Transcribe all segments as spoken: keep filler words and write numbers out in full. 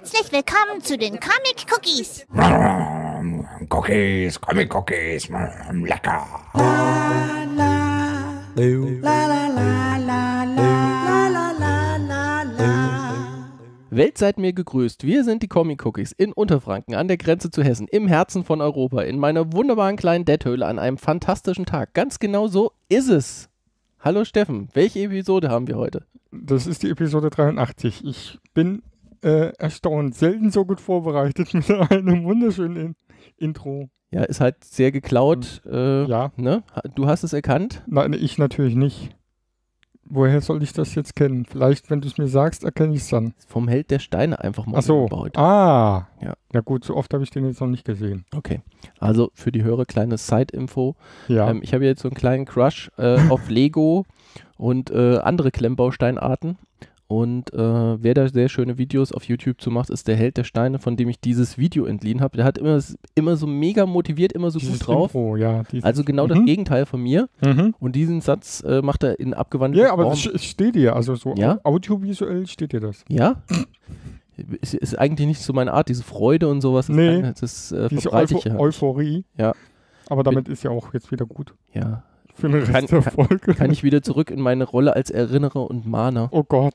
Herzlich willkommen zu den Comic Cookies. Cookies, Comic Cookies, lecker. La la la la la la la la la la. Welt seid mir gegrüßt. Wir sind die Comic Cookies in Unterfranken an der Grenze zu Hessen, im Herzen von Europa, in meiner wunderbaren kleinen Detthöhle an einem fantastischen Tag. Ganz genau so ist es. Hallo Steffen, welche Episode haben wir heute? Das ist die Episode dreiundachtzig. Ich bin äh, erstaunt, selten so gut vorbereitet mit einem wunderschönen In- Intro. Ja, ist halt sehr geklaut. Äh, Ja. Ne? Du hast es erkannt? Nein, ich natürlich nicht. Woher soll ich das jetzt kennen? Vielleicht, wenn du es mir sagst, erkenne ich es dann. Vom Held der Steine einfach mal Ach so. umgebaut. Ah. Ja. Ja gut, so oft habe ich den jetzt noch nicht gesehen. Okay, also für die Hörer kleine Side-Info. Ja. Ähm, ich habe jetzt so einen kleinen Crush äh, auf Lego und äh, andere Klemmbausteinarten. Und äh, wer da sehr schöne Videos auf YouTube zu macht, ist der Held der Steine, von dem ich dieses Video entliehen habe. Der hat immer, immer so mega motiviert, immer so Dieses gut drauf. Intro, ja. Dieses, Also genau das Mhm. Gegenteil von mir. Mhm. Und diesen Satz äh, macht er in abgewandelter Ja, aber Form. das sch- steht dir, also so Ja? au- audiovisuell steht dir das. Ja? Ist, ist eigentlich nicht so meine Art, diese Freude und sowas. Das, Nee. kann- das äh, Diese verbreite ich Eupho- ja. Euphorie. Ja. Aber damit ist ja auch jetzt wieder gut. ja. Für den Rest Kann- der kann- Folge. Kann ich wieder zurück in meine Rolle als Erinnerer und Mahner. Oh Gott.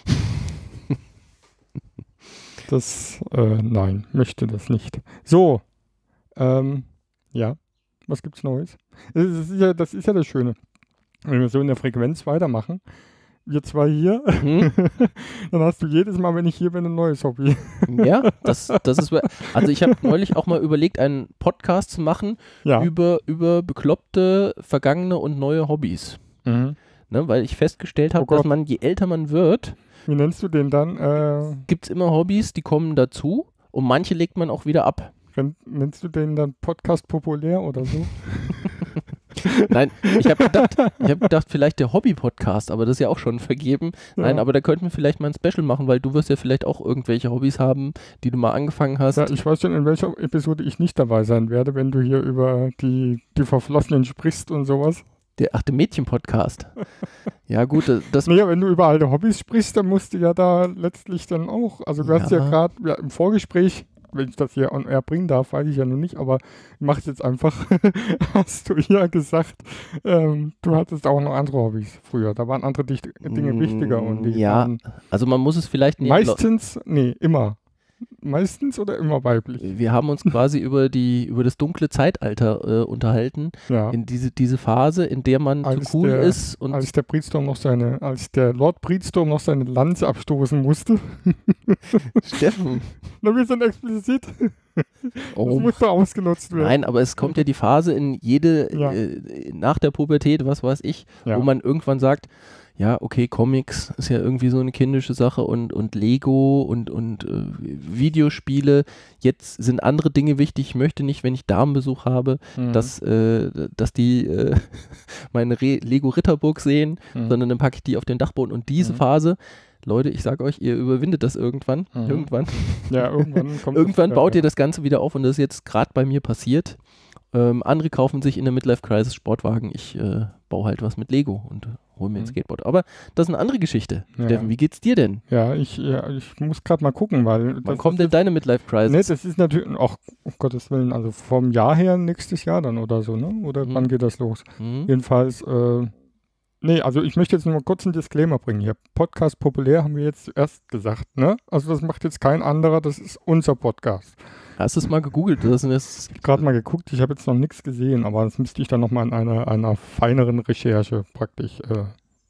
Das, äh, nein, möchte das nicht. So, ähm, ja, was gibt's Neues? Das ist ja das, ist ja das Schöne. Wenn wir so in der Frequenz weitermachen, wir zwei hier, Hm? dann hast du jedes Mal, wenn ich hier bin, ein neues Hobby. Ja, das, das ist. Also ich habe neulich auch mal überlegt, einen Podcast zu machen Ja. über, über bekloppte, vergangene und neue Hobbys. Mhm. Ne, weil ich festgestellt habe, Oh Gott. dass man, je älter man wird, Wie nennst du den dann? Äh, gibt es immer Hobbys, die kommen dazu und manche legt man auch wieder ab. ren- nennst du den dann Podcast populär oder so? Nein, ich habe gedacht, ich hab gedacht, vielleicht der Hobby-Podcast, aber das ist ja auch schon vergeben. Nein, Ja. aber da könnten wir vielleicht mal ein Special machen, weil du wirst ja vielleicht auch irgendwelche Hobbys haben, die du mal angefangen hast. Ja, ich weiß schon, in welcher Episode ich nicht dabei sein werde, wenn du hier über die, die Verflossenen sprichst und sowas. Der, ach, der Mädchen-Podcast. Ja gut, das, das Naja, wenn du über alte Hobbys sprichst, dann musst du ja da letztlich dann auch, also du hast ja Ja. gerade ja, im Vorgespräch, wenn ich das hier on air bringen darf, weiß ich ja noch nicht, aber ich mach's jetzt einfach, hast du ja gesagt, ähm, du hattest auch noch andere Hobbys früher, da waren andere Dicht Dinge Mm, wichtiger und die ja, waren also man muss es vielleicht nicht. meistens, nee, immer, meistens oder immer weiblich, Wir haben uns quasi über die über das dunkle Zeitalter äh, unterhalten, ja. in diese diese Phase, in der man Als zu cool der- ist und Als der Breedstorm noch seine, als der Lord Breedstorm noch seine Lanze abstoßen musste. Steffen. Na, wir sind explizit. Das Oh, musste ausgenutzt werden. nein, aber es kommt ja die Phase in jede Ja. äh, nach der Pubertät, was weiß ich, Ja. wo man irgendwann sagt, ja, okay, Comics ist ja irgendwie so eine kindische Sache und, und Lego und, und äh, Videospiele. Jetzt sind andere Dinge wichtig. Ich möchte nicht, wenn ich Damenbesuch habe, Mhm. dass, äh, dass die äh, meine Re Lego Ritterburg sehen, Mhm. sondern dann packe ich die auf den Dachboden. Und diese Mhm. Phase, Leute, ich sage euch, ihr überwindet das irgendwann. Mhm. Irgendwann. Ja, irgendwann kommt Irgendwann das, baut ja, ihr das Ganze wieder auf und das ist jetzt gerade bei mir passiert. Ähm, andere kaufen sich in der Midlife Crisis Sportwagen. Ich äh, baue halt was mit Lego und hole mir ein Mhm. Skateboard. Aber das ist eine andere Geschichte. Ja. Steffen, wie geht's dir denn? Ja, ich, ja, ich muss gerade mal gucken, weil. Wann kommt denn deine Midlife Crisis? Ne, das ist natürlich, auch um Gottes Willen, also vom Jahr her nächstes Jahr dann oder so, ne? Oder Mhm. wann geht das los? Hm? Jedenfalls, äh, nee, also ich möchte jetzt nur mal kurz einen Disclaimer bringen hier. Podcast populär haben wir jetzt erst gesagt, ne? Also das macht jetzt kein anderer, das ist unser Podcast. Hast du es mal gegoogelt? Das ist, Ich habe gerade mal geguckt, ich habe jetzt noch nichts gesehen, aber das müsste ich dann nochmal in einer, einer feineren Recherche praktisch äh,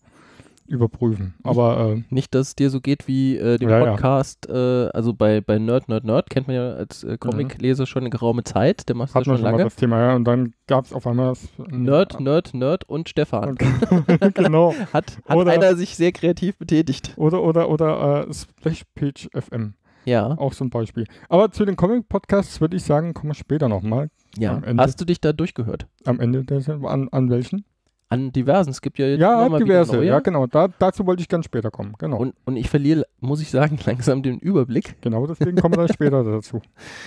überprüfen. Aber äh, nicht, dass es dir so geht wie äh, dem Ja, ja. Podcast, äh, also bei, bei Nerd, Nerd, Nerd, kennt man ja als äh, Comicleser schon eine geraume Zeit. Der macht das hatten wir schon schon mal lange. das Thema, ja. Und dann gab es auf einmal das, Nerd, Nerd, Nerd und Stefan. genau. Hat, hat Oder- einer sich sehr kreativ betätigt. Oder, oder, oder äh, Splashpage F M. Ja, Auch so ein Beispiel. Aber zu den Comic-Podcasts würde ich sagen, kommen wir später nochmal. ja. am Ende. Hast du dich da durchgehört? Am Ende der Sendung. An, an welchen? An diversen. Es gibt ja jetzt Ja, immer mal diverse. wieder neue. Ja, genau. Da, dazu wollte ich ganz später kommen. Genau. Und, und ich verliere, muss ich sagen, langsam den Überblick. genau deswegen kommen wir dann später dazu.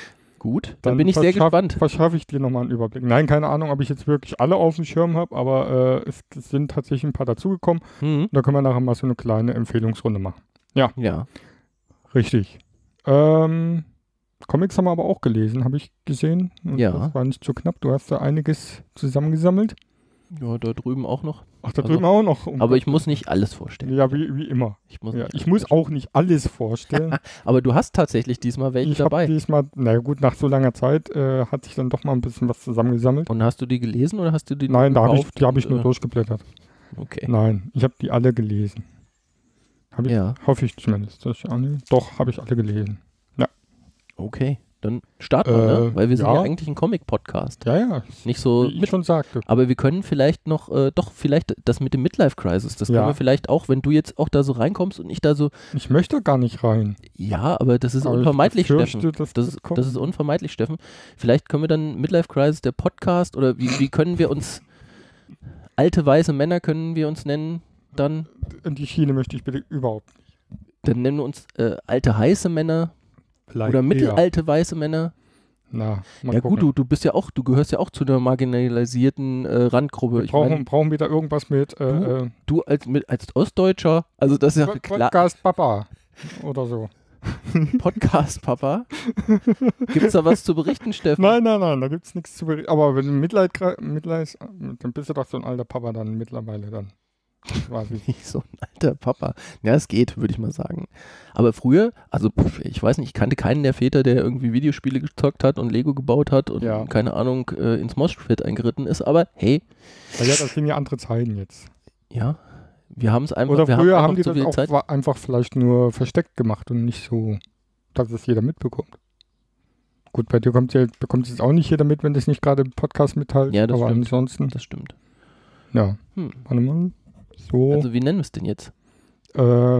Gut, dann, bin ich sehr verschaff- gespannt. Verschaffe ich dir nochmal einen Überblick. Nein, keine Ahnung, ob ich jetzt wirklich alle auf dem Schirm habe, aber äh, es, es sind tatsächlich ein paar dazugekommen. Mhm. Da können wir nachher mal so eine kleine Empfehlungsrunde machen. Ja. Richtig. Ähm, Comics haben wir aber auch gelesen, habe ich gesehen. Und Ja. Das war nicht so knapp. Du hast da einiges zusammengesammelt. Ja, da drüben auch noch. Ach, da Also, drüben auch noch. Um Aber ich muss nicht alles vorstellen. Ja, wie, wie immer. Ich muss, Ja, nicht ich alles muss vorstellen. auch nicht alles vorstellen. Aber du hast tatsächlich diesmal welche ich habe dabei. diesmal, naja gut, nach so langer Zeit äh, hat sich dann doch mal ein bisschen was zusammengesammelt. Und hast du die gelesen oder hast du die Nein, da hab ich, gekauft die habe ich und, nur äh, durchgeblättert. Okay. Nein, ich habe die alle gelesen. Hab ich, Ja. Hoffe ich zumindest. Dass ich alle, doch, habe ich alle gelesen. Okay. Dann starten wir, Äh, ne? Weil wir sind ja. ja eigentlich ein Comic-Podcast. Ja, ja, Nicht so wie ich mit, schon sagte. aber wir können vielleicht noch, äh, doch vielleicht das mit dem Midlife-Crisis, das Ja. können wir vielleicht auch, wenn du jetzt auch da so reinkommst und ich da so, Ich möchte gar nicht rein. ja, aber das ist Aber ich unvermeidlich, befürchte, Steffen. dass Das, das ist- kommt. das ist unvermeidlich, Steffen. Vielleicht können wir dann Midlife Crisis, der Podcast, oder wie, wie können wir uns, alte weiße Männer können wir uns nennen, dann, In die Schiene möchte ich bitte überhaupt nicht. dann nennen wir uns äh, alte heiße Männer Vielleicht oder eher. mittelalte weiße Männer. Na, mal Ja gucken. gut, du, du bist ja auch, du gehörst ja auch zu der marginalisierten äh, Randgruppe. Wir Ich brauchen, mein, brauchen wieder irgendwas mit äh, äh, du als, mit, als Ostdeutscher, also das ist ja Pod- klar, Podcast Papa oder so. Podcast-Papa. Gibt es da was zu berichten, Steffen? Nein, nein, nein, da gibt es nichts zu berichten. Aber wenn du Mitleid, gra- Mitleid, dann bist du doch so ein alter Papa dann mittlerweile dann. Quasi. Nicht so ein alter Papa. Ja, es geht, würde ich mal sagen. Aber früher, also pff, ich weiß nicht, ich kannte keinen der Väter, der irgendwie Videospiele gezockt hat und Lego gebaut hat und Ja. keine Ahnung, äh, ins Moshpit eingeritten ist. Aber hey, Ja, ja, das sind ja andere Zeiten jetzt. ja, wir haben es einfach, Oder wir früher haben, haben einfach die zu das viel auch Zeit. wa- einfach vielleicht nur versteckt gemacht und nicht so, dass es jeder mitbekommt. Gut, bei dir kommt ja, bekommt es auch nicht jeder mit, wenn das nicht gerade im Podcast mitteilt. Ja, das aber stimmt. ansonsten, Das stimmt. ja. Hm. Warte mal. So, Also wie nennen wir es denn jetzt? äh,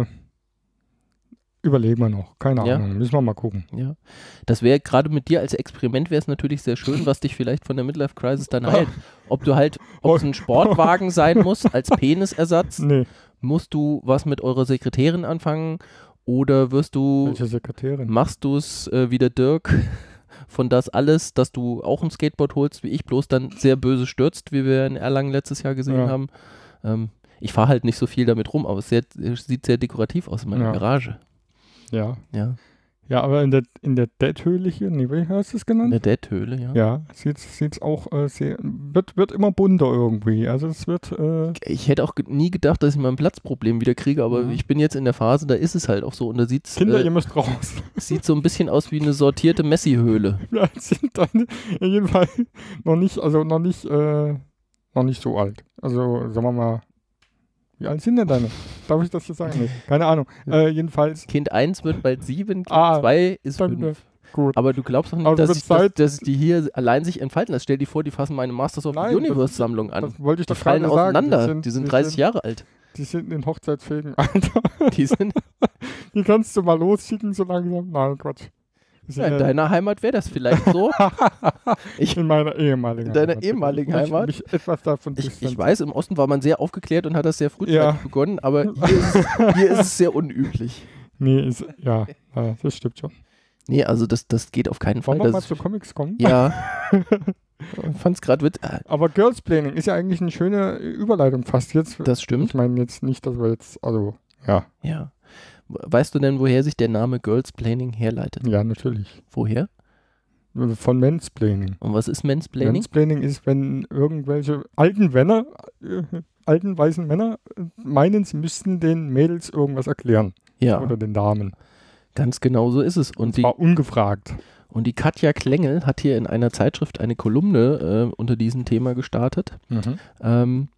überlegen wir noch. Keine Ja. Ahnung. Müssen wir mal gucken. Ja, das wäre gerade mit dir als Experiment wäre es natürlich sehr schön, was dich vielleicht von der Midlife Crisis dann heilt. Ob du halt, ob es ein Sportwagen sein muss als Penisersatz, Nee, musst du was mit eurer Sekretärin anfangen oder wirst du, welche Sekretärin? machst du es äh, wie der Dirk von das alles, dass du auch ein Skateboard holst, wie ich, bloß dann sehr böse stürzt, wie wir in Erlangen letztes Jahr gesehen Ja. haben. Ähm, ich fahre halt nicht so viel damit rum, aber es sehr, es sieht sehr dekorativ aus in meiner Ja. Garage. Ja. Ja, Ja, aber in der, in der Dead-Höhle hier, nee, wie hast du es in genannt? der Dead-Höhle, ja. Ja, sieht es auch äh, sehr, wird, wird immer bunter irgendwie. Also es wird, äh, Ich hätte auch ge- nie gedacht, dass ich mal ein Platzproblem wieder kriege, aber Ja. ich bin jetzt in der Phase, da ist es halt auch so und da sieht's, Kinder, äh, ihr müsst raus. es sieht so ein bisschen aus wie eine sortierte Messi-Höhle. Wie alt sind deine? In jedem Fall noch nicht, also noch nicht, äh, noch nicht so alt. Also sagen wir mal, wie alt sind denn deine? Darf ich das jetzt sagen? Nee, keine Ahnung. Äh, jedenfalls, Kind eins wird bald sieben, Kind Ah, zwei ist danke. fünf. gut. Aber du glaubst doch nicht, Aber dass, wird ich, dass, Zeit- dass die hier allein sich entfalten lassen. Stell dir vor, die fassen meine Masters of Nein, the das- Universe-Sammlung an. Das wollte ich Die doch fallen gerade sagen. auseinander. Die sind, dreißig sind, Jahre alt. Die sind in hochzeitsfähigen Alter. Die sind, Die kannst du mal losschicken so langsam. Nein, Quatsch. Wir sind ja, in ja deiner Heimat wäre das vielleicht so. Ich, in meiner ehemaligen In deiner Heimat. ehemaligen Ich- Heimat? Mich etwas davon ich, ich distanzieren. weiß, im Osten war man sehr aufgeklärt und hat das sehr frühzeitig Ja. begonnen, aber hier ist, es, hier ist es sehr unüblich. Nee, ist, ja, ja, das stimmt schon. Nee, also das, das geht auf keinen Fall. Wollen wir mal Das, zu Comics kommen? ja. Ich fand's gerade witzig. Ah, Aber Girlsplaining ist ja eigentlich eine schöne Überleitung fast jetzt. das stimmt. Ich meine jetzt nicht, dass wir jetzt, also, ja, Ja. Weißt du denn, woher sich der Name Girlsplaining herleitet? ja, natürlich. Woher? Von Mansplaining. Und was ist Mansplaining? Mansplaining ist, wenn irgendwelche alten Männer, äh, alten weißen Männer äh, meinen, sie müssten den Mädels irgendwas erklären. Ja, Oder den Damen. ganz genau so ist es. Und die, War ungefragt. und die Katja Klengel hat hier in einer Zeitschrift eine Kolumne äh, unter diesem Thema gestartet. Ähm,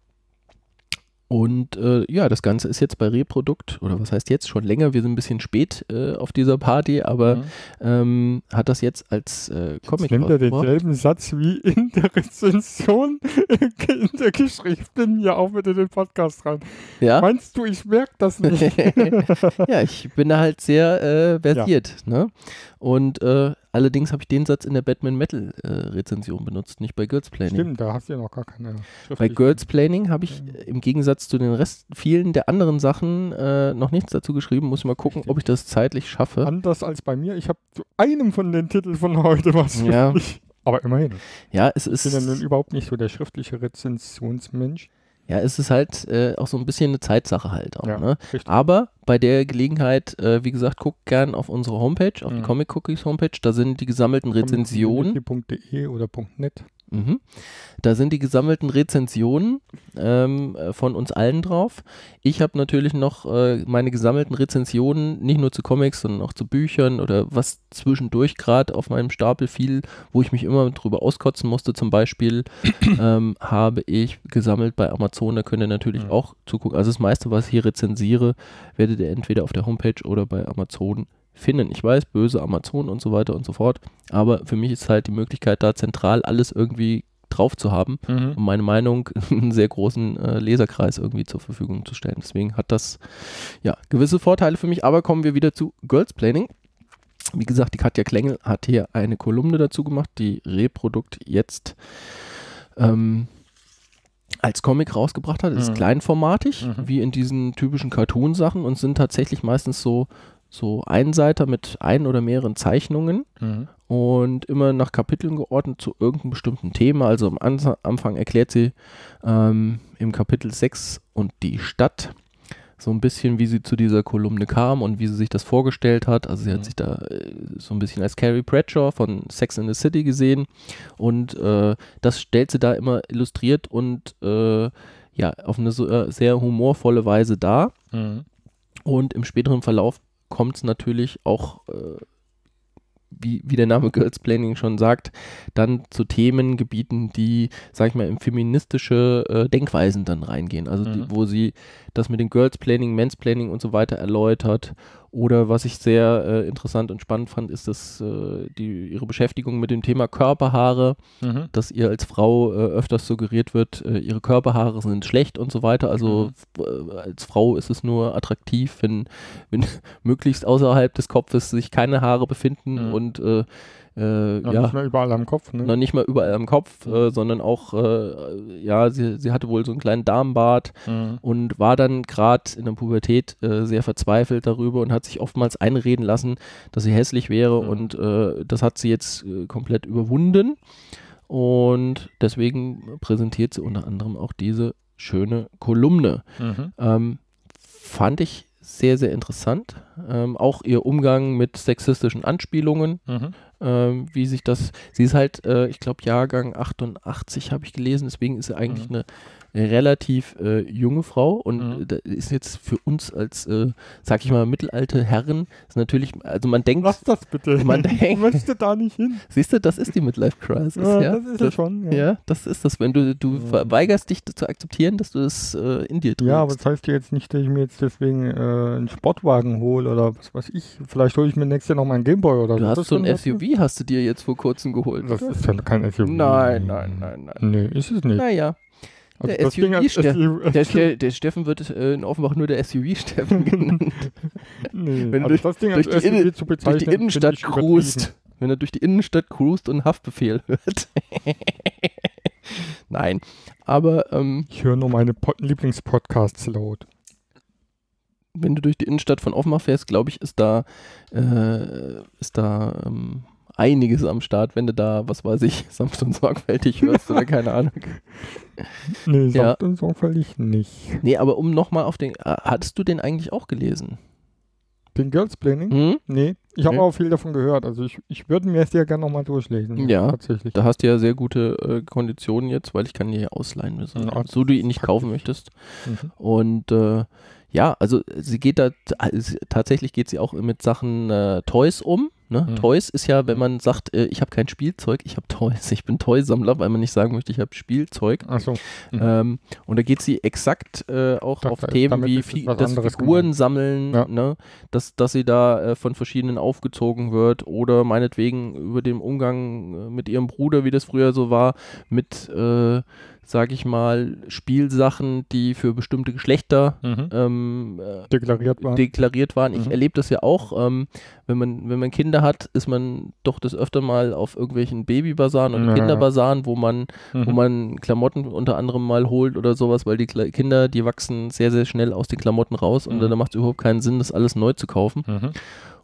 und äh, ja, das Ganze ist jetzt bei Reprodukt, oder was heißt jetzt, schon länger, wir sind ein bisschen spät äh, auf dieser Party, aber Mhm. ähm, hat das jetzt als äh, Comic Jetzt nimmt er rausgebracht. denselben Satz wie in der Rezension in der geschriebenen ja auch mit in den Podcast rein. Ja? Meinst du, ich merke das nicht? Ja, ich bin da halt sehr äh, versiert. Ne? Und äh, allerdings habe ich den Satz in der Batman Metal äh, Rezension benutzt, nicht bei Girlsplaining. Stimmt, da hast du ja noch gar keine Bei schriftliche- Girlsplaining habe ich äh, im Gegensatz zu den Rest vielen der anderen Sachen äh, noch nichts dazu geschrieben. Muss ich mal gucken, ob ich das zeitlich schaffe. Anders als bei mir. Ich habe zu einem von den Titeln von heute was Ja. schriftlich. Aber immerhin. Ja, es Ich bin ja nun ist, überhaupt nicht so der schriftliche Rezensionsmensch. ja, es ist halt äh, auch so ein bisschen eine Zeitsache halt auch. Ja, Ne? richtig. Aber bei der Gelegenheit, äh, wie gesagt, guckt gern auf unsere Homepage, auf Mhm. die Comic Cookies Homepage. Da sind die gesammelten Rezensionen. .de oder .net. Mhm. Da sind die gesammelten Rezensionen ähm, von uns allen drauf. Ich habe natürlich noch äh, meine gesammelten Rezensionen, nicht nur zu Comics, sondern auch zu Büchern oder was zwischendurch gerade auf meinem Stapel fiel, wo ich mich immer drüber auskotzen musste. Zum Beispiel ähm, habe ich gesammelt bei Amazon, da könnt ihr natürlich Mhm. auch zugucken. Also das meiste, was ich hier rezensiere, werdet ihr entweder auf der Homepage oder bei Amazon finden. Ich weiß, böse Amazon und so weiter und so fort, aber für mich ist halt die Möglichkeit, da zentral alles irgendwie drauf zu haben, Mhm. um meine Meinung einen sehr großen äh, Leserkreis irgendwie zur Verfügung zu stellen. Deswegen hat das ja gewisse Vorteile für mich, aber kommen wir wieder zu Girlsplaining. Wie gesagt, die Katja Klengel hat hier eine Kolumne dazu gemacht, die Reprodukt jetzt ähm, als Comic rausgebracht hat. Ist Mhm. kleinformatig, Mhm. wie in diesen typischen Cartoon-Sachen und sind tatsächlich meistens so so Einseiter mit ein oder mehreren Zeichnungen Mhm. und immer nach Kapiteln geordnet zu irgendeinem bestimmten Thema. Also am Ansa- Anfang erklärt sie ähm, im Kapitel sechs und die Stadt so ein bisschen, wie sie zu dieser Kolumne kam und wie sie sich das vorgestellt hat. Also sie hat Mhm. sich da äh, so ein bisschen als Carrie Bradshaw von Sex and the City gesehen und äh, das stellt sie da immer illustriert und äh, ja, auf eine so, äh, sehr humorvolle Weise dar. Mhm. Und im späteren Verlauf kommt es natürlich auch, äh, wie, wie der Name Girlsplaining schon sagt, dann zu Themengebieten, die, sag ich mal, in feministische äh, Denkweisen dann reingehen. Also die, Mhm. wo sie das mit dem Girlsplaining, Mansplaining und so weiter erläutert. Oder was ich sehr äh, interessant und spannend fand, ist das, äh, die, ihre Beschäftigung mit dem Thema Körperhaare, Mhm. dass ihr als Frau äh, öfters suggeriert wird, äh, ihre Körperhaare sind schlecht und so weiter. Also f- äh, als Frau ist es nur attraktiv, wenn, wenn möglichst außerhalb des Kopfes sich keine Haare befinden Mhm. und äh, äh, Ja, ja, nicht mehr überall am Kopf, ne? noch nicht mal überall am Kopf, äh, sondern auch, äh, ja, sie, sie hatte wohl so einen kleinen Darmbart Mhm. und war dann gerade in der Pubertät äh, sehr verzweifelt darüber und hat sich oftmals einreden lassen, dass sie hässlich wäre Mhm. und äh, das hat sie jetzt äh, komplett überwunden und deswegen präsentiert sie unter anderem auch diese schöne Kolumne. Mhm. Ähm, fand ich sehr, sehr interessant. Ähm, auch ihr Umgang mit sexistischen Anspielungen, Mhm. ähm, wie sich das, sie ist halt, äh, ich glaube, Jahrgang achtundachtzig habe ich gelesen, deswegen ist sie eigentlich Mhm. eine relativ äh, junge Frau und Mhm. äh, da ist jetzt für uns als, äh, sag ich mal, mittelalte Herren, ist natürlich, also man denkt, Lass das bitte. Man ich denkt- möchte da nicht hin. siehst du, das ist die Midlife Crisis, Ja, ja, das ist es schon. Ja. ja, das ist das, wenn du, du Ja. verweigerst dich zu akzeptieren, dass du es äh, in dir trägst. Ja, aber das heißt ja jetzt nicht, dass ich mir jetzt deswegen äh, einen Sportwagen hole oder was weiß ich. Vielleicht hole ich mir nächstes Jahr noch mal einen Gameboy oder Du so. hast Das so ein kann S U V, hast du dir jetzt vor kurzem geholt, Das oder? ist ja kein S U V. Nein, nein, nein, nein. Nee, ist es nicht. Naja, Also der das Ding hat S U V, S U- der, Ste der Steffen wird äh, in Offenbach nur der S U V-Steffen genannt. nee, wenn also durch- das Ding durch als die S U V Innen- zu durch bezeichnen, die finde Innenstadt ich übertrieben. cruist. Wenn er durch die Innenstadt cruist und Haftbefehl hört. Nein, aber ähm, Ich höre nur meine Pod Lieblingspodcasts laut. wenn du durch die Innenstadt von Offenbach fährst, glaube ich, ist da, äh, ist da ähm, einiges am Start, wenn du da, was weiß ich, sanft und sorgfältig hörst oder keine Ahnung. Nee, Ja. sanft und sorgfältig nicht. Nee, aber um nochmal auf den, äh, hattest du den eigentlich auch gelesen? Den Girlsplaining? Hm? Nee, ich habe Nee. auch viel davon gehört. Also ich, ich würde mir es ja gerne nochmal durchlesen. Ja. Tatsächlich. Da hast du ja sehr gute äh, Konditionen jetzt, weil ich kann dir ja ausleihen, so, Ja, so du ihn nicht praktisch. kaufen möchtest. Mhm. Und äh, ja, also sie geht da, also tatsächlich geht sie auch mit Sachen äh, Toys um. Ne? Mhm. Toys ist ja, wenn man sagt, äh, ich habe kein Spielzeug, ich habe Toys, ich bin Toysammler, weil man nicht sagen möchte, ich habe Spielzeug. Achso. Mhm. Ähm, und da geht sie exakt äh, auch Dachte, auf Themen damit wie ist es Fi was das anderes Figuren gemeint. sammeln, Ja. ne? dass, dass sie da äh, von verschiedenen aufgezogen wird oder meinetwegen über den Umgang äh, mit ihrem Bruder, wie das früher so war, mit, äh, sag ich mal, Spielsachen, die für bestimmte Geschlechter Mhm. ähm, äh, Deklariert war. deklariert waren. Ich Mhm. erlebe das ja auch, ähm, wenn man, wenn man Kinder hat, ist man doch das öfter mal auf irgendwelchen Babybasaren oder Ja. Kinderbasaren, wo man, wo Mhm. man Klamotten unter anderem mal holt oder sowas, weil die Kle Kinder, die wachsen sehr, sehr schnell aus den Klamotten raus und Mhm. dann macht es überhaupt keinen Sinn, das alles neu zu kaufen. Mhm.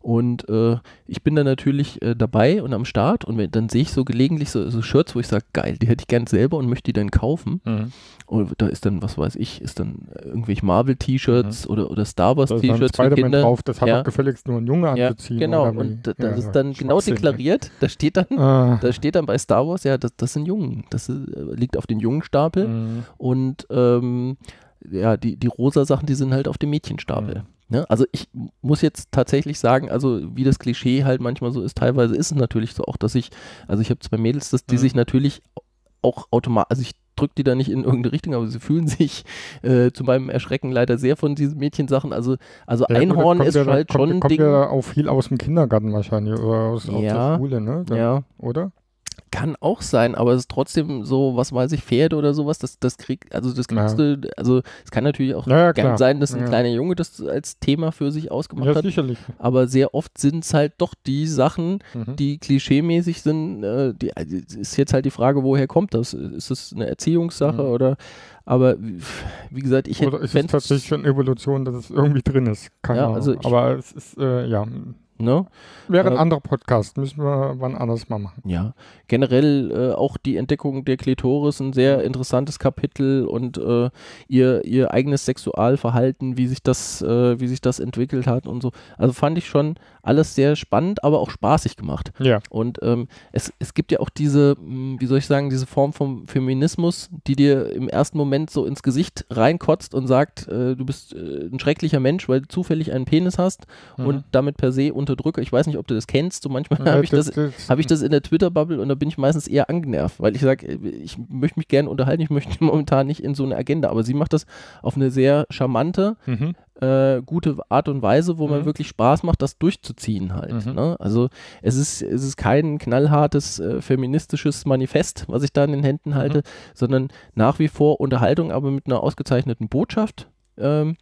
Und äh, ich bin dann natürlich äh, dabei und am Start und wenn, dann sehe ich so gelegentlich so, so Shirts, wo ich sage, geil, die hätte ich gern selber und möchte die dann kaufen. Mhm. Und da ist dann, was weiß ich, ist dann irgendwelche Marvel-T-Shirts Mhm. oder, oder Star Da ist dann Wars-T-Shirts für Spider-Man Kinder. drauf, das hat Ja. auch gefälligst nur ein Junge Ja, anzuziehen. genau. oder wie? Und da, das Ja, ist dann genau Schwachsinn, deklariert. Da steht dann, Ah. da steht dann bei Star Wars, ja, das, das sind Jungen. Das ist, äh, liegt auf den Jungenstapel. Mhm. Und ähm, ja, die, die rosa Sachen, die sind halt auf dem Mädchenstapel. Mhm. Ne? Also ich muss jetzt tatsächlich sagen, also wie das Klischee halt manchmal so ist, teilweise ist es natürlich so auch, dass ich, also ich habe zwei Mädels, dass die Mhm. sich natürlich auch automatisch, also ich drücke die da nicht in irgendeine Richtung, aber sie fühlen sich äh, zu meinem Erschrecken leider sehr von diesen Mädchensachen. Also, also Ja, gut, Einhorn das ist kommt ja, halt kommt, schon ein kommt Ding. ja auch viel aus dem Kindergarten wahrscheinlich oder aus, aus Ja, der Schule, ne? Da, Ja, Oder? kann auch sein, aber es ist trotzdem so, was weiß ich, Pferde oder sowas, das, das kriegt, also das kriegst Ja. du, also es kann natürlich auch Ja, ja, gern klar. sein, dass ein Ja. kleiner Junge das als Thema für sich ausgemacht Ja, hat, sicherlich. aber sehr oft sind es halt doch die Sachen, Mhm. die klischeemäßig sind, äh, die, also ist jetzt halt die Frage, woher kommt das? Ist es eine Erziehungssache Mhm. oder, aber wie gesagt, ich Oder ist es fänd's- tatsächlich schon Evolution, dass es irgendwie drin ist? Keine Ja, Ahnung. also ich- Aber es ist, äh, ja, ne? wäre ein Äh, anderer Podcast. Müssen wir wann anders mal machen. Ja, generell äh, auch die Entdeckung der Klitoris ein sehr interessantes Kapitel und äh, ihr, ihr eigenes Sexualverhalten, wie sich das, äh, wie sich das entwickelt hat und so. Also fand ich schon alles sehr spannend, aber auch spaßig gemacht. Ja. Und ähm, es, es gibt ja auch diese, mh, wie soll ich sagen, diese Form vom Feminismus, die dir im ersten Moment so ins Gesicht reinkotzt und sagt, äh, du bist äh, ein schrecklicher Mensch, weil du zufällig einen Penis hast Mhm. und damit per se unterdrücke. Ich weiß nicht, ob du das kennst, so manchmal Ja, habe ich das das- habe ich das in der Twitter-Bubble und da bin ich meistens eher angenervt, weil ich sage, ich möchte mich gerne unterhalten, ich möchte momentan nicht in so eine Agenda, aber sie macht das auf eine sehr charmante, Mhm. äh, gute Art und Weise, wo man Mhm. wirklich Spaß macht, das durchzuziehen halt. Mhm. Ne? Also es ist, es ist kein knallhartes äh, feministisches Manifest, was ich da in den Händen halte, sondern nach wie vor Unterhaltung, aber mit einer ausgezeichneten Botschaft. Ähm,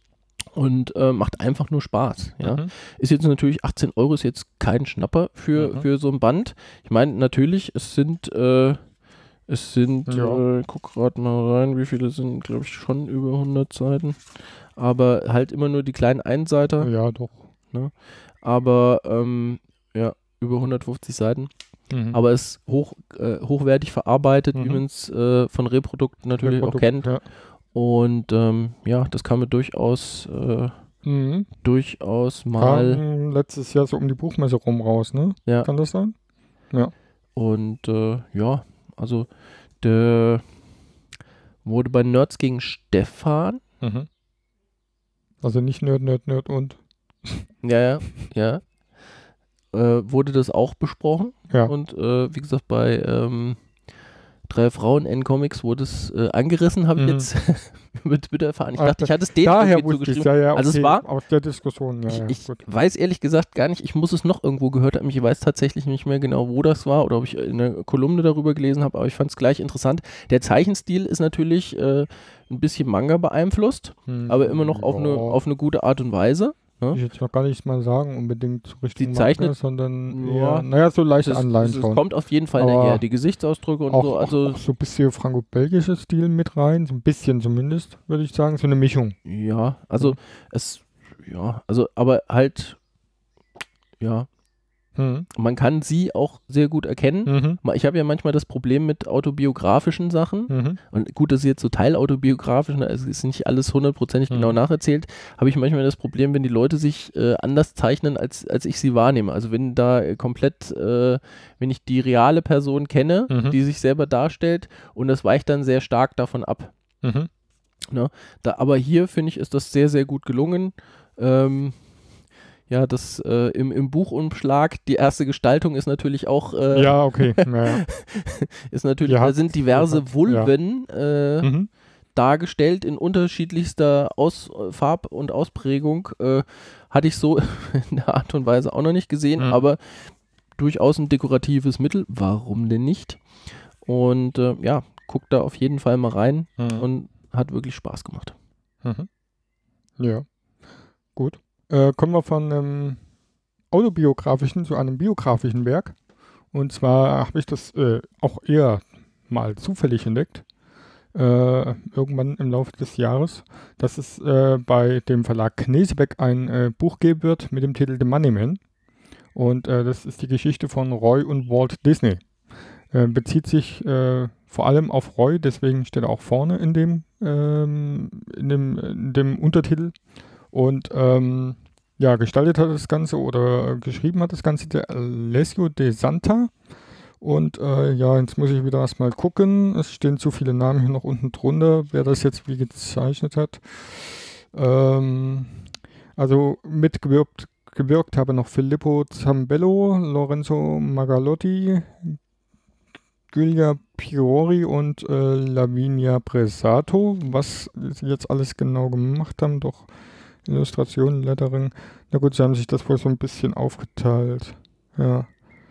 und äh, macht einfach nur Spaß. Ja? Mhm. Ist jetzt natürlich, achtzehn Euro ist jetzt kein Schnapper für, Mhm. für so ein Band. Ich meine, natürlich, es sind, äh, es sind, Ja. äh, guck gerade mal rein, wie viele sind, glaube ich, schon über hundert Seiten. Aber halt immer nur die kleinen Einseiter. Ja, doch. Aber, ähm, ja, über hundertfünfzig Seiten. Mhm. Aber es ist hoch, äh, hochwertig verarbeitet, wie Mhm. man es äh, von Reprodukten natürlich auch Produkt, kennt. Ja. Und ähm, ja, das kann man durchaus, äh, Mhm. durchaus mal. Kam letztes Jahr so um die Buchmesse rum raus, ne? Ja. Kann das sein? Und äh, ja, also der wurde bei Nerds gegen Stefan. Mhm. Also nicht Nerd, Nerd, Nerd und. Ja, ja, ja. Äh, wurde das auch besprochen. Ja. Und äh, wie gesagt, bei ähm, Drei Frauen N-Comics wurde es äh, angerissen, habe ich Mhm. jetzt über Twitter erfahren. Ich Ach, dachte, ich hatte es denen Daher irgendwie wusste ich zugeschrieben. ja, ja, Also es okay, war- aus der Diskussion, ja, Ich, ja, ich gut. weiß ehrlich gesagt gar nicht, ich muss es noch irgendwo gehört haben. Ich weiß tatsächlich nicht mehr genau, wo das war oder ob ich in einer Kolumne darüber gelesen habe, aber ich fand es gleich interessant. Der Zeichenstil ist natürlich äh, ein bisschen Manga beeinflusst, Hm, aber immer noch auf, eine, ja, auf eine gute Art und Weise. will ich jetzt noch gar nicht mal sagen, unbedingt so Richtung Die zeichnet- Manga, sondern Ja. eher, naja, so leichte Es, Anleihen es, es schon. kommt auf jeden Fall Aber daher. Die Gesichtsausdrücke und auch, so. Also, auch, auch so ein bisschen franco-belgisches Stil mit rein, so ein bisschen zumindest, würde ich sagen, so eine Mischung. ja, also es, ja, also, aber halt, ja, Hm. man kann sie auch sehr gut erkennen. Mhm. Ma- Ich habe ja manchmal das Problem mit autobiografischen Sachen. Mhm. Und gut, das ist jetzt so teilautobiografisch, ne, es ist nicht alles hundertprozentig Mhm. genau nacherzählt, habe ich manchmal das Problem, wenn die Leute sich äh, anders zeichnen, als, als ich sie wahrnehme. Also wenn da äh, komplett, äh, wenn ich die reale Person kenne, Mhm. die sich selber darstellt und das weicht dann sehr stark davon ab. Mhm. Da, aber hier, finde ich, ist das sehr, sehr gut gelungen. Ähm, ja, das äh, im, im Buchumschlag, die erste Gestaltung ist natürlich auch, äh, Ja, okay. Ja, ist natürlich, Ja, da sind diverse ja. Vulven äh, ja. Mhm. dargestellt in unterschiedlichster Aus Farb- und Ausprägung. Äh, hatte ich so in der Art und Weise auch noch nicht gesehen, Mhm. aber durchaus ein dekoratives Mittel. Warum denn nicht? Und äh, ja, guckt da auf jeden Fall mal rein Mhm. und hat wirklich Spaß gemacht. Mhm. Ja, gut. Äh, kommen wir von einem autobiografischen zu einem biografischen Werk. Und zwar habe ich das äh, auch eher mal zufällig entdeckt. äh, irgendwann im Laufe des Jahres, dass es äh, bei dem Verlag Knesebeck ein äh, Buch geben wird mit dem Titel The Money Man. Und äh, das ist die Geschichte von Roy und Walt Disney. Äh, bezieht sich äh, vor allem auf Roy, deswegen steht er auch vorne in dem, ähm, in dem, in dem Untertitel. Und ähm, ja, gestaltet hat das Ganze oder geschrieben hat das Ganze der Alessio De Santa. Und äh, ja, jetzt muss ich wieder erstmal gucken. Es stehen zu viele Namen hier noch unten drunter, wer das jetzt wie gezeichnet hat. Ähm, also mitgewirkt gewirkt habe noch Filippo Zambello, Lorenzo Magalotti, Giulia Priori und äh, Lavinia Bresato. Was sie jetzt alles genau gemacht haben, doch Illustrationen, Lettering. Na gut, sie haben sich das wohl so ein bisschen aufgeteilt. Ja.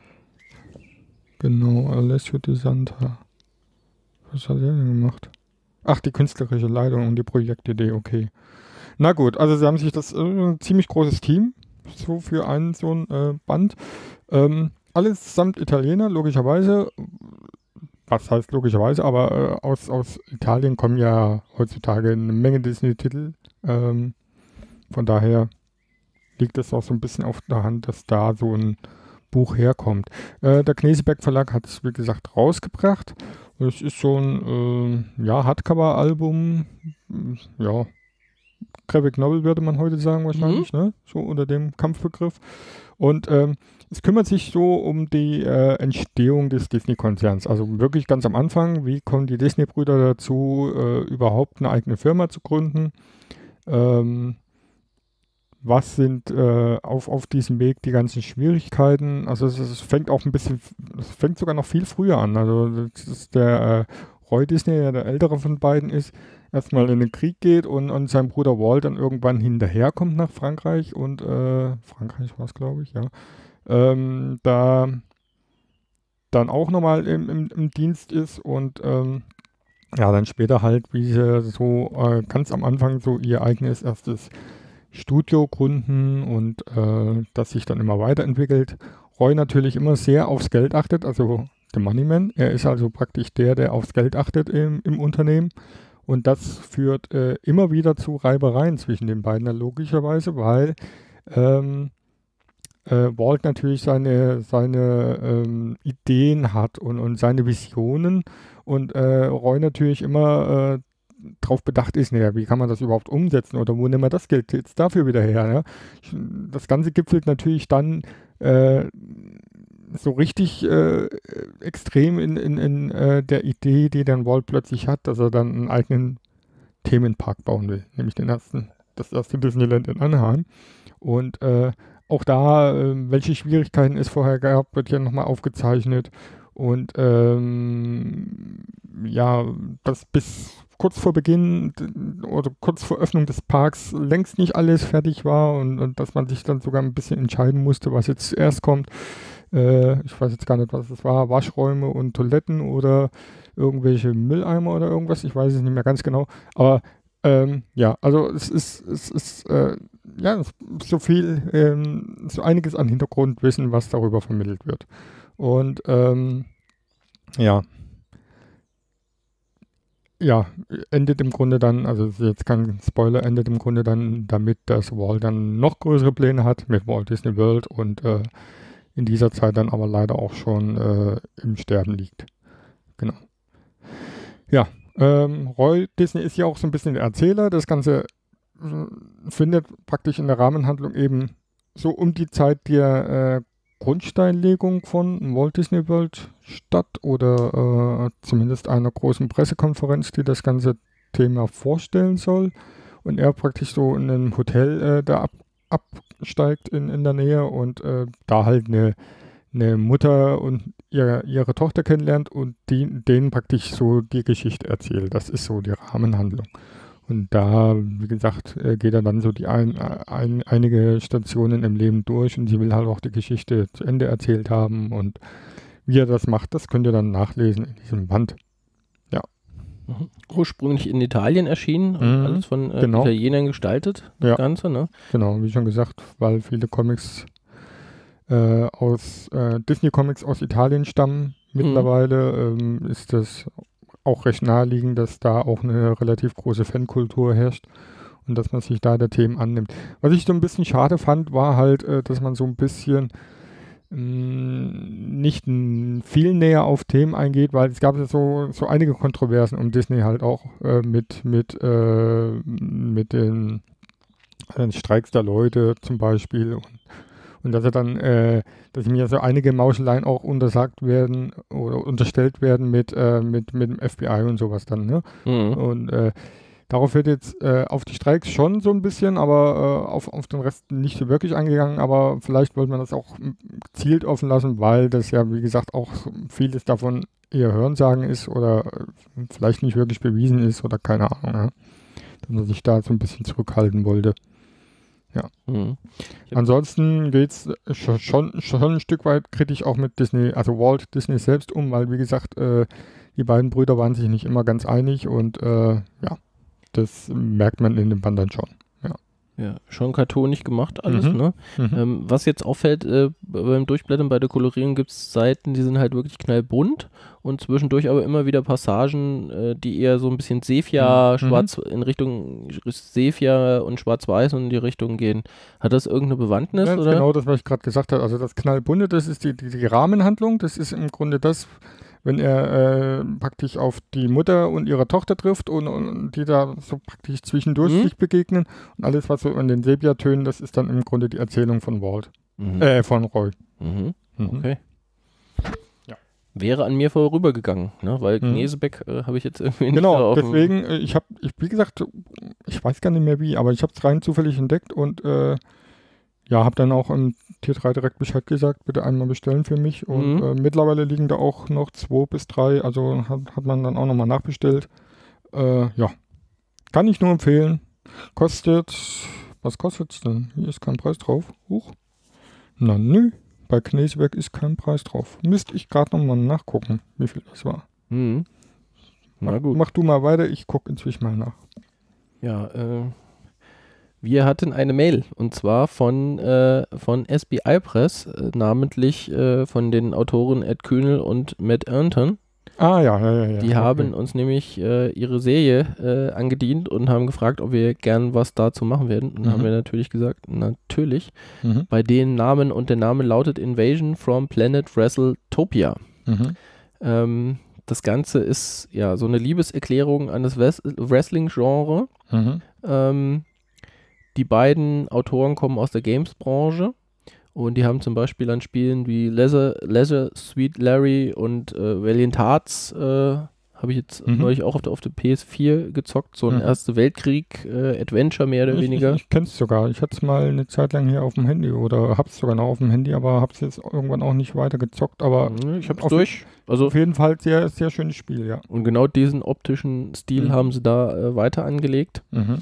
Genau, Alessio De Santa. Was hat er denn gemacht? Ach, die künstlerische Leitung und die Projektidee, okay. Na gut, also sie haben sich das, äh, ein ziemlich großes Team, so für einen so ein äh, Band. Ähm, alles samt Italiener, logischerweise. Was heißt logischerweise, aber äh, aus, aus Italien kommen ja heutzutage eine Menge Disney-Titel. Ähm, von daher liegt es auch so ein bisschen auf der Hand, dass da so ein Buch herkommt. Äh, der Knesebeck Verlag hat es, wie gesagt, rausgebracht. Es ist so ein äh, ja, Hardcover-Album, ja, Graphic Novel würde man heute sagen wahrscheinlich, mhm. ne? So unter dem Kampfbegriff. Und ähm, es kümmert sich so um die äh, Entstehung des Disney-Konzerns. Also wirklich ganz am Anfang, wie kommen die Disney-Brüder dazu, äh, überhaupt eine eigene Firma zu gründen? Ähm, was sind äh, auf, auf diesem Weg die ganzen Schwierigkeiten? Also es, es fängt auch ein bisschen, es fängt sogar noch viel früher an. Also das ist der äh, Roy Disney, der, der ältere von beiden ist, erstmal in den Krieg geht und, und sein Bruder Walt dann irgendwann hinterherkommt nach Frankreich und äh, Frankreich war es, glaube ich, ja. Ähm, da dann auch nochmal im, im, im Dienst ist und ähm, ja, dann später halt, wie sie so äh, ganz am Anfang so ihr eigenes erstes Studio gründen und äh, das sich dann immer weiterentwickelt. Roy natürlich immer sehr aufs Geld achtet, also der Moneyman. Er ist also praktisch der, der aufs Geld achtet im, im Unternehmen. Und das führt äh, immer wieder zu Reibereien zwischen den beiden, logischerweise, weil ähm, äh, Walt natürlich seine, seine ähm, Ideen hat und, und seine Visionen und äh, Roy natürlich immer äh, darauf bedacht ist, naja, wie kann man das überhaupt umsetzen oder wo nehmen wir das Geld jetzt dafür wieder her? Ja? Das Ganze gipfelt natürlich dann äh, so richtig äh, extrem in, in, in äh, der Idee, die dann Walt plötzlich hat, dass er dann einen eigenen Themenpark bauen will, nämlich den ersten, das erste Disneyland in Anaheim. Und äh, auch da, äh, welche Schwierigkeiten es vorher gab, wird ja nochmal aufgezeichnet. Und ähm, ja, das bis kurz vor Beginn oder kurz vor Öffnung des Parks längst nicht alles fertig war und, und dass man sich dann sogar ein bisschen entscheiden musste, was jetzt zuerst kommt. Äh, ich weiß jetzt gar nicht, was es war, Waschräume und Toiletten oder irgendwelche Mülleimer oder irgendwas, ich weiß es nicht mehr ganz genau. Aber ähm, ja, also es ist, es ist äh, ja, so viel, ähm, so einiges an Hintergrundwissen, was darüber vermittelt wird. Und ähm, ja, ja, endet im Grunde dann, also ist jetzt kein Spoiler, endet im Grunde dann damit, dass Walt dann noch größere Pläne hat mit Walt Disney World und äh, in dieser Zeit dann aber leider auch schon äh, im Sterben liegt. Genau. Ja, ähm, Roy Disney ist ja auch so ein bisschen der Erzähler. Das Ganze äh, findet praktisch in der Rahmenhandlung eben so um die Zeit der äh, Grundsteinlegung von Walt Disney World statt oder äh, zumindest einer großen Pressekonferenz, die das ganze Thema vorstellen soll. Und er praktisch so in einem Hotel äh, da ab, absteigt in, in der Nähe und äh, da halt eine, eine Mutter und ihre, ihre Tochter kennenlernt und die, denen praktisch so die Geschichte erzählt. Das ist so die Rahmenhandlung. Und da, wie gesagt, geht er dann so die ein, ein, einige Stationen im Leben durch und sie will halt auch die Geschichte zu Ende erzählt haben. Und wie er das macht, das könnt ihr dann nachlesen in diesem Band. Ja. Mhm. Ursprünglich in Italien erschienen, mhm, alles von äh, genau. Italienern gestaltet, das ja. Ganze, ne? Genau, wie schon gesagt, weil viele Comics äh, aus äh, Disney-Comics aus Italien stammen. Mittlerweile mhm. ähm, ist das auch recht naheliegend, dass da auch eine relativ große Fankultur herrscht und dass man sich da der Themen annimmt. Was ich so ein bisschen schade fand, war halt, äh, dass man so ein bisschen nicht viel näher auf Themen eingeht, weil es gab ja so, so einige Kontroversen um Disney halt auch äh, mit, mit, äh, mit den äh, Streiks der Leute zum Beispiel und, und dass er dann, äh, dass mir so einige Mauscheleien auch untersagt werden oder unterstellt werden mit, äh, mit, mit dem F B I und sowas dann, ne? Mhm. Und äh, darauf wird jetzt äh, auf die Streiks schon so ein bisschen, aber äh, auf, auf den Rest nicht so wirklich eingegangen. Aber vielleicht wollte man das auch gezielt offen lassen, weil das ja, wie gesagt, auch vieles davon eher Hörensagen ist oder äh, vielleicht nicht wirklich bewiesen ist oder keine Ahnung. Ja? Dass man sich da so ein bisschen zurückhalten wollte. Ja. Mhm. Ansonsten geht es schon, schon, schon ein Stück weit kritisch auch mit Disney, also Walt Disney selbst um, weil, wie gesagt, äh, die beiden Brüder waren sich nicht immer ganz einig und äh, ja. Das merkt man in dem Band dann schon. Ja, ja schon kartonig gemacht alles. Mhm. Ne? Mhm. Ähm, was jetzt auffällt, äh, beim Durchblättern bei der Kolorierung gibt es Seiten, die sind halt wirklich knallbunt und zwischendurch aber immer wieder Passagen, äh, die eher so ein bisschen Sepia, Mhm. schwarz in Richtung Sepia und schwarz-weiß und in die Richtung gehen. Hat das irgendeine Bewandtnis? Ja, oder? genau das, was ich gerade gesagt habe. Also das Knallbunte, das ist die, die, die Rahmenhandlung. Das ist im Grunde das, wenn er äh, praktisch auf die Mutter und ihre Tochter trifft und, und die da so praktisch zwischendurch Mhm. sich begegnen. Und alles, was so in den Sepia-Tönen, das ist dann im Grunde die Erzählung von Walt. Mhm. Äh, von Roy. Mhm. Mhm. Okay. Ja. Wäre an mir vorübergegangen, ne? Weil Mhm. Knesebeck äh, habe ich jetzt irgendwie nicht Genau, so auf dem- deswegen, äh, ich habe, ich, wie gesagt, ich weiß gar nicht mehr wie, aber ich habe es rein zufällig entdeckt und äh, ja, habe dann auch im Tier drei direkt Bescheid gesagt, bitte einmal bestellen für mich. Und Mhm. äh, mittlerweile liegen da auch noch zwei bis drei, also hat, hat man dann auch nochmal nachbestellt. Äh, ja, kann ich nur empfehlen. Kostet, was kostet es denn? Hier ist kein Preis drauf. Huch. Na nö, bei Knesebeck ist kein Preis drauf. Müsste ich gerade nochmal nachgucken, wie viel das war. Mhm. Na gut. Mach du mal weiter, ich gucke inzwischen mal nach. Ja, äh, wir hatten eine Mail und zwar von, äh, von S B I Press, äh, namentlich äh, von den Autoren Ed Kühnel und Matt Ernton. Ah ja, ja, ja. ja. Die okay. haben uns nämlich äh, ihre Serie äh, angedient und haben gefragt, ob wir gern was dazu machen werden. Und Mhm. haben wir natürlich gesagt, natürlich. Mhm. Bei den Namen und der Name lautet Invasion from Planet WrestleTopia. Mhm. Ähm, das Ganze ist ja so eine Liebeserklärung an das Wes- Wrestling-Genre. Mhm. Ähm, die beiden Autoren kommen aus der Games-Branche und die haben zum Beispiel an Spielen wie Leisure, Leisure Suite Larry und äh, Valiant Hearts, äh, habe ich jetzt Mhm. neulich auch auf der, auf der P S vier gezockt, so ein Mhm. Erste Weltkrieg-Adventure mehr oder Ich, weniger. Ich, ich kenne es sogar. Ich hatte es mal eine Zeit lang hier auf dem Handy oder habe es sogar noch auf dem Handy, aber habe es jetzt irgendwann auch nicht weiter gezockt. Aber Mhm, ich hab's auf, durch. Also auf jeden Fall sehr, sehr schönes Spiel, ja. und genau diesen optischen Stil Mhm. haben sie da äh, weiter angelegt. Mhm.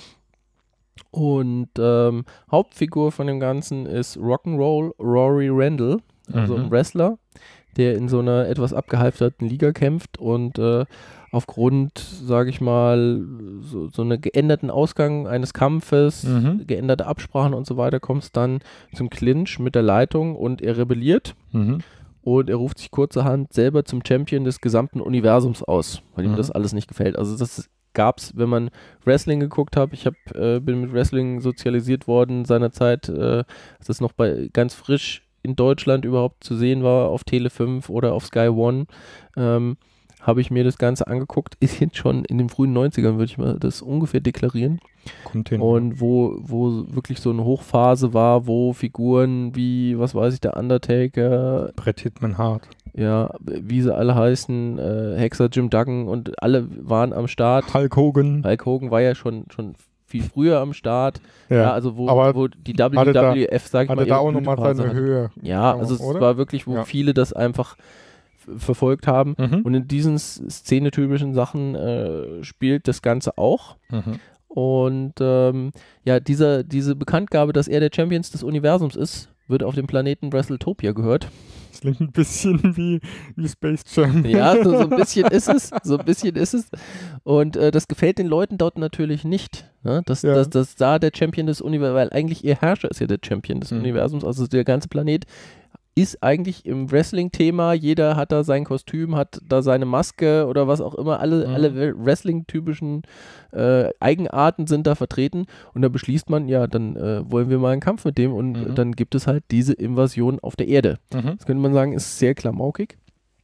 Und ähm, Hauptfigur von dem Ganzen ist Rock'n'Roll Rory Randall, also Mhm. ein Wrestler, der in so einer etwas abgehalfterten Liga kämpft und äh, aufgrund, sage ich mal, so, so einer geänderten Ausgang eines Kampfes, Mhm. geänderte Absprachen und so weiter, kommt es dann zum Clinch mit der Leitung und er rebelliert Mhm. und er ruft sich kurzerhand selber zum Champion des gesamten Universums aus, weil ihm Mhm. das alles nicht gefällt. Also das gab's, wenn man Wrestling geguckt hat. Ich hab, äh, bin mit Wrestling sozialisiert worden seinerzeit, äh, als das noch bei ganz frisch in Deutschland überhaupt zu sehen war, auf Tele fünf oder auf Sky One, ähm, habe ich mir das Ganze angeguckt. Ist jetzt schon in den frühen neunzigern, würde ich mal das ungefähr deklarieren. Kommt hin. Und wo, wo wirklich so eine Hochphase war, wo Figuren wie, was weiß ich, der Undertaker, Brett Hitman Hart. ja, wie sie alle heißen, äh, Hexer, Jim Duggan und alle waren am Start. Hulk Hogan. Hulk Hogan war ja schon, schon viel früher am Start. Ja, Ja, also wo, aber wo die hatte W da- W F, sag ich mal, hatte da ihre auch nochmal Blütephase seine hatte. Höhe. Ja, also es oder? war wirklich, wo Ja. viele das einfach f- verfolgt haben. Mhm. Und in diesen s- szenetypischen Sachen äh, spielt das Ganze auch. Mhm. Und ähm, ja, dieser, diese Bekanntgabe, dass er der Champions des Universums ist, wird auf dem Planeten WrestleTopia gehört. Das klingt ein bisschen wie, wie Space Jam. Ja, so, so ein bisschen ist es. So ein bisschen ist es. Und äh, das gefällt den Leuten dort natürlich nicht. Ne? Dass, Ja. dass, dass da der Champion des Universums, weil eigentlich ihr Herrscher ist ja der Champion des Mhm. Universums, also der ganze Planet ist eigentlich im Wrestling-Thema, jeder hat da sein Kostüm, hat da seine Maske oder was auch immer, alle, Mhm. alle Wrestling-typischen äh, Eigenarten sind da vertreten und da beschließt man, ja, dann äh, wollen wir mal einen Kampf mit dem und Mhm. dann gibt es halt diese Invasion auf der Erde. Mhm. Das könnte man sagen, ist sehr klamaukig.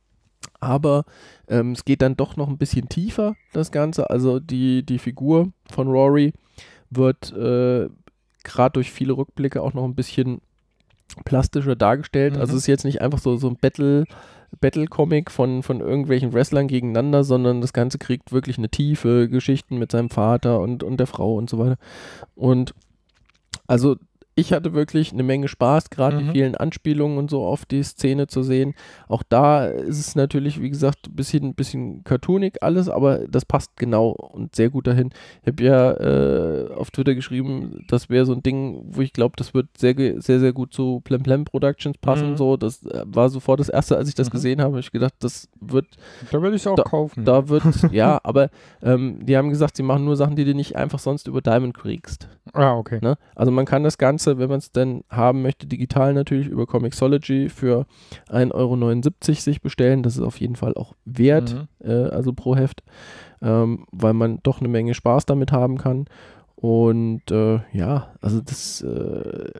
Aber ähm, es geht dann doch noch ein bisschen tiefer, das Ganze. Also die, die Figur von Rory wird äh, gerade durch viele Rückblicke auch noch ein bisschen plastischer dargestellt. Mhm. Also es ist jetzt nicht einfach so, so ein Battle, Battle-Comic von, von irgendwelchen Wrestlern gegeneinander, sondern das Ganze kriegt wirklich eine tiefe Geschichten mit seinem Vater und, und der Frau und so weiter. Und also ich hatte wirklich eine Menge Spaß, gerade Mhm. die vielen Anspielungen und so auf die Szene zu sehen. Auch da ist es natürlich, wie gesagt, ein bisschen, bisschen cartoonig alles, aber das passt genau und sehr gut dahin. Ich habe ja äh, auf Twitter geschrieben, das wäre so ein Ding, wo ich glaube, das wird sehr, ge- sehr, sehr gut zu Plem Plem Productions passen. Mhm. So, das äh, war sofort das Erste, als ich das Mhm. gesehen habe. Hab ich gedacht, das wird Da würde ich es auch Da- kaufen. da wird, ja, aber ähm, die haben gesagt, sie machen nur Sachen, die du nicht einfach sonst über Diamond kriegst. ah, okay. Ne? Also man kann das Ganze, wenn man es denn haben möchte, digital natürlich über Comixology für ein Euro neunundsiebzig sich bestellen. Das ist auf jeden Fall auch wert, Mhm. äh, also pro Heft, ähm, weil man doch eine Menge Spaß damit haben kann. Und äh, ja, also das äh,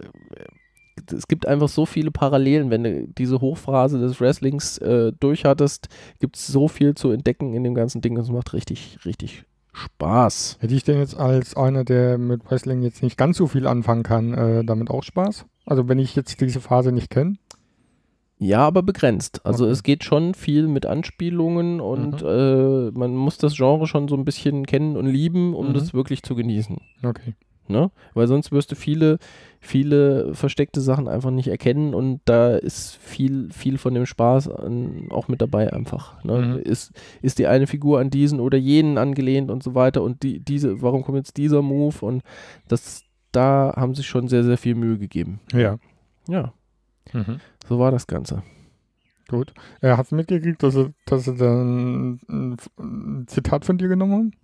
es gibt einfach so viele Parallelen, wenn du diese Hochphase des Wrestlings äh, durchhattest, gibt es so viel zu entdecken in dem ganzen Ding. Das macht richtig, richtig Spaß. Hätte ich denn jetzt als einer, der mit Wrestling jetzt nicht ganz so viel anfangen kann, äh, damit auch Spaß? Also wenn ich jetzt diese Phase nicht kenne? Ja, aber begrenzt. Also Okay. es geht schon viel mit Anspielungen und Mhm. äh, man muss das Genre schon so ein bisschen kennen und lieben, um Mhm. das wirklich zu genießen. Okay. Ne? Weil sonst wirst du viele, viele versteckte Sachen einfach nicht erkennen und da ist viel, viel von dem Spaß an, auch mit dabei einfach. Ne? Mhm. Ist, ist die eine Figur an diesen oder jenen angelehnt und so weiter und die, diese, warum kommt jetzt dieser Move und das, da haben sich schon sehr, sehr viel Mühe gegeben. Ja. Ja, Mhm. so war das Ganze. Gut. Äh, hast du mitgekriegt, dass sie, dass sie dann ein, ein Zitat von dir genommen haben?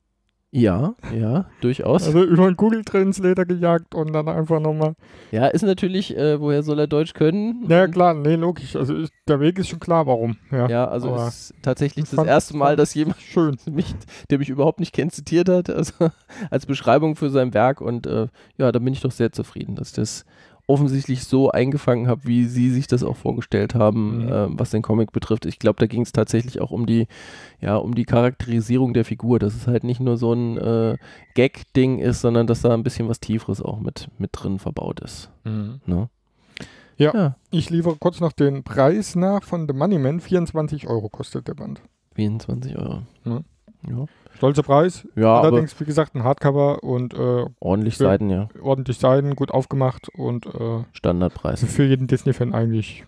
Ja, ja, durchaus. Also über einen Google Translator gejagt und dann einfach nochmal. Ja, ist natürlich, äh, woher soll er Deutsch können? Ja, klar, nee, logisch. Also ist, der Weg ist schon klar, warum. Ja, Ja, also aber ist tatsächlich ich das fand- erste Mal, dass jemand schön. mich, der mich überhaupt nicht kennt, zitiert hat, also als Beschreibung für sein Werk und äh, ja, da bin ich doch sehr zufrieden, dass ich das offensichtlich so eingefangen habe, wie sie sich das auch vorgestellt haben, Mhm. äh, was den Comic betrifft. Ich glaube, da ging es tatsächlich auch um die, ja, um die Charakterisierung der Figur, dass es halt nicht nur so ein äh, Gag-Ding ist, sondern dass da ein bisschen was Tieferes auch mit, mit drin verbaut ist. Mhm. Ne? Ja. ja, Ich liefere kurz noch den Preis nach von The Moneyman. vierundzwanzig Euro kostet der Band. vierundzwanzig Euro. Ja. Ja, Stolzer Preis. ja aber Allerdings, wie gesagt, ein Hardcover und äh, ordentlich für- Seiten, ja. ordentlich Seiten, gut aufgemacht und äh, Standardpreis. für jeden Disney-Fan eigentlich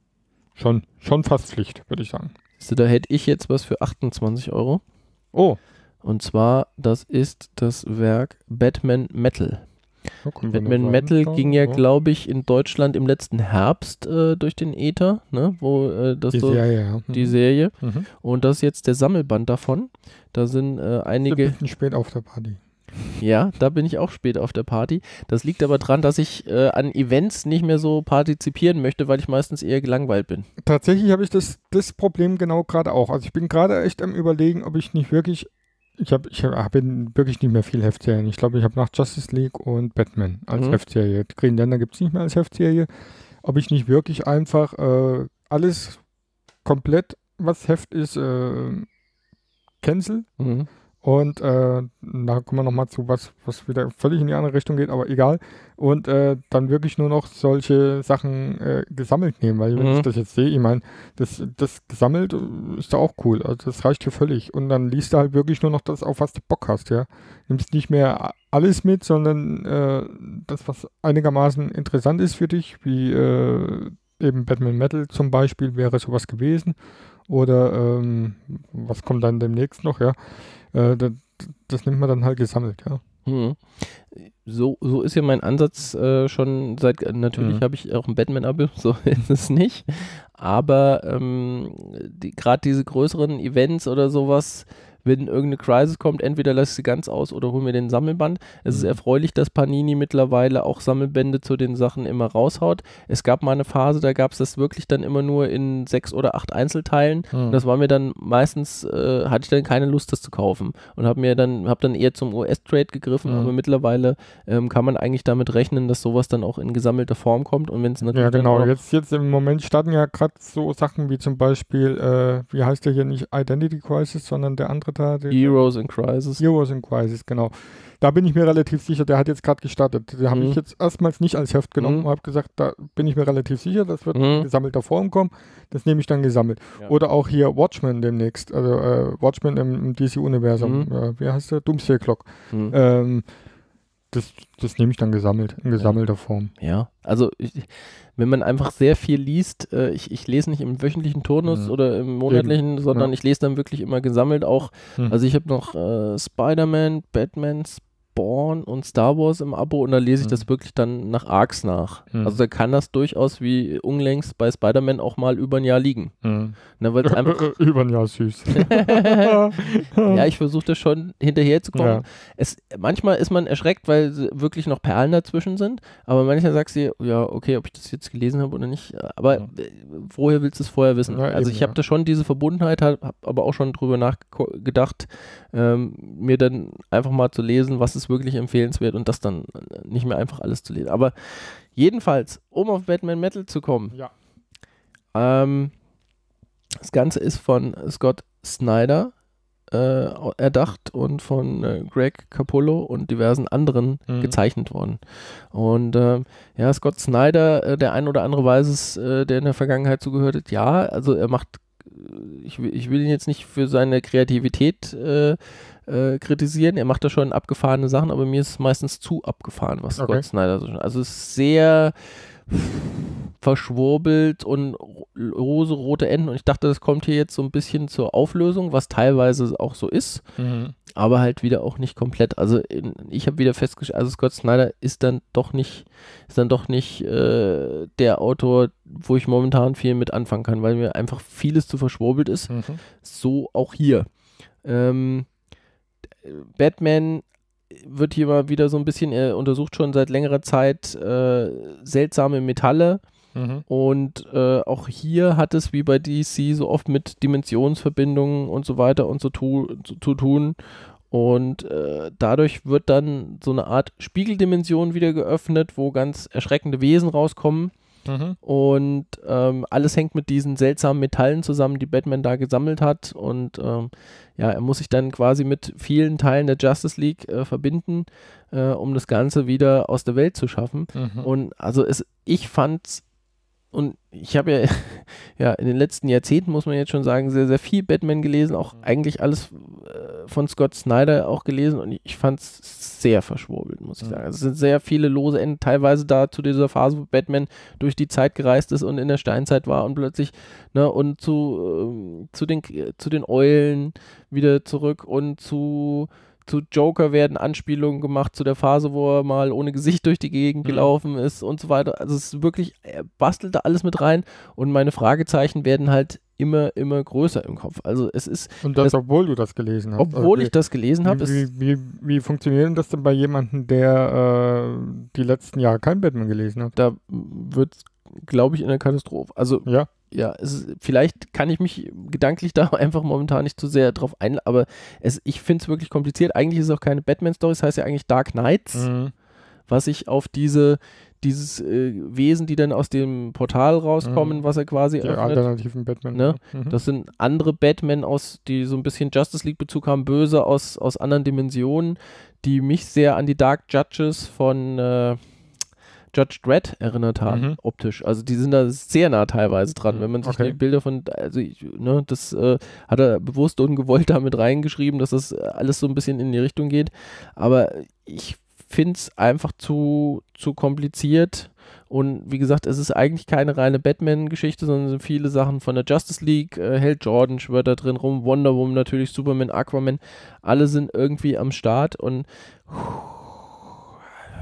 schon, schon fast Pflicht, würde ich sagen. So, da hätte ich jetzt was für achtundzwanzig Euro. Oh, Und zwar, das ist das Werk Batman Metal. da kommen wir Batman noch Metal weiter. ging ja, Oh. glaube ich, in Deutschland im letzten Herbst äh, durch den Äther, ne? Wo äh, das Die so Serie, ja. Mhm. die Serie. Mhm. Und das ist jetzt der Sammelband davon. Da sind äh, Ein einige. bisschen spät auf der Party. Ja, da bin ich auch spät auf der Party. Das liegt aber dran, dass ich äh, an Events nicht mehr so partizipieren möchte, weil ich meistens eher gelangweilt bin. Tatsächlich habe ich das, das Problem genau gerade auch. Also ich bin gerade echt am Überlegen, ob ich nicht wirklich, ich habe ich hab, hab wirklich nicht mehr viel Heftserien. Ich glaube, ich habe nach Justice League und Batman als Mhm. Heftserie. Green Lantern gibt es nicht mehr als Heftserie. Ob ich nicht wirklich einfach äh, alles komplett, was Heft ist, äh, cancel. Mhm. Und äh, da kommen wir nochmal zu was, was wieder völlig in die andere Richtung geht, aber egal. Und äh, dann wirklich nur noch solche Sachen äh, gesammelt nehmen, weil wenn Mhm. ich das jetzt sehe, ich meine, das, das gesammelt äh, ist ja auch cool. Also das reicht hier völlig. Und dann liest du halt wirklich nur noch das, auf was du Bock hast, ja. Nimmst nicht mehr a- alles mit, sondern äh, das, was einigermaßen interessant ist für dich, wie äh, eben Batman Metal zum Beispiel wäre sowas gewesen. Oder ähm, was kommt dann demnächst noch, ja. Äh, das, das nimmt man dann halt gesammelt, ja. Mhm. So, so ist ja mein Ansatz äh, schon seit, äh, natürlich Mhm. habe ich auch ein Batman-Abo, so ist es nicht, aber ähm, die, gerade diese größeren Events oder sowas wenn irgendeine Crisis kommt, entweder lasse ich sie ganz aus oder hole mir den Sammelband. Es ist Mhm. erfreulich, dass Panini mittlerweile auch Sammelbände zu den Sachen immer raushaut. Es gab mal eine Phase, da gab es das wirklich dann immer nur in sechs oder acht Einzelteilen. Mhm. Und das war mir dann meistens, äh, hatte ich dann keine Lust, das zu kaufen. Und habe mir dann, habe dann eher zum U S-Trade gegriffen, Mhm. aber mittlerweile ähm, kann man eigentlich damit rechnen, dass sowas dann auch in gesammelter Form kommt. Und wenn es natürlich Ja, dann genau. auch, Jetzt, jetzt im Moment starten ja gerade so Sachen wie zum Beispiel, äh, wie heißt der hier nicht Identity Crisis, sondern der andere da, der Heroes in Crisis. Heroes in Crisis, genau. Da bin ich mir relativ sicher, der hat jetzt gerade gestartet. Den habe Mhm. ich jetzt erstmals nicht als Heft genommen Mhm. und habe gesagt, da bin ich mir relativ sicher, das wird Mhm. in gesammelter Form kommen. Das nehme ich dann gesammelt. Ja. Oder auch hier Watchmen demnächst, also äh, Watchmen im, im D C-Universum. Mhm. Äh, wie heißt der? Doomsday Clock. Mhm. Ähm, das, das nehme ich dann gesammelt, in gesammelter Form. Ja, also ich, wenn man einfach sehr viel liest, äh, ich, ich lese nicht im wöchentlichen Turnus Mhm. oder im monatlichen, sondern ja. ich lese dann wirklich immer gesammelt auch. Mhm. Also ich habe noch äh, Spider-Man, Batman, Spawn und Star Wars im Abo und da lese ich Mhm. das wirklich dann nach Arcs nach. Mhm. Also da kann das durchaus wie unlängst bei Spider-Man auch mal über ein Jahr liegen. Mhm. Ne, weil es einfach, Über ein Jahr süß. ja, ich versuche das schon hinterherzukommen. Ja. Es, manchmal ist man erschreckt, weil sie wirklich noch Perlen dazwischen sind, aber manchmal sagst du, ja, okay, ob ich das jetzt gelesen habe oder nicht, aber Ja. äh, woher willst du es vorher wissen? Ja, also eben, ich habe ja. da schon diese Verbundenheit, habe hab aber auch schon drüber nachgedacht, ähm, mir dann einfach mal zu lesen, was ist wirklich empfehlenswert und das dann nicht mehr einfach alles zu lesen. Aber jedenfalls, um auf Batman Metal zu kommen, Ja. ähm, das Ganze ist von Scott Snyder äh, erdacht und von äh, Greg Capullo und diversen anderen Mhm. gezeichnet worden. Und ähm, ja, Scott Snyder, äh, der ein oder andere weiß es, äh, der in der Vergangenheit zugehört hat, ja, also er macht, äh, ich, will- ich will ihn jetzt nicht für seine Kreativität äh, äh, kritisieren, er macht da schon abgefahrene Sachen, aber mir ist es meistens zu abgefahren, was Okay. Scott Snyder so, also es ist sehr verschwurbelt und ro- rose-rote Enden und ich dachte, das kommt hier jetzt so ein bisschen zur Auflösung, was teilweise auch so ist, Mhm. aber halt wieder auch nicht komplett. Also in, ich habe wieder festgestellt, also Scott Snyder ist dann doch nicht, ist dann doch nicht äh, der Autor, wo ich momentan viel mit anfangen kann, weil mir einfach vieles zu verschwurbelt ist. Mhm. So auch hier. Ähm, Batman wird hier mal wieder so ein bisschen, er untersucht schon seit längerer Zeit äh, seltsame Metalle. Mhm. Und äh, auch hier hat es wie bei D C so oft mit Dimensionsverbindungen und so weiter und so tu, zu, zu tun. Und äh, dadurch wird dann so eine Art Spiegeldimension wieder geöffnet, wo ganz erschreckende Wesen rauskommen. Mhm. Und ähm, alles hängt mit diesen seltsamen Metallen zusammen, die Batman da gesammelt hat. Und ähm, ja, er muss sich dann quasi mit vielen Teilen der Justice League äh, verbinden, äh, um das Ganze wieder aus der Welt zu schaffen. Mhm. Und also es, ich fand's, und ich habe ja, ja in den letzten Jahrzehnten, muss man jetzt schon sagen, sehr, sehr viel Batman gelesen, auch eigentlich alles äh, von Scott Snyder auch gelesen und ich fand es sehr verschwurbelt, muss ich sagen. Also es sind sehr viele lose Enden, teilweise da zu dieser Phase, wo Batman durch die Zeit gereist ist und in der Steinzeit war und plötzlich, ne, und zu, ähm, zu, den, zu den Eulen wieder zurück und zu zu Joker werden Anspielungen gemacht zu der Phase, wo er mal ohne Gesicht durch die Gegend Mhm. gelaufen ist und so weiter. Also es ist wirklich, er bastelt da alles mit rein und meine Fragezeichen werden halt immer, immer größer im Kopf. Also es ist, Und das, das- obwohl du das gelesen hast. obwohl Also ich das gelesen habe, wie, ist, wie, wie, wie funktioniert denn das denn bei jemandem, der äh, die letzten Jahre kein Batman gelesen hat? da wird, glaube ich, in der Katastrophe. Also Ja. ja, es ist, vielleicht kann ich mich gedanklich da einfach momentan nicht zu sehr drauf ein, aber es, ich finde es wirklich kompliziert. Eigentlich ist es auch keine Batman-Story, es heißt ja eigentlich Dark Knights, Mhm. was sich auf diese, dieses äh, Wesen, die dann aus dem Portal rauskommen, Mhm. was er quasi Die öffnet. alternativen Batman. Ne? Mhm. Das sind andere Batman aus, die so ein bisschen Justice League Bezug haben, böse aus, aus anderen Dimensionen, die mich sehr an die Dark Judges von äh, Judge Dredd erinnert haben, Mhm. optisch. Also die sind da sehr nah teilweise dran. Mhm, Wenn man sich okay. die Bilder von, also ich, ne, das äh, hat er bewusst und gewollt damit reingeschrieben, dass das alles so ein bisschen in die Richtung geht. Aber ich finde es einfach zu, zu kompliziert. Und wie gesagt, es ist eigentlich keine reine Batman-Geschichte, sondern es sind viele Sachen von der Justice League. Äh, Hal Jordan schwört da drin rum, Wonder Woman natürlich, Superman, Aquaman. Alle sind irgendwie am Start und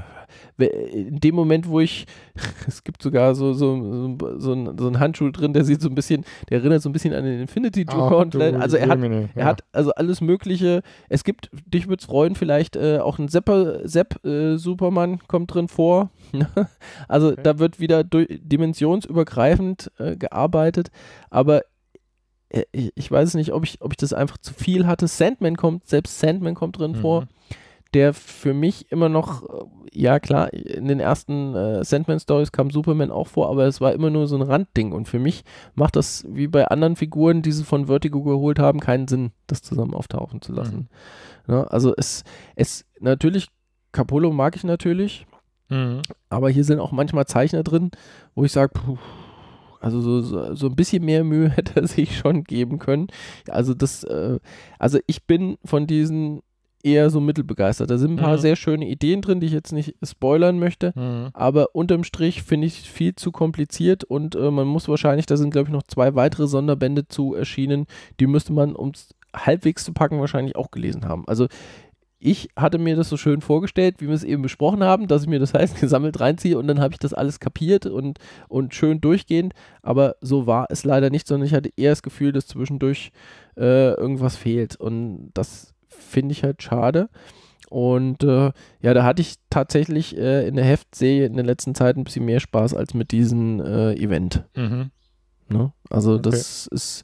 in dem Moment, wo ich, es gibt sogar so, so, so, so, ein, so einen Handschuh drin, der sieht so ein bisschen, der erinnert so ein bisschen an den Infinity Gauntlet. Also er hat, Gemini, er ja. hat also alles Mögliche. Es gibt, dich würde es freuen, vielleicht äh, auch ein Sepper, Sepp äh, Superman kommt drin vor. Also Okay. da wird wieder durch, dimensionsübergreifend äh, gearbeitet, aber äh, ich, ich weiß nicht, ob ich, ob ich das einfach zu viel hatte. Sandman kommt, selbst Sandman kommt drin Mhm. vor, der für mich immer noch, äh, ja klar, in den ersten äh, Sandman-Stories kam Superman auch vor, aber es war immer nur so ein Randding und für mich macht das, wie bei anderen Figuren, die sie von Vertigo geholt haben, keinen Sinn, das zusammen auftauchen zu lassen. Ja, also es, es, natürlich, Capullo mag ich natürlich, Mhm. aber hier sind auch manchmal Zeichner drin, wo ich sage, also so, so, so ein bisschen mehr Mühe hätte er sich schon geben können. Also das, äh, also ich bin von diesen eher so mittelbegeistert. Da sind ein paar Mhm. sehr schöne Ideen drin, die ich jetzt nicht spoilern möchte, Mhm. aber unterm Strich finde ich es viel zu kompliziert und äh, man muss wahrscheinlich, da sind glaube ich noch zwei weitere Sonderbände zu erschienen, die müsste man, um es halbwegs zu packen, wahrscheinlich auch gelesen haben. Also ich hatte mir das so schön vorgestellt, wie wir es eben besprochen haben, dass ich mir das heißt gesammelt reinziehe und dann habe ich das alles kapiert und, und schön durchgehend, aber so war es leider nicht, sondern ich hatte eher das Gefühl, dass zwischendurch äh, irgendwas fehlt und das finde ich halt schade. Und äh, ja, da hatte ich tatsächlich äh, in der Heftserie in der letzten Zeit ein bisschen mehr Spaß als mit diesem äh, Event. Mhm. Ne? Also Okay. das ist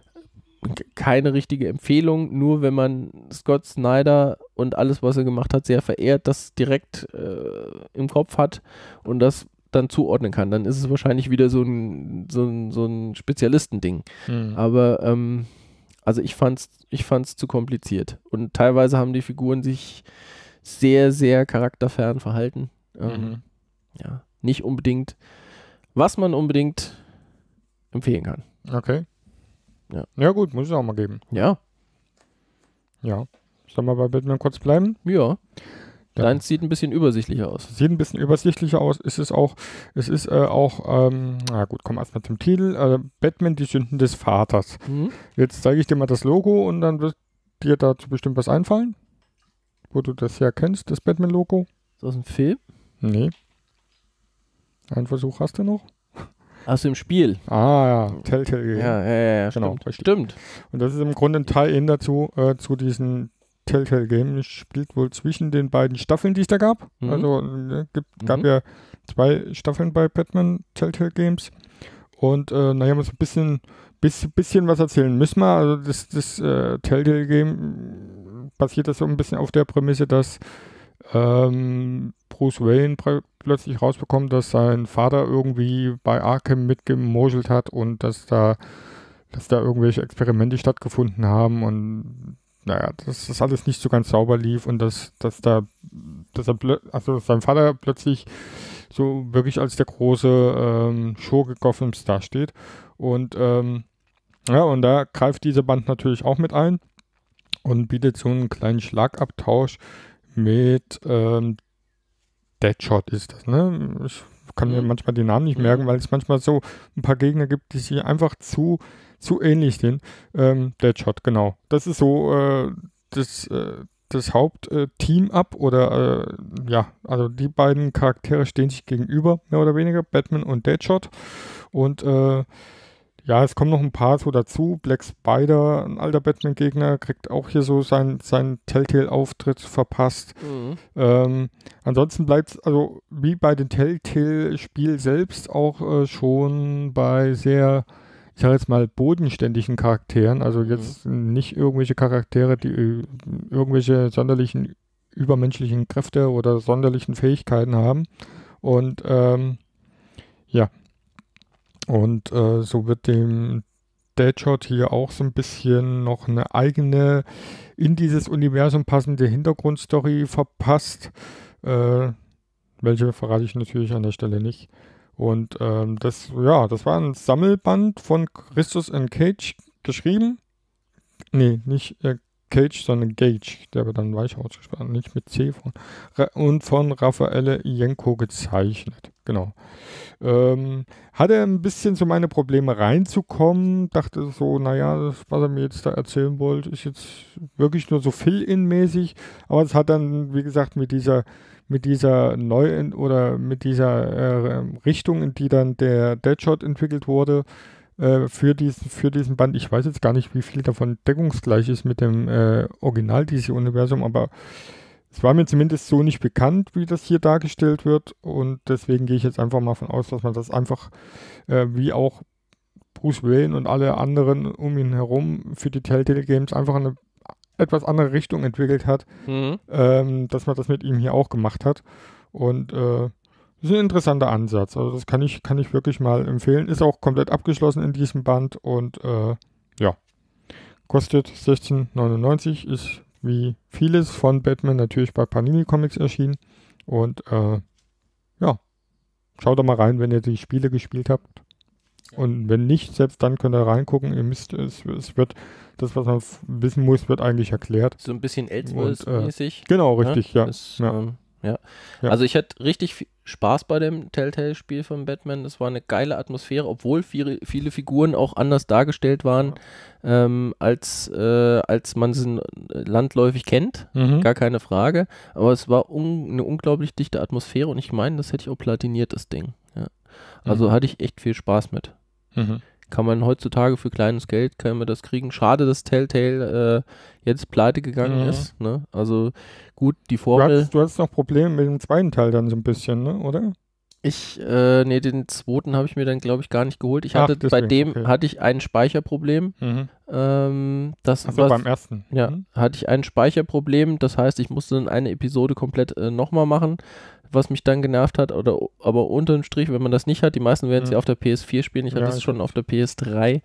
k- keine richtige Empfehlung, nur wenn man Scott Snyder und alles, was er gemacht hat, sehr verehrt, das direkt äh, im Kopf hat und das dann zuordnen kann. Dann ist es wahrscheinlich wieder so ein, so ein, so ein Spezialistending. Mhm. Aber ähm, also ich fand's, ich fand's zu kompliziert. Und teilweise haben die Figuren sich sehr, sehr charakterfern verhalten. Ähm, Mhm. Ja, nicht unbedingt, was man unbedingt empfehlen kann. Okay. Ja. Ja gut, muss es auch mal geben. Ja, Ja. Sollen wir bei Batman kurz bleiben? ja. Ja. Deins sieht ein bisschen übersichtlicher aus. Sieht ein bisschen übersichtlicher aus. Ist es auch, es ist äh, auch, ähm, na gut, kommen wir erstmal zum Titel. Äh, Batman, die Sünden des Vaters. Mhm. Jetzt zeige ich dir mal das Logo und dann wird dir dazu bestimmt was einfallen. Wo du das ja kennst, das Batman-Logo. Ist das aus dem Film? Nee. Einen Versuch hast du noch? Aus dem Spiel. Ah ja, Telltale. Ja, ja, ja, ja Genau, stimmt. richtig. Stimmt. Und das ist im Grunde ein Tie-In dazu, äh, zu diesen Telltale Game. Es spielt wohl zwischen den beiden Staffeln, die es da gab. Mhm. Also äh, gibt, gab Mhm. ja zwei Staffeln bei Batman Telltale Games. Und äh, naja, muss ein bisschen, bisschen, bisschen was erzählen müssen wir. Also das, das äh, Telltale Game basiert das so ein bisschen auf der Prämisse, dass ähm, Bruce Wayne pr- plötzlich rausbekommt, dass sein Vater irgendwie bei Arkham mitgemogelt hat und dass da, dass da irgendwelche Experimente stattgefunden haben und naja, dass das alles nicht so ganz sauber lief und dass, dass da, dass er plö- also sein Vater plötzlich so wirklich als der große ähm, Schurke Gothams dasteht. Und ähm, ja, und da greift diese Band natürlich auch mit ein und bietet so einen kleinen Schlagabtausch mit ähm, Deadshot ist das, ne? Ich kann mir Mhm. manchmal den Namen nicht merken, weil es manchmal so ein paar Gegner gibt, die sich einfach zu, zu ähnlich sind. Ähm, Deadshot, genau. Das ist so äh, das, äh, das Haupt-Team-Up oder äh, ja, also die beiden Charaktere stehen sich gegenüber, mehr oder weniger, Batman und Deadshot. Und äh, ja, es kommen noch ein paar so dazu. Black Spider, ein alter Batman-Gegner, kriegt auch hier so seinen sein Telltale-Auftritt verpasst. Mhm. Ähm, ansonsten bleibt es, also wie bei den Telltale-Spiel selbst, auch äh, schon bei sehr, ich sage jetzt mal, bodenständigen Charakteren. Also jetzt nicht irgendwelche Charaktere, die äh, irgendwelche sonderlichen übermenschlichen Kräfte oder sonderlichen Fähigkeiten haben. Und ähm, ja, und äh, so wird dem Deadshot hier auch so ein bisschen noch eine eigene, in dieses Universum passende Hintergrundstory verpasst. Äh, welche verrate ich natürlich an der Stelle nicht. Und ähm, das, ja, das war ein Sammelband von Christus and Cage geschrieben. Nee, nicht äh, Cage, sondern Gage, der wird dann weich ausgesprochen, nicht mit C von. Ra und von Raffaele Ienco gezeichnet. Genau. Ähm, hatte ein bisschen so meine Probleme reinzukommen, dachte so, naja, das, was er mir jetzt da erzählen wollte, ist jetzt wirklich nur so Fill-In-mäßig, aber es hat dann, wie gesagt, mit dieser, mit dieser neuen oder mit dieser äh, Richtung, in die dann der Deadshot entwickelt wurde, äh, für, diesen, für diesen Band. Ich weiß jetzt gar nicht, wie viel davon deckungsgleich ist mit dem äh, Original-D C-Universum, aber es war mir zumindest so nicht bekannt, wie das hier dargestellt wird, und deswegen gehe ich jetzt einfach mal von aus, dass man das einfach, äh, wie auch Bruce Wayne und alle anderen um ihn herum für die Telltale Games einfach eine etwas andere Richtung entwickelt hat, Mhm. ähm, dass man das mit ihm hier auch gemacht hat. Und äh, das ist ein interessanter Ansatz. Also das kann ich, kann ich wirklich mal empfehlen. Ist auch komplett abgeschlossen in diesem Band und äh, ja, kostet sechzehn neunundneunzig, ist wie vieles von Batman natürlich bei Panini Comics erschienen. Und äh, ja, schaut da mal rein, wenn ihr die Spiele gespielt habt. Und wenn nicht, selbst dann könnt ihr reingucken. Ihr müsst, es, es wird, das, was man f- wissen muss, wird eigentlich erklärt. So ein bisschen Und, äh, Elseworlds-mäßig. Genau, richtig, ja. Das, ja. Ähm, ja. Ja. Also ich hatte richtig viel Spaß bei dem Telltale-Spiel von Batman. Das war eine geile Atmosphäre, obwohl viele, viele Figuren auch anders dargestellt waren, ähm, als, äh, als man sie landläufig kennt. Mhm. Gar keine Frage. Aber es war un eine unglaublich dichte Atmosphäre und ich meine, das hätte ich auch platiniert, das Ding. Ja. Also Mhm. hatte ich echt viel Spaß mit. Mhm. Kann man heutzutage für kleines Geld, kann man das kriegen. Schade, dass Telltale äh, jetzt pleite gegangen Mhm. ist. Ne? Also gut, die Du Formel. hattest, du hattest noch Probleme mit dem zweiten Teil dann so ein bisschen, ne? Oder? Ich, äh, nee, den zweiten habe ich mir dann, glaube ich, gar nicht geholt. Ich Ach, hatte, bei deswegen, dem okay. hatte ich ein Speicherproblem. Mhm. Ähm, das Achso, was- beim ersten. Ja, Mhm. hatte ich ein Speicherproblem. Das heißt, ich musste dann eine Episode komplett äh, nochmal machen, was mich dann genervt hat. Oder, aber unterm Strich, wenn man das nicht hat, die meisten werden es Mhm. ja auf der P S vier spielen. Ich hatte Ja, es ich schon auf der P S drei.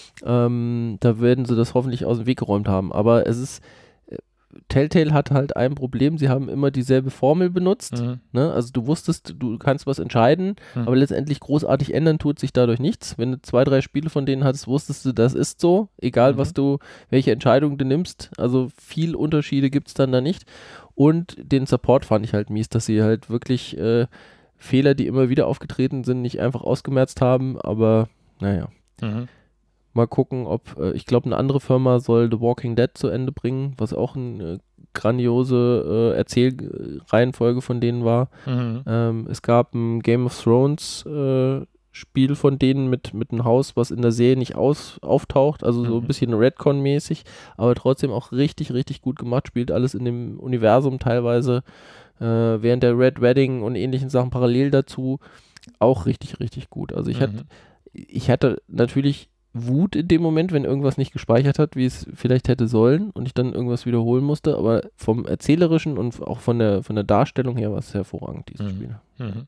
Ähm, da werden sie das hoffentlich aus dem Weg geräumt haben. Aber es ist, äh, Telltale hat halt ein Problem. Sie haben immer dieselbe Formel benutzt. Mhm. Ne? Also du wusstest, du kannst was entscheiden, Mhm. aber letztendlich großartig ändern tut sich dadurch nichts. Wenn du zwei, drei Spiele von denen hattest, wusstest du, das ist so, egal Mhm. was du, welche Entscheidung du nimmst. Also viel Unterschiede gibt es dann da nicht. Und den Support fand ich halt mies, dass sie halt wirklich äh, Fehler, die immer wieder aufgetreten sind, nicht einfach ausgemerzt haben, aber naja. Mhm. Mal gucken, ob, äh, ich glaube, eine andere Firma soll The Walking Dead zu Ende bringen, was auch eine grandiose äh, Erzählreihenfolge von denen war. Mhm. Ähm, es gab ein Game of Thrones äh, Spiel von denen mit, mit einem Haus, was in der Serie nicht aus, auftaucht, also so ein Mhm. bisschen Redcon-mäßig, aber trotzdem auch richtig, richtig gut gemacht, spielt alles in dem Universum teilweise, äh, während der Red Wedding und ähnlichen Sachen parallel dazu, auch richtig, richtig gut. Also ich, Mhm. hatte, ich hatte natürlich Wut in dem Moment, wenn irgendwas nicht gespeichert hat, wie es vielleicht hätte sollen und ich dann irgendwas wiederholen musste, aber vom Erzählerischen und auch von der, von der Darstellung her war es hervorragend, dieses Mhm. Spiel. Mhm.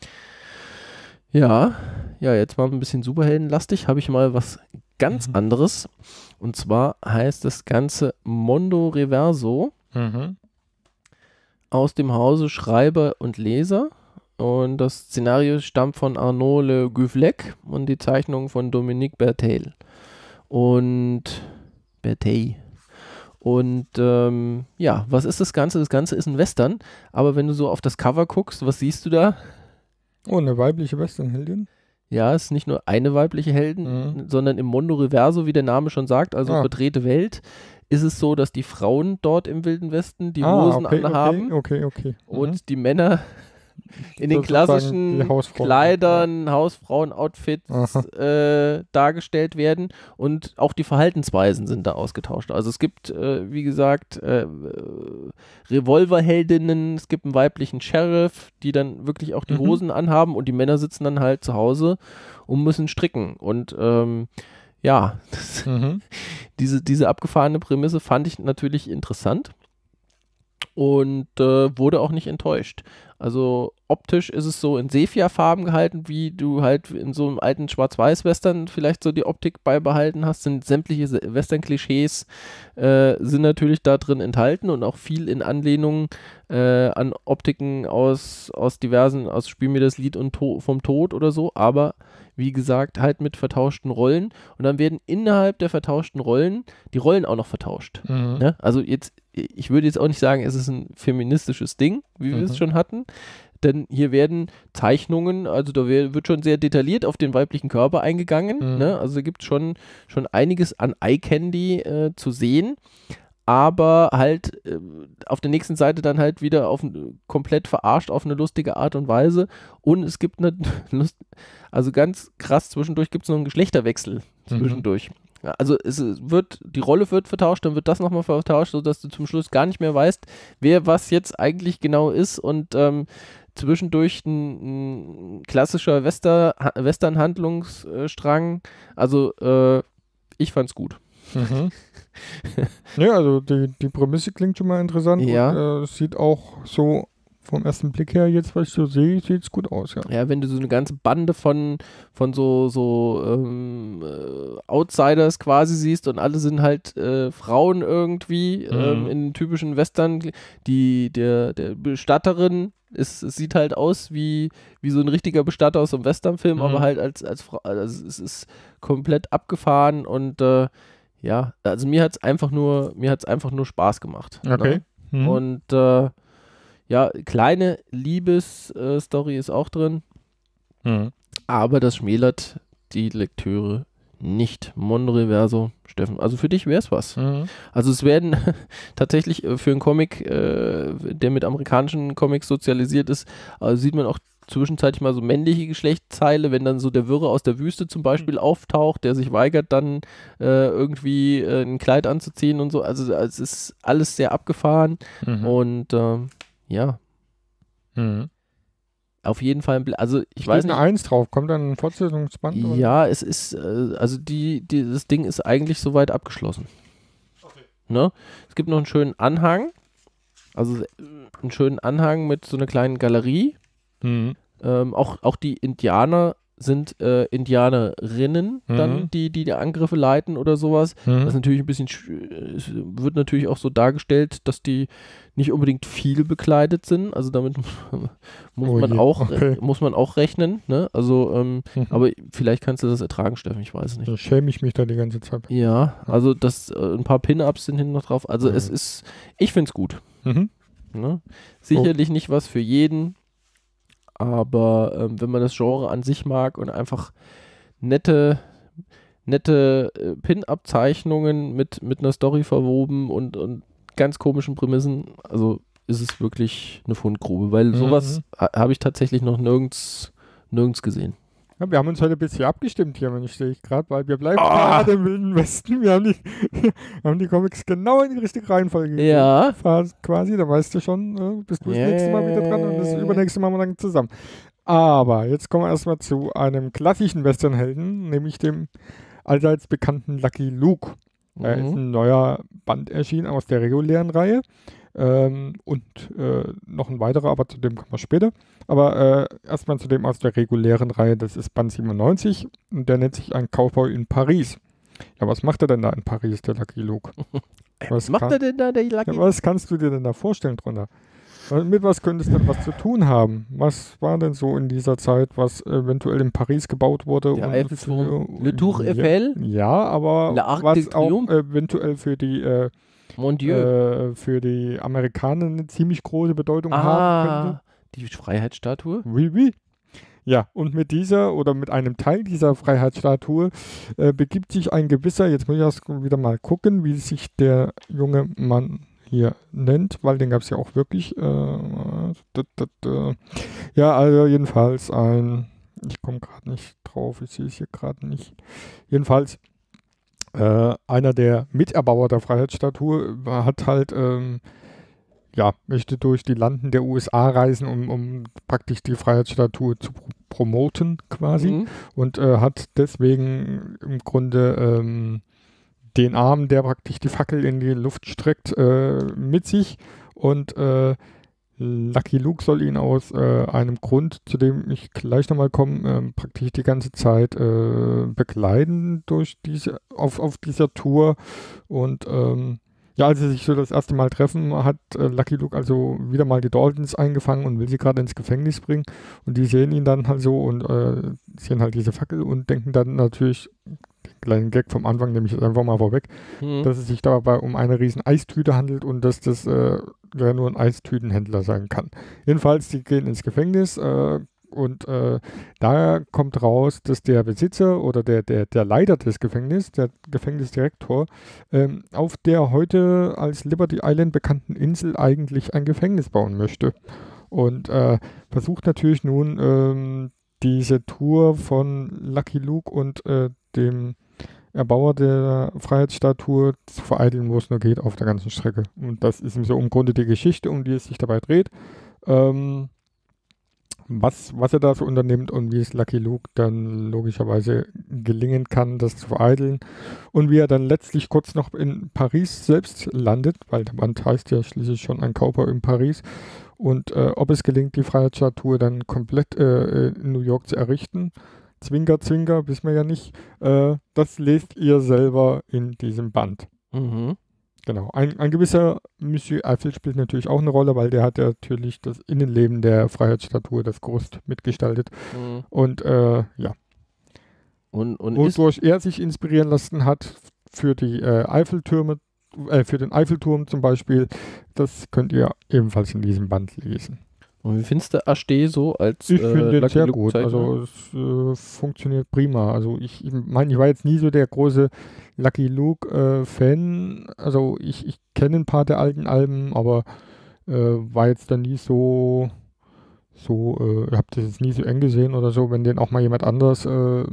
Ja, ja, jetzt mal ein bisschen superheldenlastig, habe ich mal was ganz Mhm. anderes und zwar heißt das Ganze Mondo Reverso Mhm. aus dem Hause Schreiber und Leser. Und das Szenario stammt von Arnaud Le Goufflec und die Zeichnung von Dominique Bertheil. Und Bertheil. Und ähm, ja, was ist das Ganze? Das Ganze ist ein Western, aber wenn du so auf das Cover guckst, was siehst du da? Oh, eine weibliche Westernheldin? Ja, es ist nicht nur eine weibliche Heldin, Mhm. sondern im Mondo Reverso, wie der Name schon sagt, also Ah. verdrehte Welt, ist es so, dass die Frauen dort im Wilden Westen die ah, Hosen okay, anhaben okay, okay, okay. Mhm. und die Männer in den Sozusagen klassischen die Hausfrauen. Kleidern, Hausfrauen-Outfits äh, dargestellt werden und auch die Verhaltensweisen sind da ausgetauscht. Also es gibt, äh, wie gesagt, äh, Revolverheldinnen, es gibt einen weiblichen Sheriff, die dann wirklich auch die Mhm. Hosen anhaben und die Männer sitzen dann halt zu Hause und müssen stricken. Und ähm, ja, das, Mhm. diese, diese abgefahrene Prämisse fand ich natürlich interessant und äh, wurde auch nicht enttäuscht. Also optisch ist es so in Sepia-Farben gehalten, wie du halt in so einem alten Schwarz-Weiß-Western vielleicht so die Optik beibehalten hast. Sind sämtliche Se- Western-Klischees äh, sind natürlich da drin enthalten und auch viel in Anlehnung äh, an Optiken aus, aus diversen, aus Spiel mir das Lied und to vom Tod oder so, aber wie gesagt, halt mit vertauschten Rollen und dann werden innerhalb der vertauschten Rollen die Rollen auch noch vertauscht. Mhm. Ne? Also jetzt, ich würde jetzt auch nicht sagen, es ist ein feministisches Ding, wie wir es Mhm. schon hatten, denn hier werden Zeichnungen, also da wär, wird schon sehr detailliert auf den weiblichen Körper eingegangen, Mhm. ne? Also da gibt es schon, schon einiges an Eye-Candy äh, zu sehen, aber halt äh, auf der nächsten Seite dann halt wieder auf komplett verarscht auf eine lustige Art und Weise. Und es gibt eine Lust, also ganz krass, zwischendurch gibt es noch einen Geschlechterwechsel zwischendurch. Mhm. Also es wird, die Rolle wird vertauscht, dann wird das nochmal vertauscht, sodass du zum Schluss gar nicht mehr weißt, wer was jetzt eigentlich genau ist und ähm, zwischendurch ein, ein klassischer Wester, Western-Handlungsstrang. Also äh, ich fand's gut. Mhm. Ja, also die, die Prämisse klingt schon mal interessant. Ja. Und, äh, es sieht auch so vom ersten Blick her, jetzt was ich so sehe, sieht es gut aus, ja. Ja, wenn du so eine ganze Bande von, von so, so ähm, äh, Outsiders quasi siehst und alle sind halt äh, Frauen irgendwie Mhm. ähm, in typischen Western, die, der, der Bestatterin ist, es sieht halt aus wie, wie so ein richtiger Bestatter aus einem Westernfilm, Mhm. aber halt als, als Frau, also es ist komplett abgefahren und äh, ja, also mir hat es einfach nur, mir hat's einfach nur Spaß gemacht. Okay. Ne? Mhm. Und äh, ja, kleine Liebesstory ist auch drin, Mhm. aber das schmälert die Lektüre nicht. Mondo Reverso, Steffen, also für dich wäre es was. Mhm. Also es werden tatsächlich äh, für einen Comic, äh, der mit amerikanischen Comics sozialisiert ist, äh, sieht man auch zwischenzeitlich mal so männliche Geschlechtsteile, wenn dann so der Wirre aus der Wüste zum Beispiel auftaucht, der sich weigert dann äh, irgendwie äh, ein Kleid anzuziehen und so. Also es ist alles sehr abgefahren Mhm. und ähm, ja, Mhm. auf jeden Fall, ein Bl- also ich Steht weiß eine nicht, Eins drauf, kommt dann ein Fortsetzungsband? oder? ja, es ist, äh, also die, die, das Ding ist eigentlich soweit abgeschlossen. Ne? Es gibt noch einen schönen Anhang, also äh, einen schönen Anhang mit so einer kleinen Galerie. Mhm. Ähm, auch, auch die Indianer sind äh, Indianerinnen, dann, Mhm. die, die die Angriffe leiten oder sowas. Das ist Mhm. natürlich ein bisschen, sch- es wird natürlich auch so dargestellt, dass die nicht unbedingt viel bekleidet sind. Also damit muss Oh man je, auch okay. muss man auch rechnen. Ne? Also, ähm, Mhm. aber vielleicht kannst du das ertragen, Steffen. Ich weiß es nicht. Da schäme ich mich da die ganze Zeit. Ja, also das äh, ein paar Pin-Ups sind hinten noch drauf. Also Mhm. es ist, ich finde es gut. Mhm. Ne? Sicherlich nicht was für jeden, aber ähm, wenn man das Genre an sich mag und einfach nette, nette äh, Pin-Up-Zeichnungen mit, mit einer Story verwoben und, und ganz komischen Prämissen, also ist es wirklich eine Fundgrube, weil Mhm. sowas ha- habe ich tatsächlich noch nirgends, nirgends gesehen. Ja, wir haben uns heute ein bisschen abgestimmt hier, wenn ich sehe ich gerade, weil wir bleiben Ah. gerade im Wilden Westen. Wir haben, die, wir haben die Comics genau in die richtige Reihenfolge gegeben. Ja. Fast Quasi, da weißt du schon, äh, bist du das Ja, nächste Mal wieder dran und das ja, ja. übernächste Mal mal dann zusammen. Aber jetzt kommen wir erstmal zu einem klassischen Westernhelden, nämlich dem allseits bekannten Lucky Luke. Er ist Mhm. ein neuer Band erschienen aus der regulären Reihe. Ähm, und äh, noch ein weiterer, aber zu dem kommen wir später. Aber äh, erstmal zu dem aus der regulären Reihe, das ist Band siebenundneunzig und der nennt sich Ein Cowboy in Paris. Ja, was macht er denn da in Paris, der Lucky Luke? Was macht kann- er denn da, der Lucky? Ja, was kannst du dir denn da vorstellen drunter? Äh, Mit was könnte es denn was zu tun haben? Was war denn so in dieser Zeit, was eventuell in Paris gebaut wurde? Der und Eiffelturm. für- Le Tour ja, Eiffel? Ja, aber Le Arc was de auch Triomphe? eventuell für die äh, Mon Dieu. äh, für die Amerikaner eine ziemlich große Bedeutung haben könnte. ah, die Freiheitsstatue? Oui, oui. Ja, und mit dieser oder mit einem Teil dieser Freiheitsstatue äh, begibt sich ein gewisser, jetzt muss ich erst wieder mal gucken, wie sich der junge Mann hier nennt, weil den gab es ja auch wirklich. Äh, d- d- d- ja, also jedenfalls ein, ich komme gerade nicht drauf, ich sehe es hier gerade nicht. Jedenfalls äh, einer der Miterbauer der Freiheitsstatue hat halt, ähm, ja, möchte durch die Landen der U S A reisen, um, um praktisch die Freiheitsstatue zu pro promoten quasi Mhm. und äh, hat deswegen im Grunde ähm, den Arm, der praktisch die Fackel in die Luft streckt, äh, mit sich und äh, Lucky Luke soll ihn aus äh, einem Grund, zu dem ich gleich nochmal komme, ähm, praktisch die ganze Zeit äh, begleiten durch diese, auf, auf dieser Tour. Und ähm, ja, als sie sich so das erste Mal treffen, hat äh, Lucky Luke also wieder mal die Daltons eingefangen und will sie gerade ins Gefängnis bringen. Und die sehen ihn dann halt so und äh, sehen halt diese Fackel und denken dann natürlich, den kleinen Gag vom Anfang nehme ich jetzt einfach mal vorweg, Mhm. dass es sich dabei um eine riesen Eistüte handelt und dass das äh, ja nur ein Eistütenhändler sein kann. Jedenfalls, die gehen ins Gefängnis, äh, Und äh, da kommt raus, dass der Besitzer oder der, der, der Leiter des Gefängnisses, der Gefängnisdirektor, ähm, auf der heute als Liberty Island bekannten Insel eigentlich ein Gefängnis bauen möchte. Und äh, versucht natürlich nun ähm, diese Tour von Lucky Luke und äh, dem Erbauer der Freiheitsstatue zu vereiteln, wo es nur geht, auf der ganzen Strecke. Und das ist so im Grunde die Geschichte, um die es sich dabei dreht. Ähm, was, was er da so unternimmt und wie es Lucky Luke dann logischerweise gelingen kann, das zu vereiteln. Und wie er dann letztlich kurz noch in Paris selbst landet, weil der Band heißt ja schließlich schon ein Cowboy in Paris. Und äh, ob es gelingt, die Freiheitsstatue dann komplett äh, in New York zu errichten, Zwinker, Zwinker, wissen wir ja nicht. Äh, das lest ihr selber in diesem Band. Mhm. Genau. Ein, ein gewisser Monsieur Eiffel spielt natürlich auch eine Rolle, weil der hat ja natürlich das Innenleben der Freiheitsstatue, das Gerüst mitgestaltet. Mhm. Und äh, ja. Und, und ist, Wodurch er sich inspirieren lassen hat für die äh, Eiffeltürme, äh, für den Eiffelturm zum Beispiel, das könnt ihr ebenfalls in diesem Band lesen. und wie findest du Ashté so als Ich äh, finde den Lucky sehr Luke gut. Zeichner? Also es äh, funktioniert prima. Also ich, ich meine, ich war jetzt nie so der große Lucky Luke-Fan. Äh, also ich, ich kenne ein paar der alten Alben, aber äh, war jetzt dann nie so, so äh, ich habe das jetzt nie so eng gesehen oder so, wenn den auch mal jemand anders äh,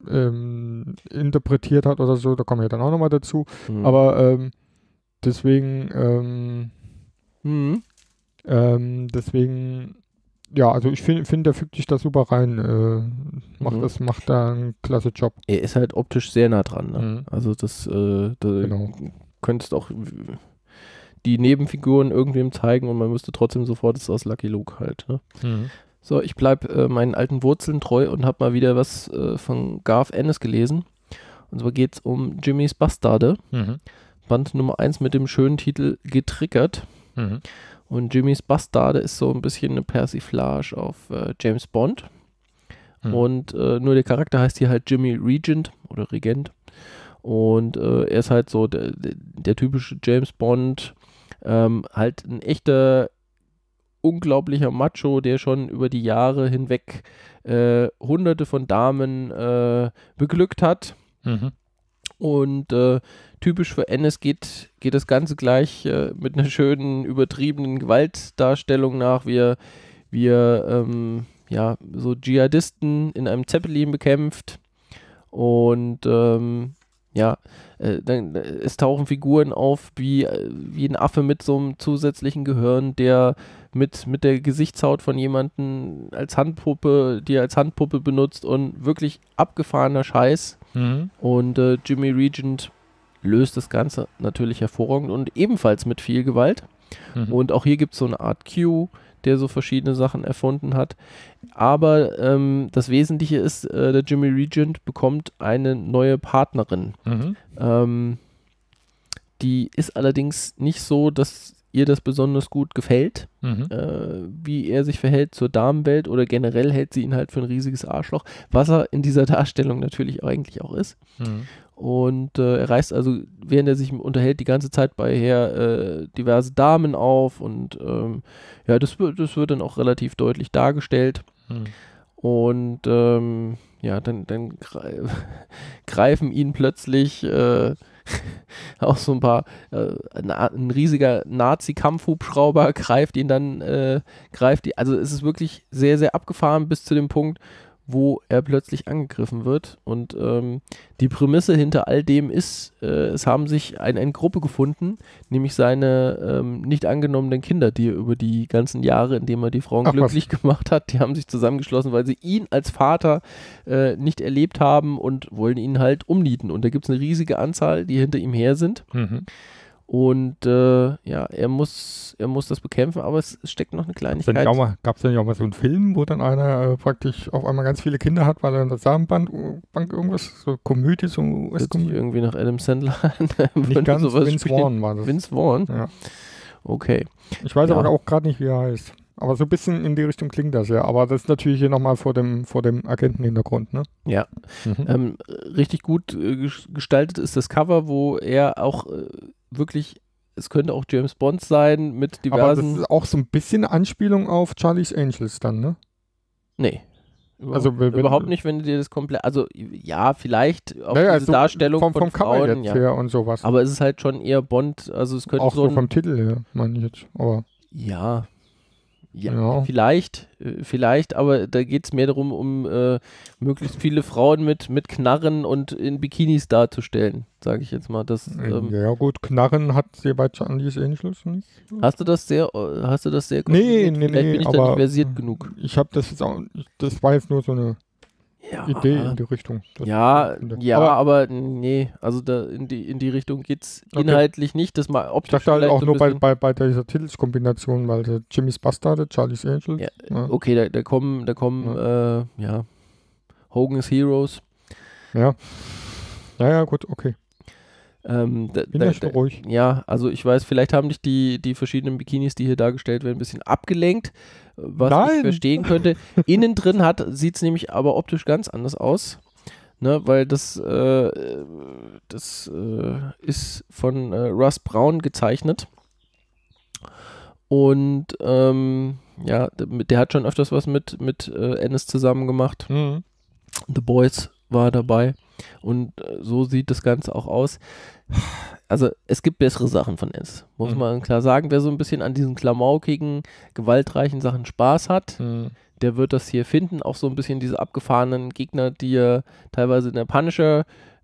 ähm, interpretiert hat oder so, da kommen wir dann auch nochmal dazu. Mhm. Aber ähm, deswegen ähm, Mhm. Ähm, deswegen, ja, also ich finde, find, der fügt sich da super rein. Äh, macht Mhm. das, macht da einen klasse Job. Er ist halt optisch sehr nah dran. Ne? Mhm. Also das, äh, da Genau. könntest auch die Nebenfiguren irgendwem zeigen und man müsste trotzdem sofort, es ist aus Lucky Luke halt. Ne? Mhm. So, ich bleibe äh, meinen alten Wurzeln treu und habe mal wieder was äh, von Garth Ennis gelesen. Und zwar geht es um Jimmys Bastarde. Mhm. Band Nummer eins mit dem schönen Titel Getriggert. Mhm. Und Jimmys Bastarde ist so ein bisschen eine Persiflage auf äh, James Bond. Mhm. Und äh, nur der Charakter heißt hier halt Jimmy Regent oder Regent. Und äh, er ist halt so der, der, der typische James Bond, ähm, halt ein echter, unglaublicher Macho, der schon über die Jahre hinweg äh, hunderte von Damen äh, beglückt hat. Mhm. Und äh, typisch für Ennis geht, geht das Ganze gleich äh, mit einer schönen, übertriebenen Gewaltdarstellung nach, wie er, wie er ähm, ja, so Dschihadisten in einem Zeppelin bekämpft. Und ähm, ja, äh, dann, es tauchen Figuren auf, wie, wie ein Affe mit so einem zusätzlichen Gehirn, der mit, mit der Gesichtshaut von jemandem als Handpuppe, die er als Handpuppe benutzt und wirklich abgefahrener Scheiß. Mhm. Und äh, Jimmy Regent löst das Ganze natürlich hervorragend und ebenfalls mit viel Gewalt. Mhm. Und auch hier gibt es so eine Art Q, der so verschiedene Sachen erfunden hat. Aber ähm, das Wesentliche ist, äh, der Jimmy Regent bekommt eine neue Partnerin. Mhm. Ähm, die ist allerdings nicht so, dass ihr das besonders gut gefällt, Mhm. äh, wie er sich verhält zur Damenwelt, oder generell hält sie ihn halt für ein riesiges Arschloch, was er in dieser Darstellung natürlich eigentlich auch ist. Mhm. Und äh, er reißt also, während er sich unterhält, die ganze Zeit bei her äh, diverse Damen auf und ähm, ja, das wird, das wird dann auch relativ deutlich dargestellt. Mhm. Und ähm, ja, dann, dann gre- greifen ihn plötzlich äh, auch so ein paar, äh, ein, ein riesiger Nazi-Kampfhubschrauber greift ihn dann, äh, greift die, also es ist wirklich sehr, sehr abgefahren bis zu dem Punkt, wo er plötzlich angegriffen wird. Und ähm, die Prämisse hinter all dem ist, äh, es haben sich ein, eine Gruppe gefunden, nämlich seine ähm, nicht angenommenen Kinder, die er über die ganzen Jahre, in denen er die Frauen Ach, glücklich gemacht hat, die haben sich zusammengeschlossen, weil sie ihn als Vater äh, nicht erlebt haben und wollen ihn halt umnieten. Und da gibt es eine riesige Anzahl, die hinter ihm her sind. Mhm. Und äh, ja, er muss, er muss das bekämpfen, aber es steckt noch eine Kleinigkeit. Gab es denn ja auch mal so einen Film, wo dann einer äh, praktisch auf einmal ganz viele Kinder hat, weil er in der Samenbank Bank irgendwas, so Komödie, so Hört sich US-Komödie. irgendwie nach Adam Sandler an. Nicht ganz, sowas Vince spielen. Vaughn war das. Vince Vaughn? Ja. Okay. Ich weiß Ja. aber auch gerade nicht, wie er heißt. Aber so ein bisschen in die Richtung klingt das ja. Aber das ist natürlich hier nochmal vor dem, vor dem Agentenhintergrund, ne? Ja. Mhm. Ähm, richtig gut äh, ges- gestaltet ist das Cover, wo er auch äh, wirklich, es könnte auch James Bond sein, mit Aber das diversen. ist auch so ein bisschen Anspielung auf Charlie's Angels dann, ne? Nee. Überhaupt, Also, wenn- überhaupt nicht, wenn du dir das komplett, also ja, vielleicht auf Naja, diese so Darstellung vom, von vom Cover Frauen, jetzt ja. her und sowas. Aber es ist halt schon eher Bond, also es könnte Auch so so ein, vom Titel her, meine ich jetzt. Aber ja, ja, Ja. vielleicht, äh, vielleicht, aber da geht es mehr darum, um äh, möglichst viele Frauen mit, mit Knarren und in Bikinis darzustellen, sage ich jetzt mal. Das, ähm, ja gut, Knarren hat sie bei Charlie's Angels nicht. Hast du das sehr, äh, hast du das sehr Nee, konsumiert? nee, Vielleicht nee, bin ich da aber nicht versiert genug. Ich habe das jetzt auch, das war jetzt nur so eine Ja, Idee in die Richtung. Das ja, finde. ja, aber aber, nee, also da in die in die Richtung geht's Okay. inhaltlich nicht. Das mal ich optisch dachte halt vielleicht auch so ein nur bei, bisschen- bei, bei dieser Titelskombination, weil der Jimmy's Bastarde, Charlie's Angels. Ja, Ja. Okay, da, da kommen, da kommen, äh, ja, Hogan's Heroes. Ja. ja, ja, gut, okay. Ähm, da, Bin da, ja schon da, ruhig. ja, also ich weiß, vielleicht haben dich die, die verschiedenen Bikinis, die hier dargestellt werden, ein bisschen abgelenkt, was ich Nein. verstehen könnte. Innen drin hat sieht es nämlich aber optisch ganz anders aus. Ne, weil das, äh, das äh, ist von äh, Russ Brown gezeichnet. Und ähm, ja, der, der hat schon öfters was mit, mit äh, Ennis zusammen gemacht. Mhm. The Boys war dabei. Und äh, so sieht das Ganze auch aus. Also es gibt bessere Sachen von Ennis, muss Mhm. man klar sagen. Wer so ein bisschen an diesen klamaukigen, gewaltreichen Sachen Spaß hat, Mhm. der wird das hier finden. Auch so ein bisschen diese abgefahrenen Gegner, die er teilweise in der Punisher,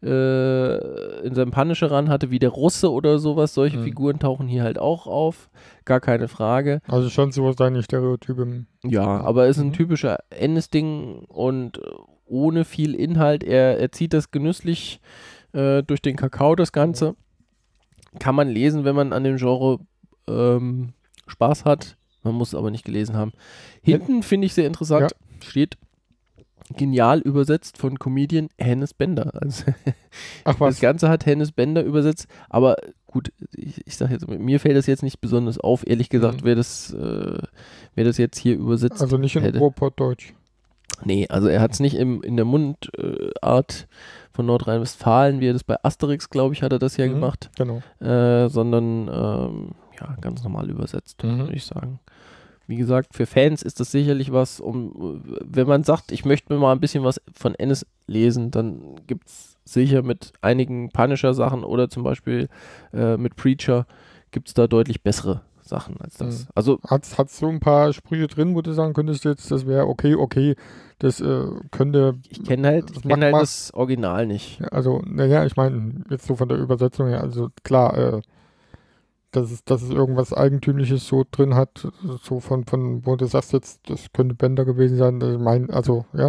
äh, in seinem Punisher ran hatte, wie der Russe oder sowas. Solche Mhm. Figuren tauchen hier halt auch auf. Gar keine Frage. Also schon so seine Stereotype. Ja, aber es ist ein Mhm. typischer Ennis-Ding und äh, ohne viel Inhalt. Er, er zieht das genüsslich äh, durch den Kakao, das Ganze. Kann man lesen, wenn man an dem Genre ähm, Spaß hat. Man muss es aber nicht gelesen haben. Hinten finde ich sehr interessant. Steht genial übersetzt von Comedian Hennes Bender. Also Ach das was. Ganze hat Hennes Bender übersetzt, aber gut, ich, ich sage jetzt, mir fällt das jetzt nicht besonders auf, ehrlich gesagt, Mhm. wer das, äh, wer das jetzt hier übersetzt Also nicht in hätte. Ruhrpott-Deutsch. Nee, also er hat es nicht im, in der Mundart von Nordrhein-Westfalen, wie er das bei Asterix, glaube ich, hat er das ja Mhm. gemacht, Genau. äh, sondern ähm, ja, ganz normal übersetzt, Mhm. würde ich sagen. Wie gesagt, für Fans ist das sicherlich was, um, wenn man sagt, ich möchte mir mal ein bisschen was von Ennis lesen, dann gibt es sicher mit einigen Punisher-Sachen oder zum Beispiel äh, mit Preacher gibt es da deutlich bessere Sachen als das. Mhm. Also, Hat es so ein paar Sprüche drin, wo du sagen könntest jetzt, das wäre okay, okay, das äh, könnte, ich kenne halt, ich Das kenn macht halt mal- das Original nicht. ja, also, naja, ich meine, jetzt so von der Übersetzung her, also klar, äh, dass es, dass es irgendwas Eigentümliches so drin hat, so von, von, wo du sagst jetzt, das könnte Bender gewesen sein, ich mein, also, ja,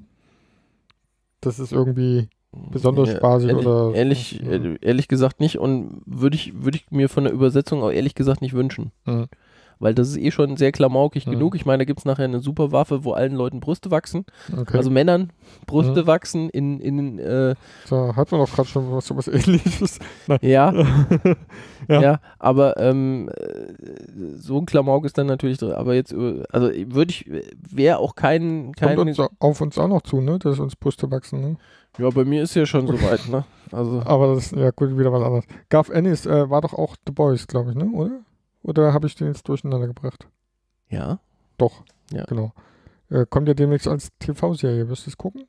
das ist irgendwie besonders Ja, spaßig ehrlich, oder. Ehrlich, ja. äh, ehrlich gesagt nicht und würde ich, würd ich mir von der Übersetzung auch ehrlich gesagt nicht wünschen. Mhm. Weil das ist eh schon sehr klamaukig Mhm. genug. Ich meine, da gibt es nachher eine super Waffe, wo allen Leuten Brüste wachsen. Okay. Also Männern Brüste Mhm. wachsen in, in äh, da hat man doch gerade schon was, sowas ähnliches. Nein. ja, Ja. ja. aber ähm, äh, so ein Klamauk ist dann natürlich drin. Aber jetzt, über- also würde ich, wäre auch kein, Kommt kein uns auf uns auch noch zu, ne, dass uns Brüste wachsen, ne? ja, bei mir ist ja schon soweit, ne? Also, Aber das ist ja gut, wieder was anderes. Garth Ennis äh, war doch auch The Boys, glaube ich, ne? Oder? Oder habe ich den jetzt durcheinander gebracht? ja. Doch. Ja. Genau. Äh, kommt ja demnächst als T V-Serie. Wirst du es gucken?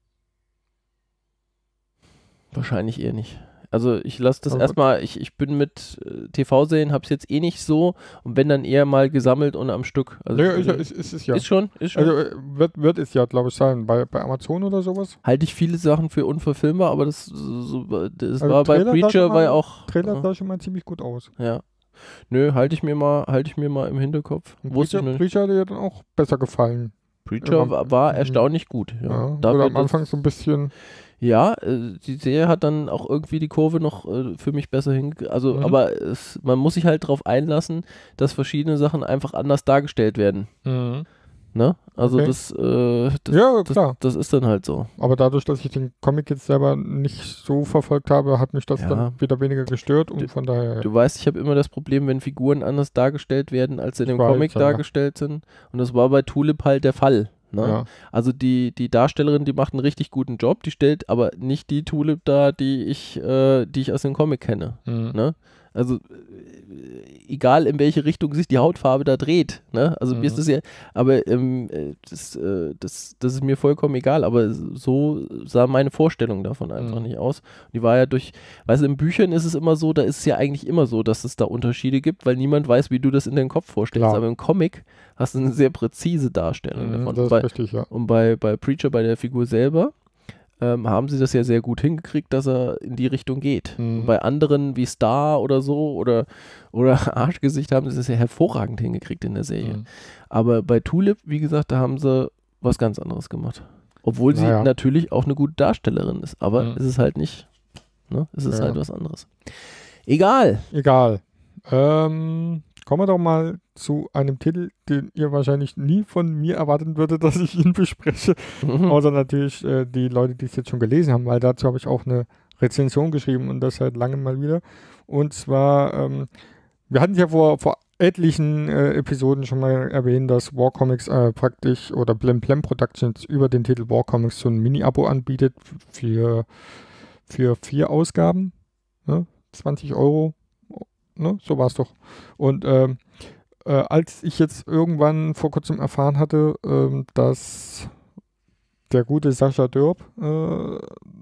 Wahrscheinlich eher nicht. Also ich lasse das Aber- erstmal, ich, ich bin mit äh, T V-Serien, hab's jetzt eh nicht so und wenn dann eher mal gesammelt und am Stück. Also, Ja, also, ist, ist, ist es ja. ist schon, ist schon. Also äh, wird, wird es ja, glaube ich, sein. Bei, bei Amazon oder sowas. Halte ich viele Sachen für unverfilmbar, aber das, so, das Also war bei Trailer sah Preacher schon war ja mal- auch. Trailer ja, sah schon mal ziemlich gut aus. ja. Nö, halte ich mir mal, halte ich mir mal im Hinterkopf. Und Wusste Preacher, ich nicht. Preacher hat dir ja dann auch besser gefallen. Preacher am- war, war mhm. erstaunlich gut. Ja, Ja. Dafür, Oder am dass- Anfang so ein bisschen. Ja, äh, die Serie hat dann auch irgendwie die Kurve noch äh, für mich besser hin. Also, Mhm. aber es, man muss sich halt darauf einlassen, dass verschiedene Sachen einfach anders dargestellt werden. Ne? Also Okay. das, äh, das, Ja, das, klar. das ist dann halt so. Aber dadurch, dass ich den Comic jetzt selber nicht so verfolgt habe, hat mich das Ja. dann wieder weniger gestört und Du- von daher. Du weißt, ich habe immer das Problem, wenn Figuren anders dargestellt werden, als sie in Ich dem weiß, Comic ja. dargestellt sind. Und das war bei Tulip halt der Fall. Ne? ja. Also die, die Darstellerin, die macht einen richtig guten Job, die stellt aber nicht die Tulip dar, die ich, äh, die ich aus dem Comic kenne. Mhm. Ne? Also äh, egal in welche Richtung sich die Hautfarbe da dreht, ne? Also Mhm. mir ist das ja, aber ähm, äh, das, äh, das, das ist mir vollkommen egal, aber so sah meine Vorstellung davon einfach Mhm. nicht aus. Die war ja durch, weißt du, in Büchern ist es immer so, da ist es ja eigentlich immer so, dass es da Unterschiede gibt, weil niemand weiß, wie du das in deinen Kopf vorstellst. Klar. Aber im Comic hast du eine sehr präzise Darstellung Mhm, davon. das ist Bei, richtig, ja. und bei, bei Preacher, bei der Figur selber, ähm, haben sie das ja sehr gut hingekriegt, dass er in die Richtung geht. Mhm. Und bei anderen wie Star oder so oder, oder Arschgesicht haben sie das ja hervorragend hingekriegt in der Serie. Mhm. Aber bei Tulip, wie gesagt, da haben sie was ganz anderes gemacht. Obwohl sie Naja. natürlich auch eine gute Darstellerin ist. Aber Mhm. es ist halt nicht, ne? Es ist Ja. halt was anderes. Egal. Egal. Ähm, kommen wir doch mal zu einem Titel, den ihr wahrscheinlich nie von mir erwarten würdet, dass ich ihn bespreche. Mhm. Außer natürlich äh, die Leute, die es jetzt schon gelesen haben, weil dazu habe ich auch eine Rezension geschrieben und das seit langem mal wieder. Und zwar, ähm, wir hatten ja vor, vor etlichen äh, Episoden schon mal erwähnt, dass War Comics äh, praktisch oder Blem Blem Productions über den Titel War Comics so ein Mini-Abo anbietet für, für vier Ausgaben. Ne? zwanzig Euro. Ne? So war es doch. Und ähm, äh, als ich jetzt irgendwann vor kurzem erfahren hatte, ähm, dass der gute Sascha Dörp äh,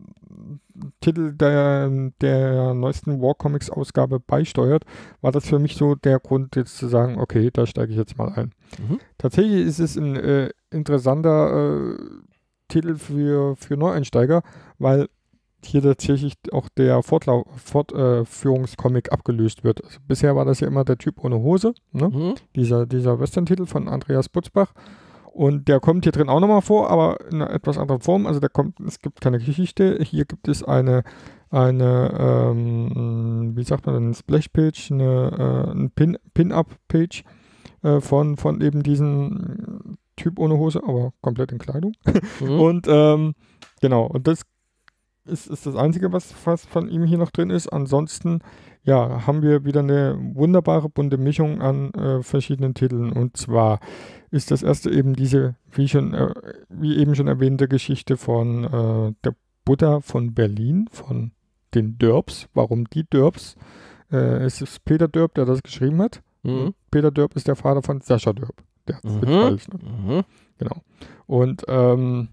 Titel der, der neuesten War Comics Ausgabe beisteuert, war das für mich so der Grund, jetzt zu sagen, okay, da steige ich jetzt mal ein. Mhm. Tatsächlich ist es ein äh, interessanter äh, Titel für, für Neueinsteiger, weil hier tatsächlich auch der Fortlau Fortführungscomic abgelöst wird. Also bisher war das ja immer der Typ ohne Hose, ne? Mhm. dieser, dieser Western-Titel von Andreas Butzbach. Und der kommt hier drin auch nochmal vor, aber in einer etwas anderen Form. Also der kommt, es gibt keine Geschichte. Hier gibt es eine, eine ähm, wie sagt man, eine Splash-Page, eine, äh, ein Pin, Pin-Up-Page äh, von, von eben diesem Typ ohne Hose, aber komplett in Kleidung. Mhm. Und ähm, genau, und das ist, ist das Einzige, was, was von ihm hier noch drin ist. Ansonsten, ja, haben wir wieder eine wunderbare bunte Mischung an äh, verschiedenen Titeln. Und zwar ist das erste eben diese, wie schon, äh, wie eben schon erwähnte Geschichte von äh, der Buddha von Berlin, von den Dörps. Warum die Dörps? Äh, es ist Peter Dörp, der das geschrieben hat. Mhm. Peter Dörp ist der Vater von Sascha Dörp. Der hat's Mhm. mitgefallen, ne? Mhm. Genau. Und ähm,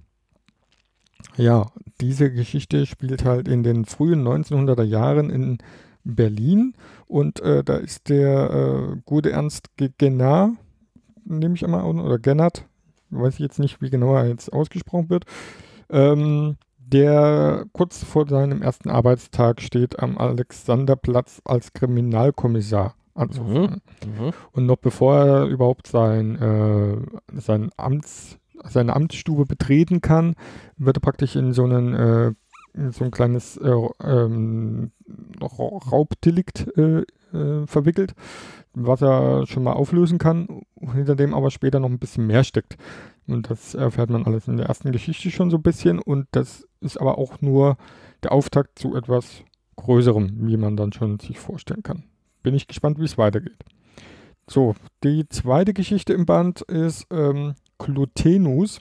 ja, diese Geschichte spielt halt in den frühen neunzehnhunderter Jahren in Berlin und äh, da ist der äh, gute Ernst Genard, nehme ich einmal an, oder Gennard, weiß ich jetzt nicht, wie genau er jetzt ausgesprochen wird, ähm, der kurz vor seinem ersten Arbeitstag steht am Alexanderplatz als Kriminalkommissar anzufangen. Mhm. Und noch bevor er überhaupt sein, äh, sein Amts, seine Amtsstube betreten kann, wird er praktisch in so, einen, äh, in so ein kleines äh, ähm, Ra- Raubdelikt äh, äh, verwickelt, was er schon mal auflösen kann, hinter dem aber später noch ein bisschen mehr steckt. Und das erfährt man alles in der ersten Geschichte schon so ein bisschen und das ist aber auch nur der Auftakt zu etwas Größerem, wie man dann schon sich vorstellen kann. Bin ich gespannt, wie es weitergeht. So, die zweite Geschichte im Band ist ähm, Clutenus.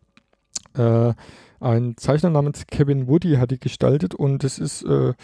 Äh, ein Zeichner namens Kevin Woody hat die gestaltet und es ist äh,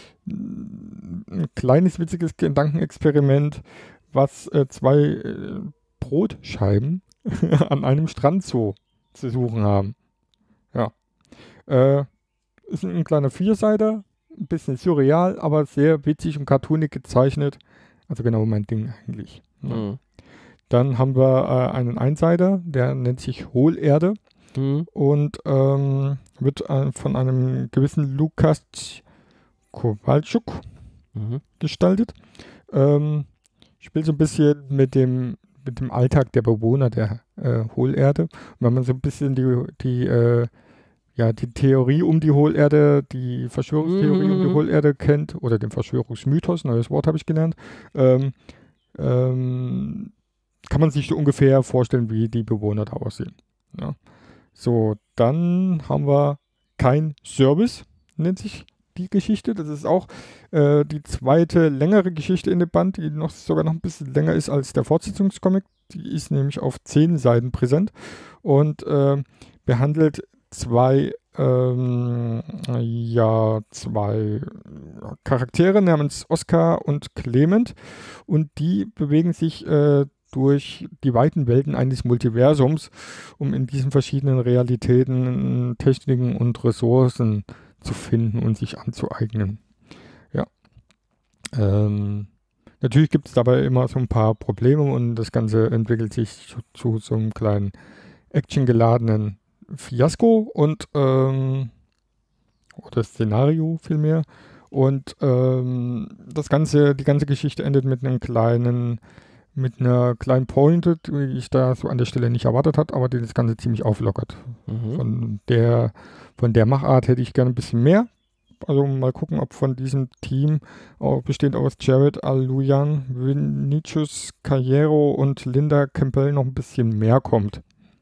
ein kleines witziges Gedankenexperiment, was äh, zwei äh, Brotscheiben an einem Strandzoo zu suchen haben. Ja. Äh, ist ein kleiner Vierseiter, ein bisschen surreal, aber sehr witzig und cartoonig gezeichnet. Also genau mein Ding eigentlich. Ja. Mhm. Dann haben wir äh, einen Einseiter, der nennt sich Hohlerde Mhm. und ähm, wird äh, von einem gewissen Lukas Kowalczuk Mhm. gestaltet. Ähm, spielt so ein bisschen mit dem, mit dem Alltag der Bewohner der äh, Hohlerde. Und wenn man so ein bisschen die, die, äh, ja, die Theorie um die Hohlerde, die Verschwörungstheorie um die Mhm. Hohlerde kennt, oder den Verschwörungsmythos, neues Wort habe ich gelernt, ähm, ähm, kann man sich so ungefähr vorstellen, wie die Bewohner da aussehen. Ja. So, dann haben wir kein Service, nennt sich die Geschichte. Das ist auch äh, die zweite längere Geschichte in dem Band, die noch sogar noch ein bisschen länger ist als der Fortsetzungscomic. Die ist nämlich auf zehn Seiten präsent und äh, behandelt zwei ähm, ja zwei Charaktere namens Oskar und Clement und die bewegen sich äh, durch die weiten Welten eines Multiversums, um in diesen verschiedenen Realitäten Techniken und Ressourcen zu finden und sich anzueignen. Ja. Ähm, natürlich gibt es dabei immer so ein paar Probleme und das Ganze entwickelt sich zu, zu so einem kleinen actiongeladenen Fiasko und ähm, oder Szenario vielmehr. Und ähm, das ganze, die ganze Geschichte endet mit einem kleinen, mit einer kleinen Pointe, die ich da so an der Stelle nicht erwartet hat, aber die das Ganze ziemlich auflockert. Mhm. Von der, von der Machart hätte ich gerne ein bisschen mehr. Also mal gucken, ob von diesem Team, auch bestehend aus Jared Aluyan, Vinicius Cayero und Linda Campbell, noch ein bisschen mehr kommt.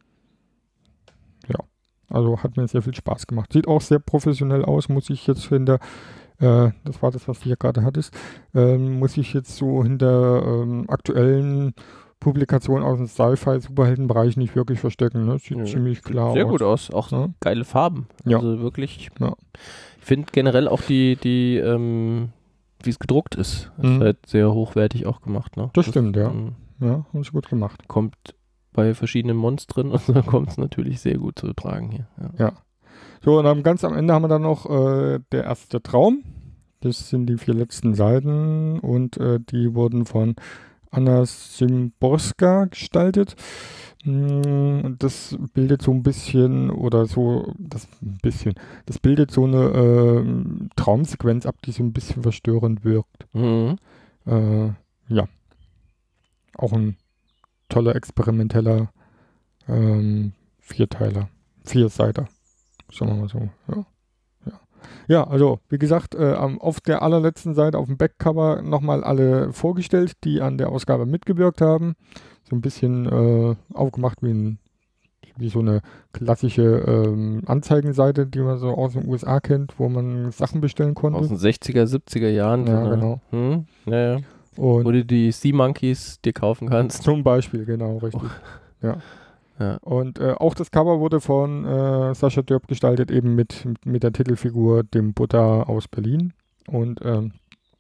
Ja, also hat mir sehr viel Spaß gemacht. Sieht auch sehr professionell aus, muss ich jetzt hinter, äh, das war das, was du hier gerade hattest, ähm, muss ich jetzt so hinter ähm, aktuellen Publikationen aus dem Sci-Fi-Superheldenbereich nicht wirklich verstecken. Ne? Sieht Ja, ziemlich klar Sehr aus. gut aus, auch Ja. geile Farben. Ja. Also wirklich, Ja. ich finde generell auch die, die ähm, wie es gedruckt ist, ist Mhm. halt sehr hochwertig auch gemacht. Ne? Das stimmt, ja. ähm, Ja, haben sie gut gemacht. kommt bei verschiedenen Monstern und so kommt es natürlich sehr gut zu tragen hier. Ja. Ja. So, und dann ganz am Ende haben wir dann noch äh, der erste Traum. Das sind die vier letzten Seiten und äh, die wurden von Anna Szymborska gestaltet. Mm, Und das bildet so ein bisschen oder so, das ein bisschen, das bildet so eine äh, Traumsequenz ab, die so ein bisschen verstörend wirkt. Mhm. Äh, ja. Auch ein toller experimenteller ähm, Vierteiler. Vierseiter. Sagen wir mal so. Ja. Ja, ja also wie gesagt, äh, auf der allerletzten Seite auf dem Backcover nochmal alle vorgestellt, die an der Ausgabe mitgewirkt haben. So ein bisschen äh, aufgemacht wie, ein, wie so eine klassische ähm, Anzeigenseite, die man so aus den U S A kennt, wo man Sachen bestellen konnte. Aus den sechziger, siebziger Jahren. Ja, so eine- genau. Hm? Ja, ja. Und Wo du die Sea Monkeys dir kaufen kannst. zum Beispiel, genau, richtig. Ja. Ja. Und äh, auch das Cover wurde von äh, Sascha Dörp gestaltet, eben mit, mit, mit der Titelfigur, dem Buddha aus Berlin. Und ähm,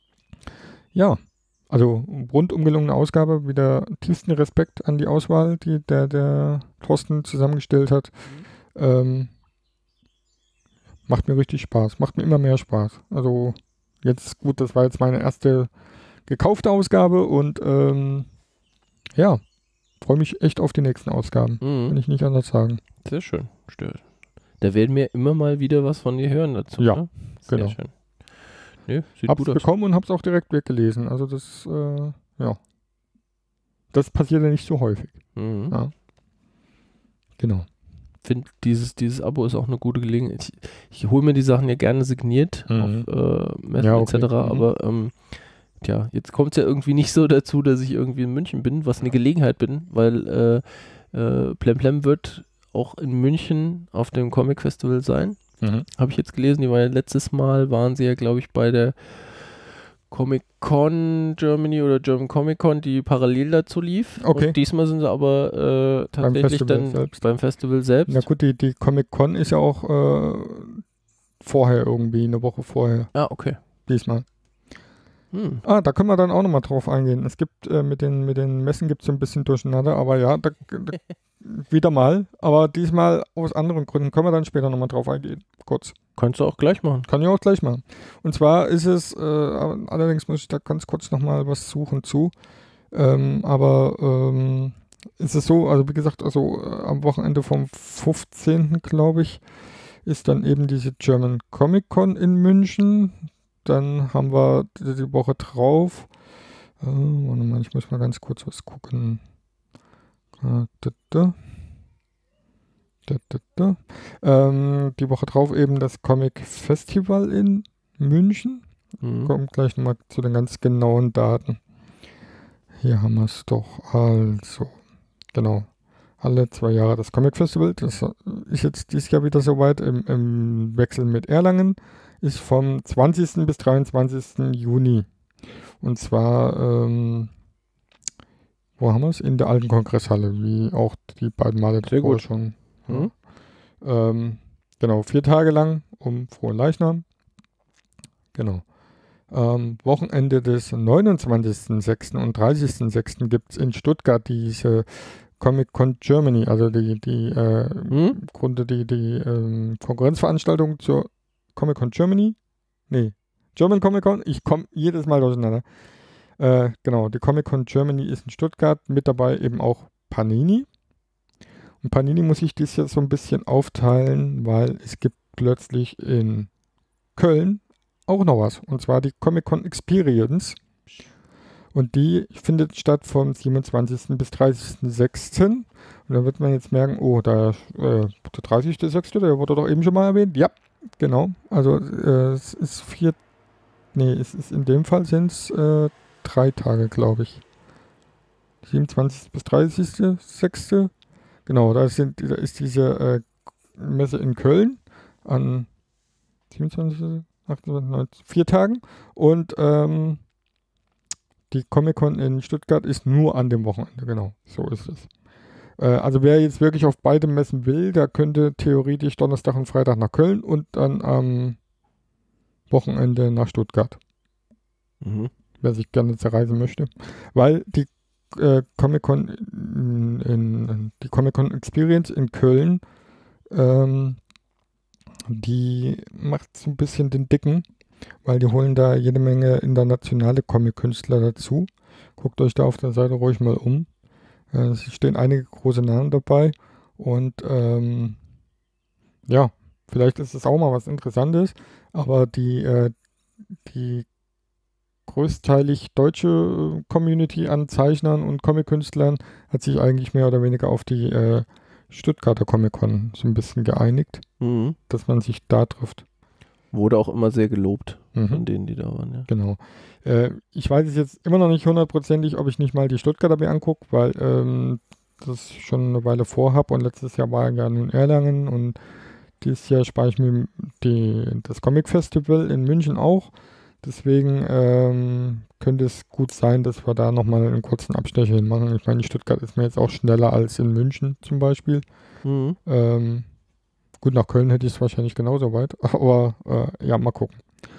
ja, also rundum gelungene Ausgabe, wieder tiefsten Respekt an die Auswahl, die der, der Thorsten zusammengestellt hat. Ähm, macht mir richtig Spaß, macht mir immer mehr Spaß. Also jetzt, gut, das war jetzt meine erste gekaufte Ausgabe und ähm, ja, freue mich echt auf die nächsten Ausgaben. Kann Mhm. ich nicht anders sagen. Sehr schön. Stö- Da werden wir immer mal wieder was von dir hören dazu. Ja, ne? Sehr genau. schön. Nö, sieht Hab's gut aus. bekommen und hab's auch direkt weggelesen. Also das, äh, ja. Das passiert ja nicht so häufig. Mhm. Ja. Genau. Finde, dieses, dieses Abo ist auch eine gute Gelegenheit. Ich, ich hole mir die Sachen ja gerne signiert Mhm. auf äh, Messen Ja, okay. et cetera. Mhm. Aber ähm, tja, jetzt kommt es ja irgendwie nicht so dazu, dass ich irgendwie in München bin, was eine Gelegenheit bin, weil äh, äh, Plemplem wird auch in München auf dem Comic Festival sein. Mhm. Habe ich jetzt gelesen, die war ja letztes Mal, waren sie ja, glaube ich, bei der Comic Con Germany oder German Comic Con, die parallel dazu lief. Okay. Und diesmal sind sie aber äh, tatsächlich Festival dann selbst. beim Festival selbst. Na gut, die, die Comic-Con ist ja auch äh, vorher irgendwie, eine Woche vorher, Ah, okay. diesmal. Hm. Ah, da können wir dann auch nochmal drauf eingehen. Es gibt äh, mit den mit den Messen gibt es so ein bisschen durcheinander, aber ja, da, da, wieder mal. Aber diesmal aus anderen Gründen können wir dann später nochmal drauf eingehen. Kurz. Kannst du auch gleich machen. Kann ich auch gleich machen. Und zwar ist es, äh, allerdings muss ich da ganz kurz nochmal was suchen zu. Ähm, aber ähm, ist es so, also wie gesagt, also äh, am Wochenende vom fünfzehnten glaube ich, ist dann eben diese German Comic Con in München. Dann haben wir die, die Woche drauf. Äh, warte mal, ich muss mal ganz kurz was gucken. Äh, da, da. Da, da, da. Ähm, die Woche drauf eben das Comic Festival in München. Mhm. Kommt gleich nochmal zu den ganz genauen Daten. Hier haben wir es doch. Also, genau. Alle zwei Jahre das Comic Festival. Das ist jetzt dieses Jahr wieder soweit im, im Wechsel mit Erlangen. Ist vom zwanzigsten bis dreiundzwanzigsten Juni. Und zwar, ähm, wo haben wir es? In der alten Kongresshalle, wie auch die beiden Male Sehr davor gut. schon. Mhm. Ähm, genau, vier Tage lang um Frohen Leichnam. Genau. Ähm, Wochenende des neunundzwanzigsten sechsten und dreißigsten sechsten gibt es in Stuttgart diese Comic-Con Germany, also die, die äh, Hm? im Grunde die, die ähm, Konkurrenzveranstaltung zur Comic-Con Germany. Nee, German Comic-Con. Ich komme jedes Mal durcheinander. Äh, genau, die Comic-Con Germany ist in Stuttgart, mit dabei eben auch Panini. Und Panini muss ich dies jetzt so ein bisschen aufteilen, weil es gibt plötzlich in Köln auch noch was. Und zwar die Comic-Con Experience. Und die findet statt vom siebenundzwanzigsten bis dreißigsten sechsten Und da wird man jetzt merken, oh, da, äh, der dreißigste sechste, der wurde doch eben schon mal erwähnt. Ja, genau. Also äh, es ist vier, nee, es ist in dem Fall sind es äh, drei Tage, glaube ich. siebenundzwanzigsten bis dreißigsten sechsten Genau, da, sind, da ist diese äh, Messe in Köln an siebenundzwanzigsten achtundzwanzigsten neunzehnten vier Tagen. Und ähm, die Comic-Con in Stuttgart ist nur an dem Wochenende, genau, so ist es. Äh, also wer jetzt wirklich auf beide Messen will, der könnte theoretisch Donnerstag und Freitag nach Köln und dann am Wochenende nach Stuttgart, Mhm. wer sich gerne zerreisen möchte. Weil die äh, Comic-Con in, in, die Comic-Con Experience in Köln, ähm, die macht so ein bisschen den Dicken, weil die holen da jede Menge internationale Comic-Künstler dazu. Guckt euch da auf der Seite ruhig mal um. Äh, es stehen einige große Namen dabei und ähm, ja, vielleicht ist es auch mal was Interessantes, aber die, äh, die größteilig deutsche Community an Zeichnern und Comic-Künstlern hat sich eigentlich mehr oder weniger auf die äh, Stuttgarter Comic-Con so ein bisschen geeinigt, Mhm. dass man sich da trifft. Wurde auch immer sehr gelobt Mhm. von denen, die da waren, ja. Genau. Äh, ich weiß es jetzt immer noch nicht hundertprozentig, ob ich nicht mal die Stuttgarter mir angucke, weil ähm, das schon eine Weile vorhab und letztes Jahr war ja nun Erlangen und dieses Jahr spare ich mir die, das Comic Festival in München auch. Deswegen ähm, könnte es gut sein, dass wir da nochmal einen kurzen Abstecher hin machen. Ich meine, Stuttgart ist mir jetzt auch schneller als in München zum Beispiel. Mhm. Ähm, gut, nach Köln hätte ich es wahrscheinlich genauso weit, aber äh, ja, mal gucken.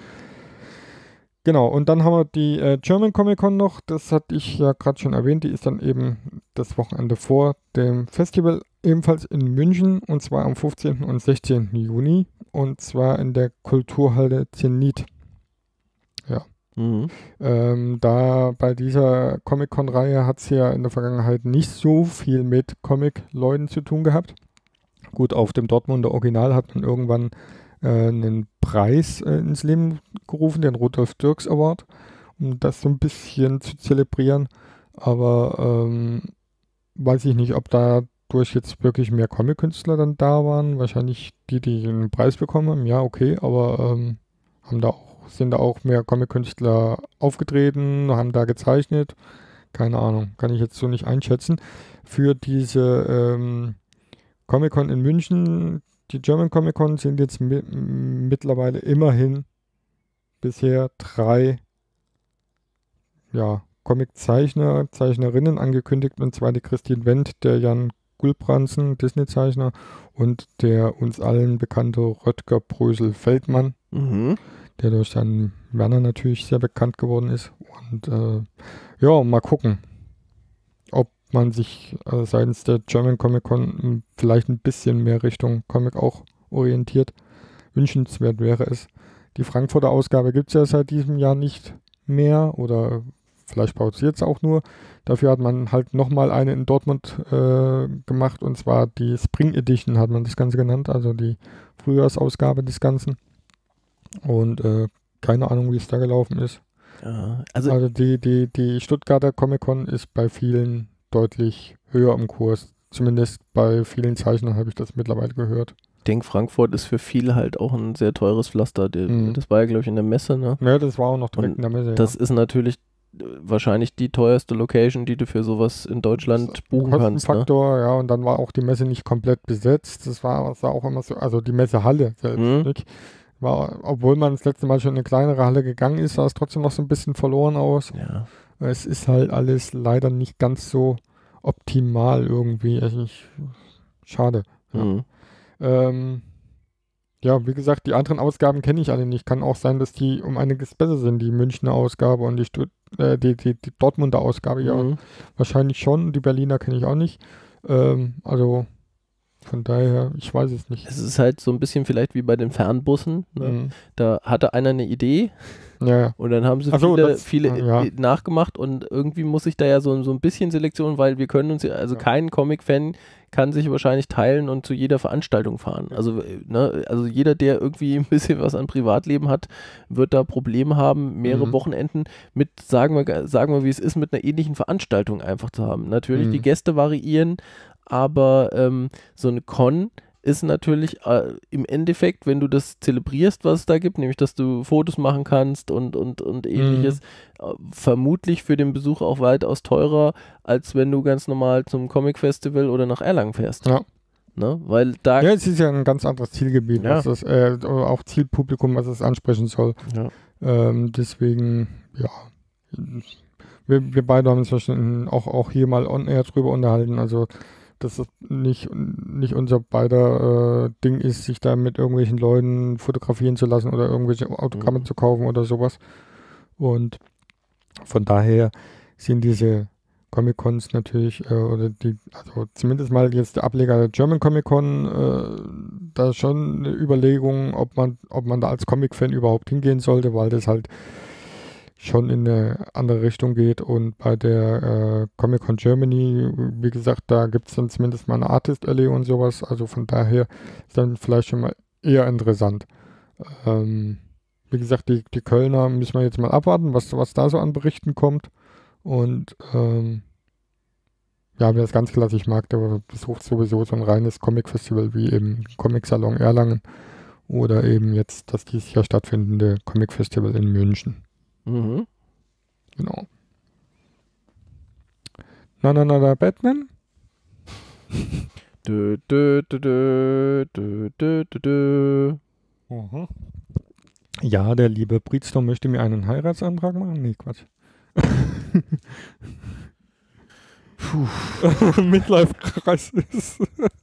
Genau, und dann haben wir die äh, German Comic Con noch, das hatte ich ja gerade schon erwähnt, die ist dann eben das Wochenende vor dem Festival, ebenfalls in München, und zwar am fünfzehnten und sechzehnten Juni, und zwar in der Kulturhalle Zenit. Mhm. Ähm, da bei dieser Comic-Con-Reihe hat es ja in der Vergangenheit nicht so viel mit Comic-Leuten zu tun gehabt. Gut, auf dem Dortmunder Original hat man irgendwann äh, einen Preis äh, ins Leben gerufen, den Rudolf Dirks Award, um das so ein bisschen zu zelebrieren. Aber ähm, weiß ich nicht, ob dadurch jetzt wirklich mehr Comic-Künstler dann da waren. Wahrscheinlich die, die einen Preis bekommen haben, ja, okay, aber ähm, haben da auch sind da auch mehr Comic-Künstler aufgetreten, haben da gezeichnet. Keine Ahnung, kann ich jetzt so nicht einschätzen. Für diese ähm, Comic-Con in München, die German Comic-Con, sind jetzt mi mittlerweile immerhin bisher drei ja, Comic-Zeichner, Zeichnerinnen angekündigt, und zwar die Christine Wendt, der Jan Gulbrandsen, Disney-Zeichner, und der uns allen bekannte Röttger Brösel-Feldmann, Mhm. der durch seinen Werner natürlich sehr bekannt geworden ist. Und äh, ja, mal gucken, ob man sich äh, seitens der German Comic Con vielleicht ein bisschen mehr Richtung Comic auch orientiert. Wünschenswert wäre es. Die Frankfurter Ausgabe gibt es ja seit diesem Jahr nicht mehr, oder vielleicht pausiert es auch nur. Dafür hat man halt nochmal eine in Dortmund äh, gemacht, und zwar die Spring Edition hat man das Ganze genannt, also die Frühjahrsausgabe des Ganzen. Und äh, keine Ahnung, wie es da gelaufen ist. Ja, also, Also die, die, die Stuttgarter Comic-Con ist bei vielen deutlich höher im Kurs. Zumindest bei vielen Zeichnern habe ich das mittlerweile gehört. ich denke, Frankfurt ist für viele halt auch ein sehr teures Pflaster. Die, Mhm. Das war ja, glaube ich, in der Messe, ne? Ja, das war auch noch direkt Und in der Messe. Das ja. ist natürlich äh, wahrscheinlich die teuerste Location, die du für sowas in Deutschland buchen kannst, ne? Kostenfaktor, ja, und dann war auch die Messe nicht komplett besetzt. Das war, das war auch immer so, also die Messehalle selbst, Mhm. nicht? War, obwohl man das letzte Mal schon in eine kleinere Halle gegangen ist, sah es trotzdem noch so ein bisschen verloren aus. Ja. Es ist halt alles leider nicht ganz so optimal irgendwie. Also ich, schade. Ja. Mhm. Ähm, Ja, wie gesagt, die anderen Ausgaben kenne ich alle nicht. Kann auch sein, dass die um einiges besser sind, die Münchner Ausgabe und die, Stutt äh, die, die, die Dortmunder Ausgabe, ja. Mhm. Wahrscheinlich schon, die Berliner kenne ich auch nicht. Ähm, also von daher, ich weiß es nicht. Es ist halt so ein bisschen vielleicht wie bei den Fernbussen. Ne? Mhm. Da hatte einer eine Idee Ja, ja. und dann haben sie Ach so, viele, das- viele ja. äh, nachgemacht und irgendwie muss ich da ja so, so ein bisschen Selektion, weil wir können uns ja, also Ja. kein Comic-Fan kann sich wahrscheinlich teilen und zu jeder Veranstaltung fahren. Also, äh, ne, also jeder, der irgendwie ein bisschen was an Privatleben hat, wird da Probleme haben, mehrere Mhm. Wochenenden mit, sagen wir, sagen wir, wie es ist, mit einer ähnlichen Veranstaltung einfach zu haben. Natürlich, Mhm. die Gäste variieren, aber ähm, so eine Con ist natürlich äh, im Endeffekt, wenn du das zelebrierst, was es da gibt, nämlich dass du Fotos machen kannst und, und, und ähnliches, äh, vermutlich für den Besuch auch weitaus teurer, als wenn du ganz normal zum Comic-Festival oder nach Erlangen fährst. Ja. Ne? Weil da... Ja, es ist ja ein ganz anderes Zielgebiet, Ja. was das, äh, oder auch Zielpublikum, was es ansprechen soll. Ja. Ähm, deswegen, ja. Wir, wir beide haben uns ja schon auch, auch hier mal on air drüber unterhalten. Also, dass es nicht, nicht unser beider äh, Ding ist, sich da mit irgendwelchen Leuten fotografieren zu lassen oder irgendwelche Autogramme Mhm. zu kaufen oder sowas. Und von daher sind diese Comic-Cons natürlich, äh, oder die, also zumindest mal jetzt der Ableger der German Comic-Con, äh, da schon eine Überlegung, ob man, ob man da als Comic-Fan überhaupt hingehen sollte, weil das halt schon in eine andere Richtung geht. Und bei der äh, Comic-Con Germany, wie gesagt, da gibt es dann zumindest mal eine Artist-Allee und sowas. Also von daher ist dann vielleicht schon mal eher interessant. Ähm, wie gesagt, die, die Kölner müssen wir jetzt mal abwarten, was, was da so an Berichten kommt. Und ähm, ja, wer es ganz klassisch mag, der besucht sowieso so ein reines Comic-Festival wie eben Comic-Salon Erlangen oder eben jetzt das dieses Jahr stattfindende Comic-Festival in München. Mhm. Genau. Na, na, na, na, Batman? Dö, dö, dö, dö, dö, dö, dö, dö. Mhm. Ja, der liebe Breedstorm möchte mir einen Heiratsantrag machen. Nee, Quatsch. Puh. Midlife-Crisis.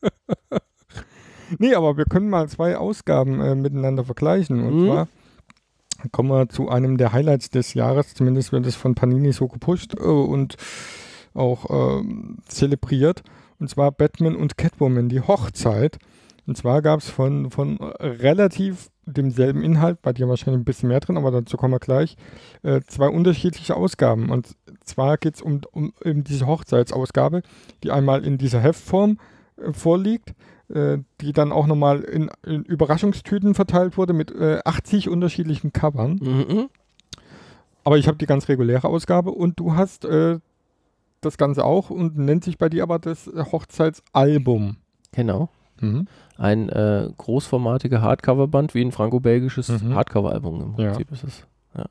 Nee, aber wir können mal zwei Ausgaben äh, miteinander vergleichen. Und Mhm. zwar kommen wir zu einem der Highlights des Jahres. Zumindest wird es von Panini so gepusht äh, und auch ähm, zelebriert. Und zwar Batman und Catwoman, die Hochzeit. Und zwar gab es von, von relativ demselben Inhalt, bei dir wahrscheinlich ein bisschen mehr drin, aber dazu kommen wir gleich, äh, zwei unterschiedliche Ausgaben. Und zwar geht es um, um eben diese Hochzeitsausgabe, die einmal in dieser Heftform äh, vorliegt, äh, die dann auch nochmal in, in Überraschungstüten verteilt wurde mit äh, achtzig unterschiedlichen Covern. Mhm. Aber ich habe die ganz reguläre Ausgabe und du hast äh, das Ganze auch und nennt sich bei dir aber das Hochzeitsalbum. Genau. Mhm. Ein äh, großformatiger Hardcover-Band, wie ein franco-belgisches Mhm. Hardcover-Album im Ja. Prinzip ist es. Ja,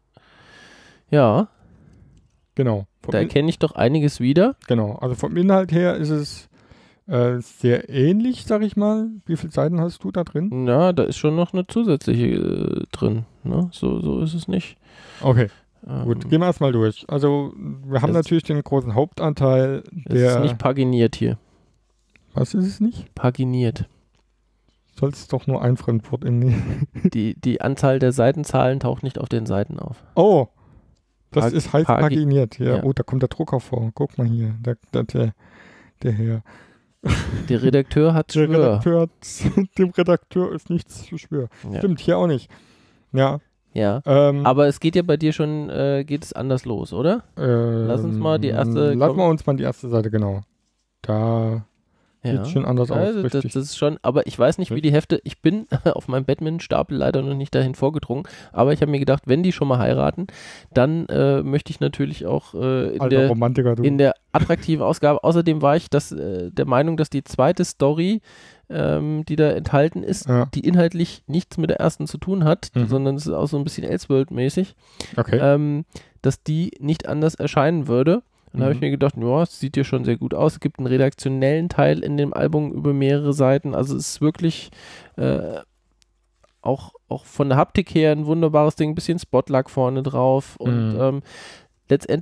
ja, Genau. Vom da In- erkenne ich doch einiges wieder. genau. Also vom Inhalt her ist es äh, sehr ähnlich, sag ich mal. Wie viele Seiten hast du da drin? Ja, da ist schon noch eine zusätzliche äh, drin. Ne? So, so ist es nicht. Okay, Ähm, gut. Gehen wir erstmal durch. Also wir haben Das- natürlich den großen Hauptanteil Es ist der... nicht paginiert hier. Was ist es nicht? Paginiert. Soll es doch nur ein Fremdwort in die... Die, die Anzahl der Seitenzahlen taucht nicht auf den Seiten auf. Oh! Das Pag- ist heißt Pagi- paginiert. Ja. ja. Oh, da kommt der Drucker vor. Guck mal hier. Der, der, der, der Herr. Der Redakteur hat Der Schwör. Redakteur hat, dem Redakteur ist nichts zu schwör. Ja. Stimmt, hier auch nicht. Ja. ja. Ähm, Aber es geht ja bei dir schon, äh, geht es anders los, oder? lass uns mal die erste- Lassen komm. wir uns mal die erste Seite, genau. Da Ja. sieht schon anders aus, Also das, richtig. das ist schon, aber ich weiß nicht, wie die Hefte, ich bin auf meinem Batman-Stapel leider noch nicht dahin vorgedrungen, aber ich habe mir gedacht, wenn die schon mal heiraten, dann äh, möchte ich natürlich auch äh, in, Alter der, Romantiker, du. in der attraktiven Ausgabe, außerdem war ich das, äh, der Meinung, dass die zweite Story, ähm, die da enthalten ist, Ja. die inhaltlich nichts mit der ersten zu tun hat, Mhm. sondern es ist auch so ein bisschen Elseworld-mäßig, Okay. ähm, dass die nicht anders erscheinen würde. Dann habe ich Mhm. mir gedacht, ja, es sieht ja schon sehr gut aus. Es gibt einen redaktionellen Teil in dem Album über mehrere Seiten. Also es ist wirklich äh, auch, auch von der Haptik her ein wunderbares Ding. Ein bisschen Spotlack vorne drauf. Und Mhm. ähm, letztendlich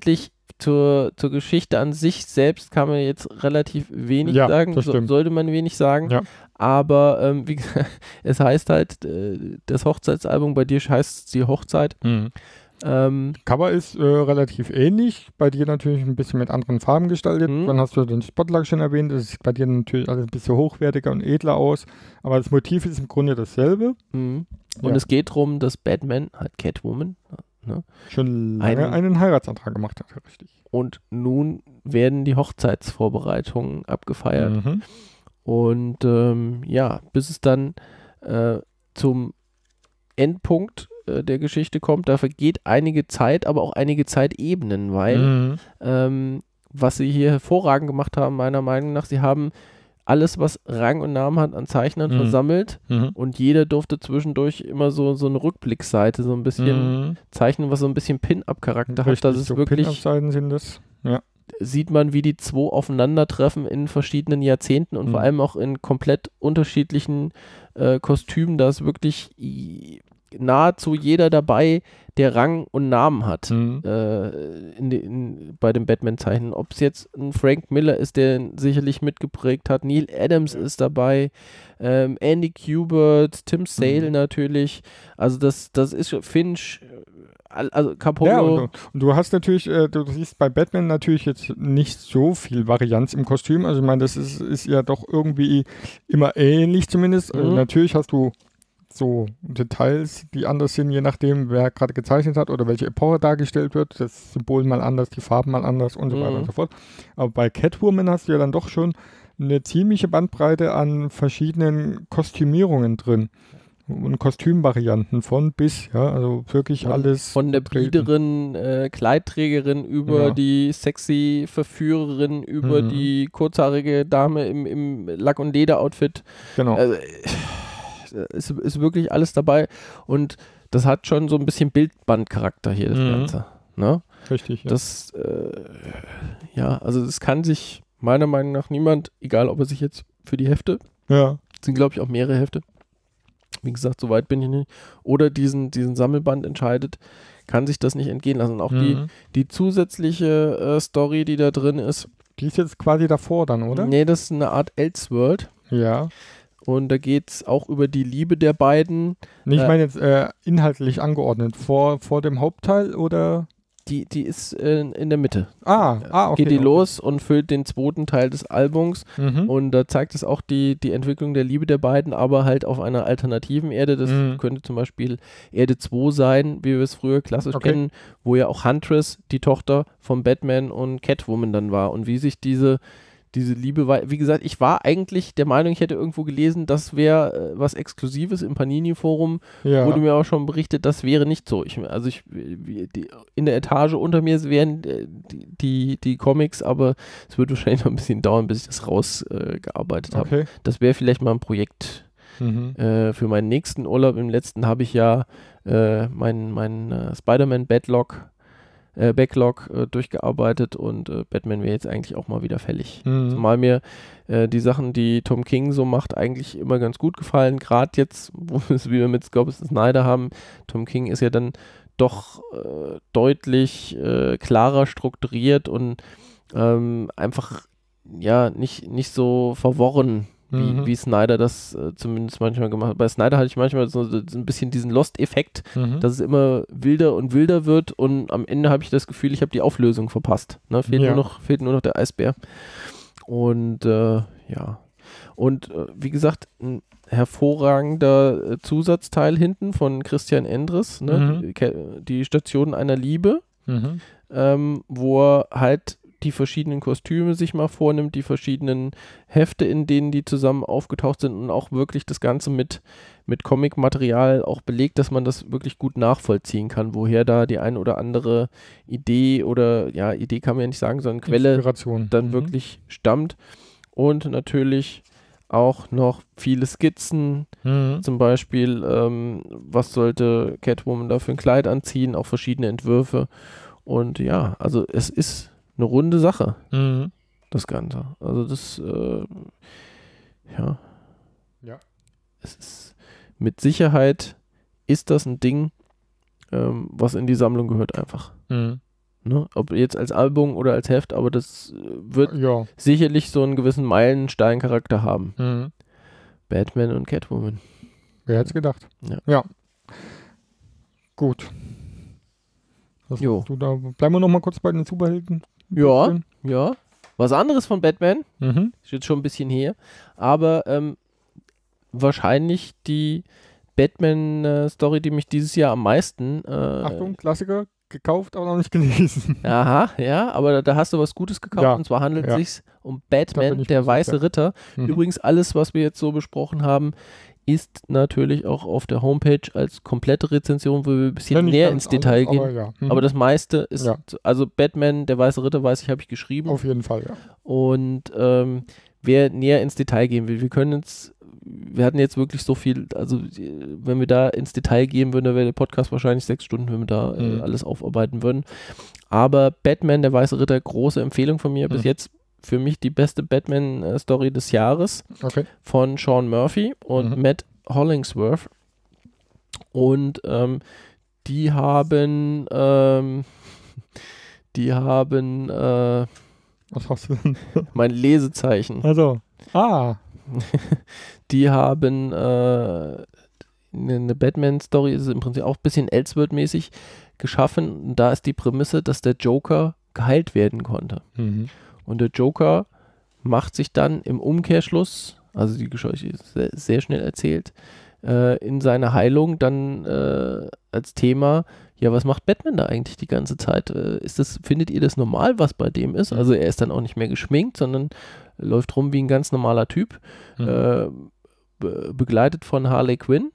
zur, zur Geschichte an sich selbst kann man jetzt relativ wenig Ja, sagen, das so, stimmt. sollte man wenig sagen, Ja. aber ähm, wie gesagt, es heißt halt, äh, das Hochzeitsalbum, bei dir heißt es die Hochzeit. Mhm. Ähm, Cover ist äh, relativ ähnlich, bei dir natürlich ein bisschen mit anderen Farben gestaltet. Mhm. Dann hast du den Spotlight schon erwähnt, das sieht bei dir natürlich alles ein bisschen hochwertiger und edler aus, aber das Motiv ist im Grunde dasselbe. mhm. Und Ja. es geht darum, dass Batman, halt Catwoman, ne? Schon lange Einen- einen Heiratsantrag gemacht hat, richtig. Und nun werden die Hochzeitsvorbereitungen abgefeiert. Mhm. Und ähm, ja, bis es dann äh, zum Endpunkt äh, der Geschichte kommt, da vergeht einige Zeit, aber auch einige Zeitebenen, weil Mhm. ähm, was sie hier hervorragend gemacht haben, meiner Meinung nach, sie haben alles, was Rang und Namen hat, an Zeichnern Mhm. versammelt Mhm. und jeder durfte zwischendurch immer so, so eine Rückblicksseite, so ein bisschen Mhm. zeichnen, was so ein bisschen Pin-Up-Charakter hat. Richtig, Das ist so wirklich, Pin-Up-Seiten sind das. Ja. sieht man, wie die zwei aufeinandertreffen in verschiedenen Jahrzehnten und Mhm. vor allem auch in komplett unterschiedlichen äh, Kostümen. Da ist wirklich i- nahezu jeder dabei, der Rang und Namen hat. Mhm. Äh, in, de- in, bei den Batman-Zeichen. Ob es jetzt ein Frank Miller ist, der ihn sicherlich mitgeprägt hat, Neil Adams ist dabei, ähm, Andy Kubert, Tim Sale Mhm. natürlich. Also das, das ist schon Finch, äh, al- also Capullo. Ja, und, du- und du hast natürlich, äh, du siehst bei Batman natürlich jetzt nicht so viel Varianz im Kostüm. Also ich meine, das ist, ist ja doch irgendwie immer ähnlich zumindest. Also Mhm. natürlich hast du so Details, die anders sind, je nachdem, wer gerade gezeichnet hat oder welche Epoche dargestellt wird. Das Symbol mal anders, die Farben mal anders und so weiter Mhm. und so fort. Aber bei Catwoman hast du ja dann doch schon eine ziemliche Bandbreite an verschiedenen Kostümierungen drin. Und Kostümvarianten von bis, ja, also wirklich Von- alles. Von der vertreten. biederen äh, Kleidträgerin über Ja. die sexy Verführerin, über Mhm. die kurzhaarige Dame im, im Lack- und Leder-Outfit. Genau. Also, es ist wirklich alles dabei und das hat schon so ein bisschen Bildbandcharakter hier, das Mhm. Ganze. Ne? Richtig, ja. Das, äh, ja, also das kann sich meiner Meinung nach niemand, egal ob er sich jetzt für die Hefte, ja. sind glaube ich auch mehrere Hefte, wie gesagt, so weit bin ich nicht, oder diesen, diesen Sammelband entscheidet, kann sich das nicht entgehen lassen. Und auch die, Mhm. die zusätzliche äh, Story, die da drin ist, Die ist jetzt quasi davor dann, oder? nee, das ist eine Art Elseworld Ja. und da geht es auch über die Liebe der beiden. Nee, ich Äh, meine jetzt äh, inhaltlich angeordnet. Vor, vor dem Hauptteil oder? Die, die ist äh, in der Mitte. Ah, ah okay. Geht die okay. los und füllt den zweiten Teil des Albums. Mhm. Und da zeigt es auch die, die Entwicklung der Liebe der beiden, aber halt auf einer alternativen Erde. Das Mhm. könnte zum Beispiel Erde zwei sein, wie wir es früher klassisch Okay. kennen, wo ja auch Huntress, die Tochter von Batman und Catwoman dann war. Und wie sich diese, diese Liebe war, wie gesagt, ich war eigentlich der Meinung, ich hätte irgendwo gelesen, das wäre äh, was Exklusives im Panini-Forum. ja. Wurde mir auch schon berichtet, das wäre nicht so. Ich, also ich, wie- die, in der Etage unter mir wären äh, die, die, die Comics, aber es wird wahrscheinlich noch ein bisschen dauern, bis ich das rausgearbeitet äh, gearbeitet habe. Okay. Das wäre vielleicht mal ein Projekt Mhm. äh, für meinen nächsten Urlaub. Im letzten habe ich ja äh, meinen mein, äh, Spider-Man-Backlog äh, Backlog äh, durchgearbeitet und äh, Batman wäre jetzt eigentlich auch mal wieder fällig. Mhm. Zumal mir äh, die Sachen, die Tom King so macht, eigentlich immer ganz gut gefallen. Gerade jetzt, wo wir es wieder mit Scott Snyder haben. Tom King ist ja dann doch äh, deutlich äh, klarer strukturiert und ähm, einfach ja nicht, nicht so verworren, wie, Mhm. wie Snyder das äh, zumindest manchmal gemacht hat. Bei Snyder hatte ich manchmal so, so ein bisschen diesen Lost-Effekt, Mhm. dass es immer wilder und wilder wird und am Ende habe ich das Gefühl, ich habe die Auflösung verpasst. Ne? Fehlt, Ja. nur noch, fehlt nur noch der Eisbär. Und äh, ja. Und äh, wie gesagt, ein hervorragender äh, Zusatzteil hinten von Christian Endres, ne? Mhm. die, Ke- die Station einer Liebe, Mhm. ähm, wo er halt die verschiedenen Kostüme sich mal vornimmt, die verschiedenen Hefte, in denen die zusammen aufgetaucht sind und auch wirklich das Ganze mit, mit Comic-Material auch belegt, dass man das wirklich gut nachvollziehen kann, woher da die ein oder andere Idee oder, ja, Idee kann man ja nicht sagen, sondern Quelle Inspiration. dann Mhm. wirklich stammt. Und natürlich auch noch viele Skizzen, Mhm. zum Beispiel, ähm, was sollte Catwoman da für ein Kleid anziehen, auch verschiedene Entwürfe. Und ja, also es ist eine runde Sache, Mhm. das Ganze. Also das, äh, ja. Ja. Es ist, mit Sicherheit ist das ein Ding, ähm, was in die Sammlung gehört einfach. Mhm. Ne? Ob jetzt als Album oder als Heft, aber das wird Ja. sicherlich so einen gewissen Meilenstein-Charakter haben. Mhm. Batman und Catwoman. Wer hätte es gedacht? Ja. ja. Gut. Was Jo. hast du da? Bleiben wir noch mal kurz bei den Superhelden. Ja, ja. Was anderes von Batman, Mhm. ist jetzt schon ein bisschen her, aber ähm, wahrscheinlich die Batman-Story, die mich dieses Jahr am meisten äh, Achtung, Klassiker, gekauft, aber noch nicht gelesen. Aha, ja, aber da, da hast du was Gutes gekauft, Ja, und zwar handelt es ja. sich um Da Batman, bin ich der mir weiße sicher. Ritter. Mhm. Übrigens, alles, was wir jetzt so besprochen haben, ist natürlich auch auf der Homepage als komplette Rezension, wo wir ein bisschen Ja, nicht näher ganz ins Detail alles, gehen. Aber, ja. Mhm. Aber das meiste ist, Ja. also Batman, der weiße Ritter, weiß ich, habe ich geschrieben. Auf jeden Fall, ja. Und ähm, wer näher ins Detail gehen will, wir können jetzt, wir hatten jetzt wirklich so viel, also äh, wenn wir da ins Detail gehen würden, dann wäre der Podcast wahrscheinlich sechs Stunden, wenn wir da äh, Mhm. alles aufarbeiten würden. Aber Batman, der weiße Ritter, große Empfehlung von mir. Bis Mhm. jetzt für mich die beste Batman-Story des Jahres Okay. von Sean Murphy und Mhm. Matt Hollingsworth. Und ähm, die haben, ähm, die haben äh, Was hast du denn? mein Lesezeichen. Also, ah, Die haben äh, eine ne Batman-Story, ist im Prinzip auch ein bisschen Elseworld-mäßig geschaffen. Und da ist die Prämisse, dass der Joker geheilt werden konnte. mhm. Und der Joker macht sich dann im Umkehrschluss, also die Geschichte ist sehr, sehr schnell erzählt, äh, in seiner Heilung dann äh, als Thema, ja, was macht Batman da eigentlich die ganze Zeit? Äh, ist das, findet ihr das normal, was bei dem ist? Also er ist dann auch nicht mehr geschminkt, sondern läuft rum wie ein ganz normaler Typ, Mhm. äh, be begleitet von Harley Quinn.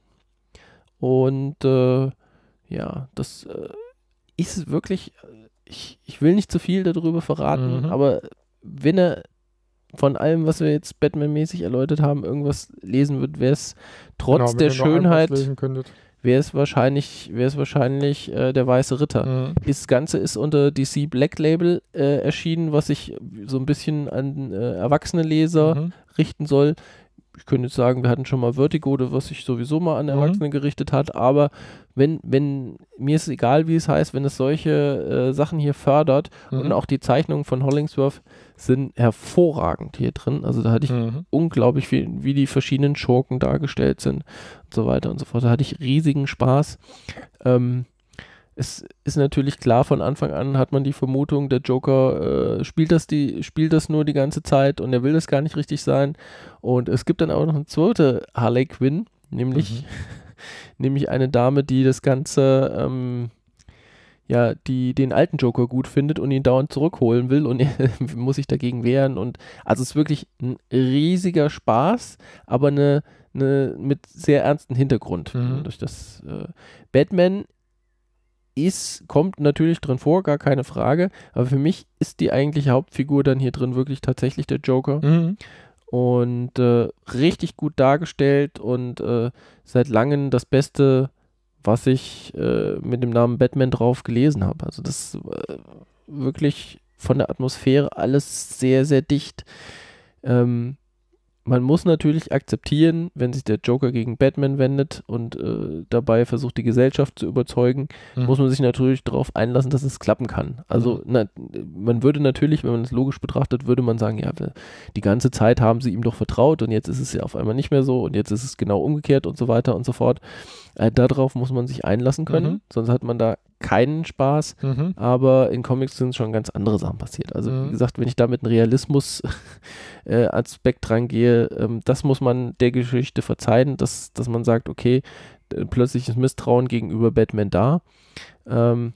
Und äh, ja, das äh, ist wirklich, ich, ich will nicht zu viel darüber verraten, Mhm. aber wenn er von allem, was wir jetzt Batman-mäßig erläutert haben, irgendwas lesen wird, wäre es trotz Genau, wenn der ihr noch irgendwas Schönheit, lesen könntet. wäre es wahrscheinlich, wäre es wahrscheinlich äh, der weiße Ritter. Mhm. Das Ganze ist unter D C Black Label äh, erschienen, was sich so ein bisschen an äh, erwachsene Leser Mhm. richten soll. Ich könnte jetzt sagen, wir hatten schon mal Vertigo, was sich sowieso mal an Mhm. Erwachsene gerichtet hat, aber wenn, wenn, mir ist egal, wie es heißt, wenn es solche äh, Sachen hier fördert, Mhm. und auch die Zeichnungen von Hollingsworth sind hervorragend hier drin. Also da hatte ich Mhm. unglaublich viel, wie die verschiedenen Schurken dargestellt sind und so weiter und so fort. Da hatte ich riesigen Spaß. Ähm, es ist natürlich klar, von Anfang an hat man die Vermutung, der Joker äh, spielt, das die, spielt das nur die ganze Zeit und er will das gar nicht richtig sein. Und es gibt dann auch noch eine zweite Harley Quinn, nämlich, nämlich eine Dame, die das Ganze, ähm, ja, die den alten Joker gut findet und ihn dauernd zurückholen will und er muss sich dagegen wehren. Und also es ist wirklich ein riesiger Spaß, aber eine, eine mit sehr ernsten Hintergrund. Mhm. Durch das äh, Batman ist, kommt natürlich drin vor, gar keine Frage, aber für mich ist die eigentliche Hauptfigur dann hier drin wirklich tatsächlich der Joker. Mhm. Und äh, richtig gut dargestellt und äh, seit langem das Beste, was ich äh, mit dem Namen Batman drauf gelesen habe. Also das äh, wirklich von der Atmosphäre alles sehr, sehr dicht. Ähm, man muss natürlich akzeptieren, wenn sich der Joker gegen Batman wendet und äh, dabei versucht, die Gesellschaft zu überzeugen, Mhm. muss man sich natürlich darauf einlassen, dass es klappen kann. Also na, man würde natürlich, wenn man es logisch betrachtet, würde man sagen, ja, wir, die ganze Zeit haben sie ihm doch vertraut und jetzt ist es ja auf einmal nicht mehr so und jetzt ist es genau umgekehrt und so weiter und so fort. Äh, darauf muss man sich einlassen können, Mhm. sonst hat man da keinen Spaß. Mhm. Aber in Comics sind schon ganz andere Sachen passiert. Also Mhm. wie gesagt, wenn ich da mit einem Realismus-Aspekt dran gehe, ähm, das muss man der Geschichte verzeihen, dass, dass man sagt, okay, äh, plötzlich ist Misstrauen gegenüber Batman da. Ähm,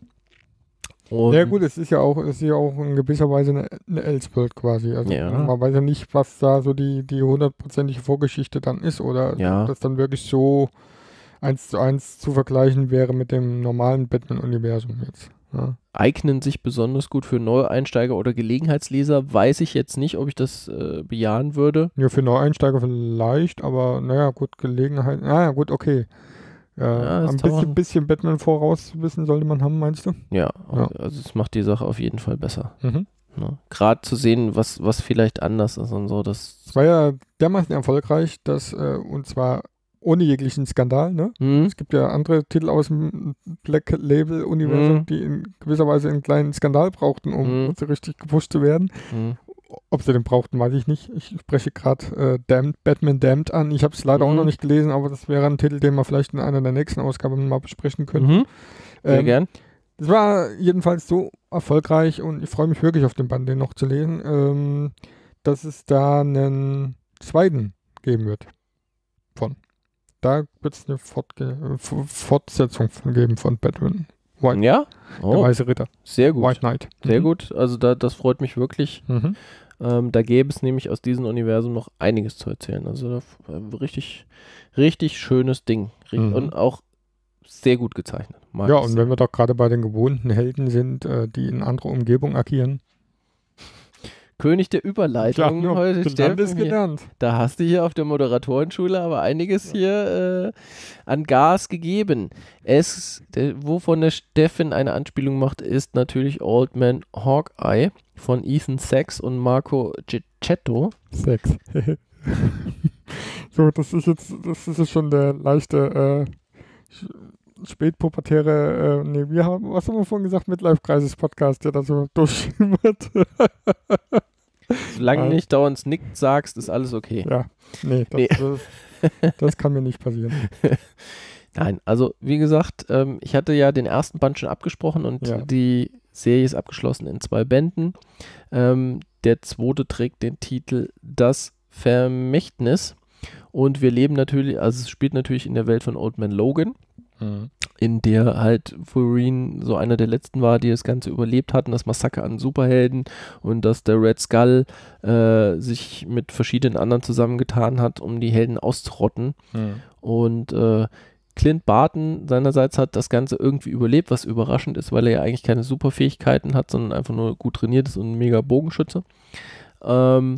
und Ja gut, es ist ja auch, es ist ja auch in gewisser Weise eine, eine Elseworld quasi. Also Ja. man weiß ja nicht, was da so die, die hundertprozentige Vorgeschichte dann ist oder Ja. ob das dann wirklich so eins zu eins zu vergleichen wäre mit dem normalen Batman-Universum jetzt. Ja. eignen sich besonders gut für Neueinsteiger oder Gelegenheitsleser. Weiß ich jetzt nicht, ob ich das äh, bejahen würde. Ja, für Neueinsteiger vielleicht, aber naja, gut, Gelegenheit. Naja, gut, okay. Ja, Ja, das ein dauert- bisschen, bisschen Batman vorauswissen sollte man haben, meinst du? Ja, Ja. also es macht die Sache auf jeden Fall besser. Mhm. Ne? Gerade zu sehen, was, was vielleicht anders ist und so, das Es war ja dermaßen erfolgreich, dass, äh, und zwar ohne jeglichen Skandal, ne? Mhm. Es gibt ja andere Titel aus dem Black Label-Universum, Mhm. die in gewisser Weise einen kleinen Skandal brauchten, um Mhm. so richtig gepusht zu werden. Mhm. Ob sie den brauchten, weiß ich nicht. Ich spreche gerade äh, Damned, Batman Damned an. Ich habe es leider Mhm. auch noch nicht gelesen, aber das wäre ein Titel, den wir vielleicht in einer der nächsten Ausgaben mal besprechen könnten. Mhm. Sehr Ähm, gern. Das war jedenfalls so erfolgreich und ich freue mich wirklich auf den Band, den noch zu lesen, ähm, dass es da einen zweiten geben wird. Von. Da wird es eine Fortge äh, F- Fortsetzung von geben von Batman. White, Ja? Der Oh, Weiße Ritter. sehr gut. White Knight. Sehr Mhm. gut. Also da, das freut mich wirklich. Mhm. Ähm, da gäbe es nämlich aus diesem Universum noch einiges zu erzählen. Also da, äh, richtig, richtig schönes Ding. Richt- Mhm. Und auch sehr gut gezeichnet. Mag Ja, ich und sehr. wenn wir doch gerade bei den gewohnten Helden sind, äh, die in anderer Umgebung agieren. König der Überleitung Ja, heute. gelernt Steffen, ist hier. gelernt. Da hast du hier auf der Moderatorenschule aber einiges hier äh, an Gas gegeben. Es, der, wovon der Steffen eine Anspielung macht, ist natürlich Old Man Hawkeye von Ethan Sachs und Marco Gicchetto. Sex. So, das ist jetzt, das ist jetzt schon der leichte äh, sch- spätpubertäre, äh, nee, wir haben, was haben wir vorhin gesagt, Midlife-Crisis-Podcast, der da so durchschimmert. Solange Ah. nicht dauernd nickt sagst, ist alles okay. Ja, nee, das, Nee. Das, das kann mir nicht passieren. Nein, also wie gesagt, ähm, ich hatte ja den ersten Band schon abgesprochen und Ja. die Serie ist abgeschlossen in zwei Bänden. Ähm, der zweite trägt den Titel Das Vermächtnis und wir leben natürlich, also es spielt natürlich in der Welt von Old Man Logan, in der halt Wolverine so einer der letzten war, die das Ganze überlebt hatten, das Massaker an Superhelden und dass der Red Skull äh, sich mit verschiedenen anderen zusammengetan hat, um die Helden auszurotten. Und äh, Clint Barton seinerseits hat das Ganze irgendwie überlebt, was überraschend ist, weil er ja eigentlich keine Superfähigkeiten hat, sondern einfach nur gut trainiert ist und ein mega Bogenschütze. Ähm,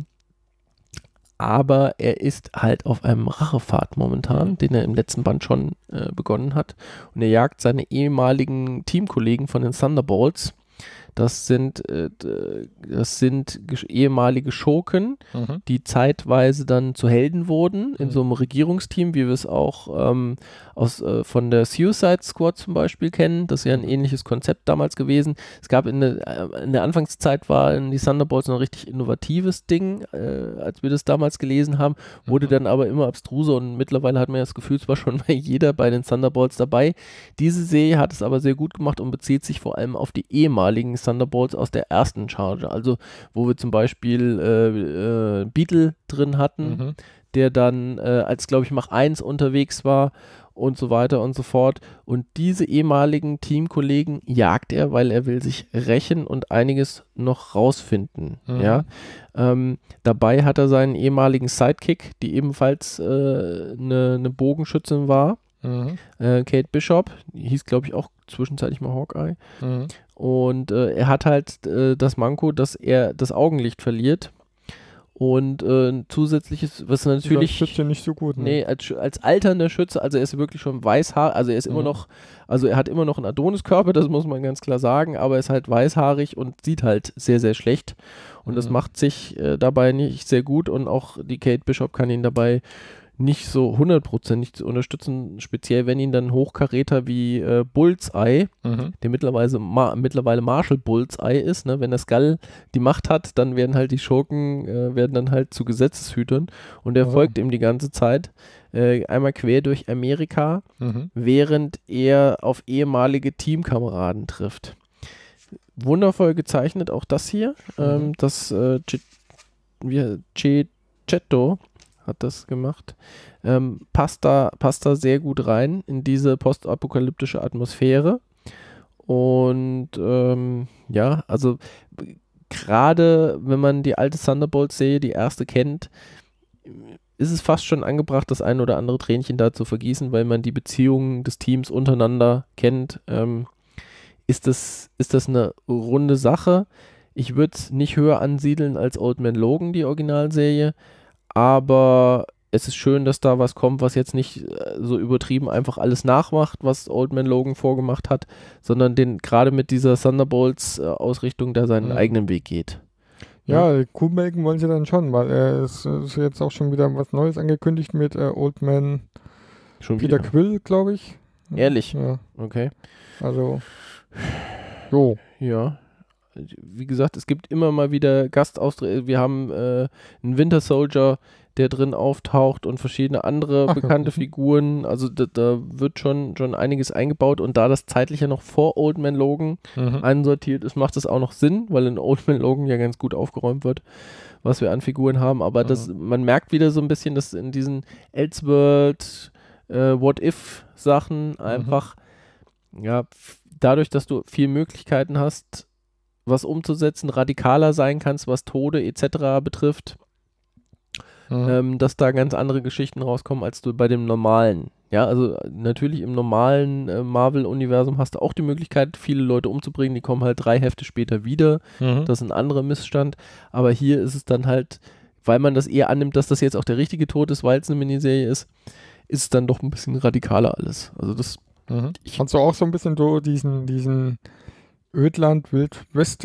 aber er ist halt auf einem Rachepfad momentan, den er im letzten Band schon äh, begonnen hat. Und er jagt seine ehemaligen Teamkollegen von den Thunderbolts. Das sind, äh, d- das sind gesch- ehemalige Schurken, Mhm. die zeitweise dann zu Helden wurden in Mhm. so einem Regierungsteam, wie wir es auch ähm, aus, äh, von der Suicide Squad zum Beispiel kennen. Das ist ja ein ähnliches Konzept damals gewesen. Es gab in der, äh, in der Anfangszeit waren die Thunderbolts noch ein richtig innovatives Ding, äh, als wir das damals gelesen haben, wurde Mhm. dann aber immer abstruser und mittlerweile hat man ja das Gefühl, es war schon bei jeder bei den Thunderbolts dabei. Diese Serie hat es aber sehr gut gemacht und bezieht sich vor allem auf die ehemaligen Thunderbolts aus der ersten Charge. Also wo wir zum Beispiel äh, äh, Beetle drin hatten, Mhm. der dann äh, als, glaube ich, Mach eins unterwegs war und so weiter und so fort. Und diese ehemaligen Teamkollegen jagt er, weil er will sich rächen und einiges noch rausfinden. Mhm. Ja? Ähm, dabei hat er seinen ehemaligen Sidekick, die ebenfalls eine äh, ne, ne Bogenschützin war, Mhm. äh, Kate Bishop, die hieß, glaube ich, auch zwischenzeitlich mal Hawkeye. Mhm. Und äh, er hat halt äh, das Manko, dass er das Augenlicht verliert. Und äh, ein zusätzliches, was natürlich. Das nicht so gut. Ne? Nee, als, Sch- als alternder Schütze, also er ist wirklich schon weißhaarig, also er ist immer Mhm. noch, also er hat immer noch einen Adoniskörper, das muss man ganz klar sagen, aber er ist halt weißhaarig und sieht halt sehr, sehr schlecht. Und das Mhm. macht sich äh, dabei nicht sehr gut und auch die Kate Bishop kann ihn dabei nicht so hundertprozentig unterstützen, speziell wenn ihn dann ein Hochkaräter wie äh, Bullseye, Mhm. der mittlerweile, Ma mittlerweile Marshall Bullseye ist, ne? Wenn der Skull die Macht hat, dann werden halt die Schurken, äh, werden dann halt zu Gesetzeshütern und er Oh. folgt ihm die ganze Zeit, äh, einmal quer durch Amerika, Mhm. während er auf ehemalige Teamkameraden trifft. Wundervoll gezeichnet, auch das hier, Mhm. ähm, das äh, Ci- wie- Gicchetto hat das gemacht, ähm, passt, da, passt da sehr gut rein in diese postapokalyptische Atmosphäre. Und ähm, ja, also b- gerade wenn man die alte Thunderbolt-Serie, die erste kennt, ist es fast schon angebracht, das ein oder andere Tränchen da zu vergießen, weil man die Beziehungen des Teams untereinander kennt. Ähm, ist, das, ist das eine runde Sache? Ich würde es nicht höher ansiedeln als Old Man Logan, die Originalserie, aber es ist schön, dass da was kommt, was jetzt nicht äh, so übertrieben einfach alles nachmacht, was Old Man Logan vorgemacht hat, sondern den gerade mit dieser Thunderbolts-Ausrichtung da seinen Mhm. eigenen Weg geht. Ja, Kuh melken wollen sie dann schon, weil äh, es ist jetzt auch schon wieder was Neues angekündigt mit äh, Old Man Schon Peter wieder. Quill, glaube ich. Ehrlich? Ja, Okay. also, so. Ja. Wie gesagt, es gibt immer mal wieder Gastauftritte. Wir haben äh, einen Winter Soldier, der drin auftaucht und verschiedene andere Ach, bekannte ja. Figuren. Also da, da wird schon, schon einiges eingebaut und da das zeitlich ja noch vor Old Man Logan Mhm. einsortiert ist, macht es auch noch Sinn, weil in Old Man Logan ja ganz gut aufgeräumt wird, was wir an Figuren haben. Aber das, man merkt wieder so ein bisschen, dass in diesen Elseworld, äh, What-If-Sachen einfach, ja, f- dadurch, dass du viele Möglichkeiten hast, was umzusetzen, radikaler sein kannst, was Tode et cetera betrifft, Mhm. ähm, dass da ganz andere Geschichten rauskommen, als du bei dem normalen. Ja, also äh, natürlich im normalen äh, Marvel-Universum hast du auch die Möglichkeit, viele Leute umzubringen, die kommen halt drei Hefte später wieder. Mhm. Das ist ein anderer Missstand. Aber hier ist es dann halt, weil man das eher annimmt, dass das jetzt auch der richtige Tod ist, weil es eine Miniserie ist, ist es dann doch ein bisschen radikaler alles. Also das, Mhm. Fandst du auch so ein bisschen so diesen, diesen Ödland, Wild West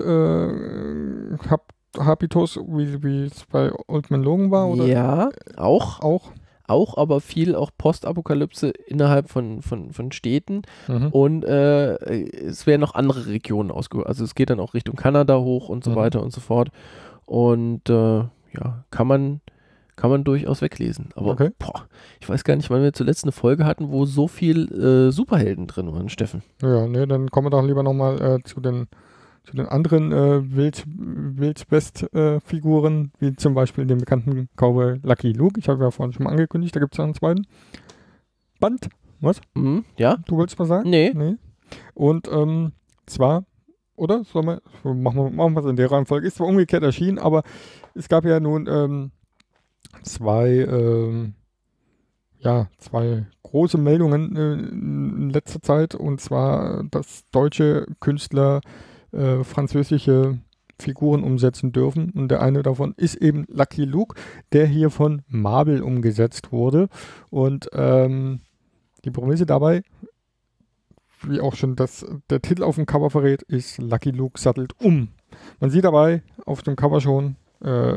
äh, Hab Habitus, wie wie es bei Old Man Logan war? Oder ja, auch, auch? auch, aber viel auch Postapokalypse innerhalb von, von, von Städten. Mhm. Und äh, es werden noch andere Regionen ausgeholt. Also es geht dann auch Richtung Kanada hoch und so Mhm. weiter und so fort. Und äh, ja, kann man, kann man durchaus weglesen. Aber Okay. boah, ich weiß gar nicht, wann wir zuletzt eine Folge hatten, wo so viel äh, Superhelden drin waren, Steffen. Ja, ne, dann kommen wir doch lieber nochmal äh, zu den zu den anderen äh, Wild, Wild West äh, Figuren, wie zum Beispiel den bekannten Cowboy Lucky Luke. Ich habe ja vorhin schon mal angekündigt, da gibt es ja einen zweiten Band. Was? Mhm, ja? Du wolltest was sagen? Nee. Nee. Und ähm, zwar, oder? Sollen wir, so machen wir machen wir es in der Reihenfolge. Ist zwar umgekehrt erschienen, aber es gab ja nun ähm, zwei, ähm, ja, zwei große Meldungen äh, in letzter Zeit. Und zwar, dass deutsche Künstler äh, französische Figuren umsetzen dürfen. Und der eine davon ist eben Lucky Luke, der hier von Marvel umgesetzt wurde. Und ähm, die Prämisse dabei, wie auch schon das, der Titel auf dem Cover verrät, ist Lucky Luke sattelt um. Man sieht dabei auf dem Cover schon, äh,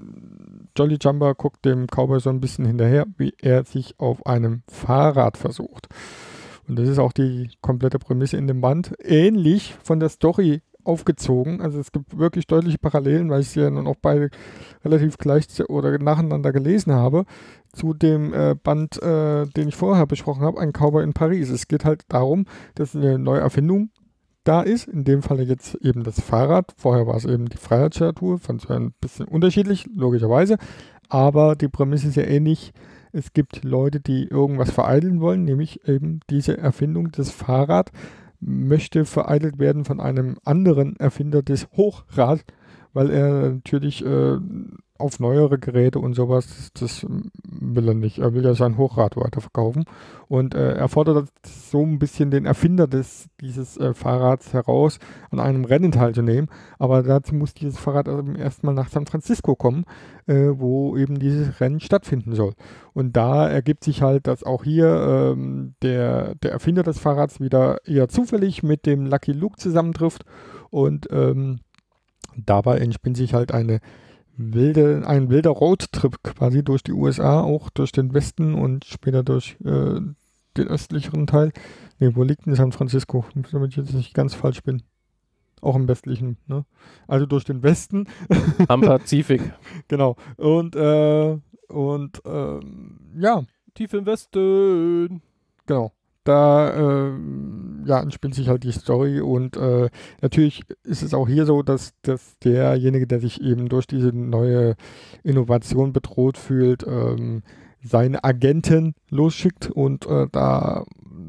Jolly Jumper guckt dem Cowboy so ein bisschen hinterher, wie er sich auf einem Fahrrad versucht. Und das ist auch die komplette Prämisse in dem Band. Ähnlich von der Story aufgezogen. Also es gibt wirklich deutliche Parallelen, weil ich sie ja nun auch beide relativ gleich oder nacheinander gelesen habe, zu dem äh, Band, äh, den ich vorher besprochen habe, Ein Cowboy in Paris. Es geht halt darum, dass eine neue Erfindung da ist. In dem Falle jetzt eben das Fahrrad. Vorher war es eben die Freiheitsstatue. Fand es ein bisschen unterschiedlich, logischerweise. Aber die Prämisse ist ja ähnlich. Es gibt Leute, die irgendwas vereiteln wollen, nämlich eben diese Erfindung des Fahrrad möchte vereitelt werden von einem anderen Erfinder des Hochrad, weil er natürlich äh, auf neuere Geräte und sowas, das will er nicht. Er will ja sein Hochrad weiterverkaufen. Und äh, er fordert so ein bisschen den Erfinder des, dieses äh, Fahrrads heraus, an einem Rennen teilzunehmen. Aber dazu muss dieses Fahrrad eben erstmal nach San Francisco kommen, äh, wo eben dieses Rennen stattfinden soll. Und da ergibt sich halt, dass auch hier ähm, der, der Erfinder des Fahrrads wieder eher zufällig mit dem Lucky Luke zusammentrifft. Und ähm, dabei entspinnt sich halt eine wilde, ein wilder Roadtrip quasi durch die U S A, auch durch den Westen und später durch äh, den östlicheren Teil. Ne, wo liegt denn San Francisco? Damit ich jetzt nicht ganz falsch bin. Auch im westlichen, ne? Also durch den Westen. Am Pazifik. Genau. Und, äh, und, äh, ja. Tief im Westen. Genau. Da äh, ja, entspinnt sich halt die Story und äh, natürlich ist es auch hier so, dass, dass derjenige, der sich eben durch diese neue Innovation bedroht fühlt, ähm, seine Agenten losschickt und äh, da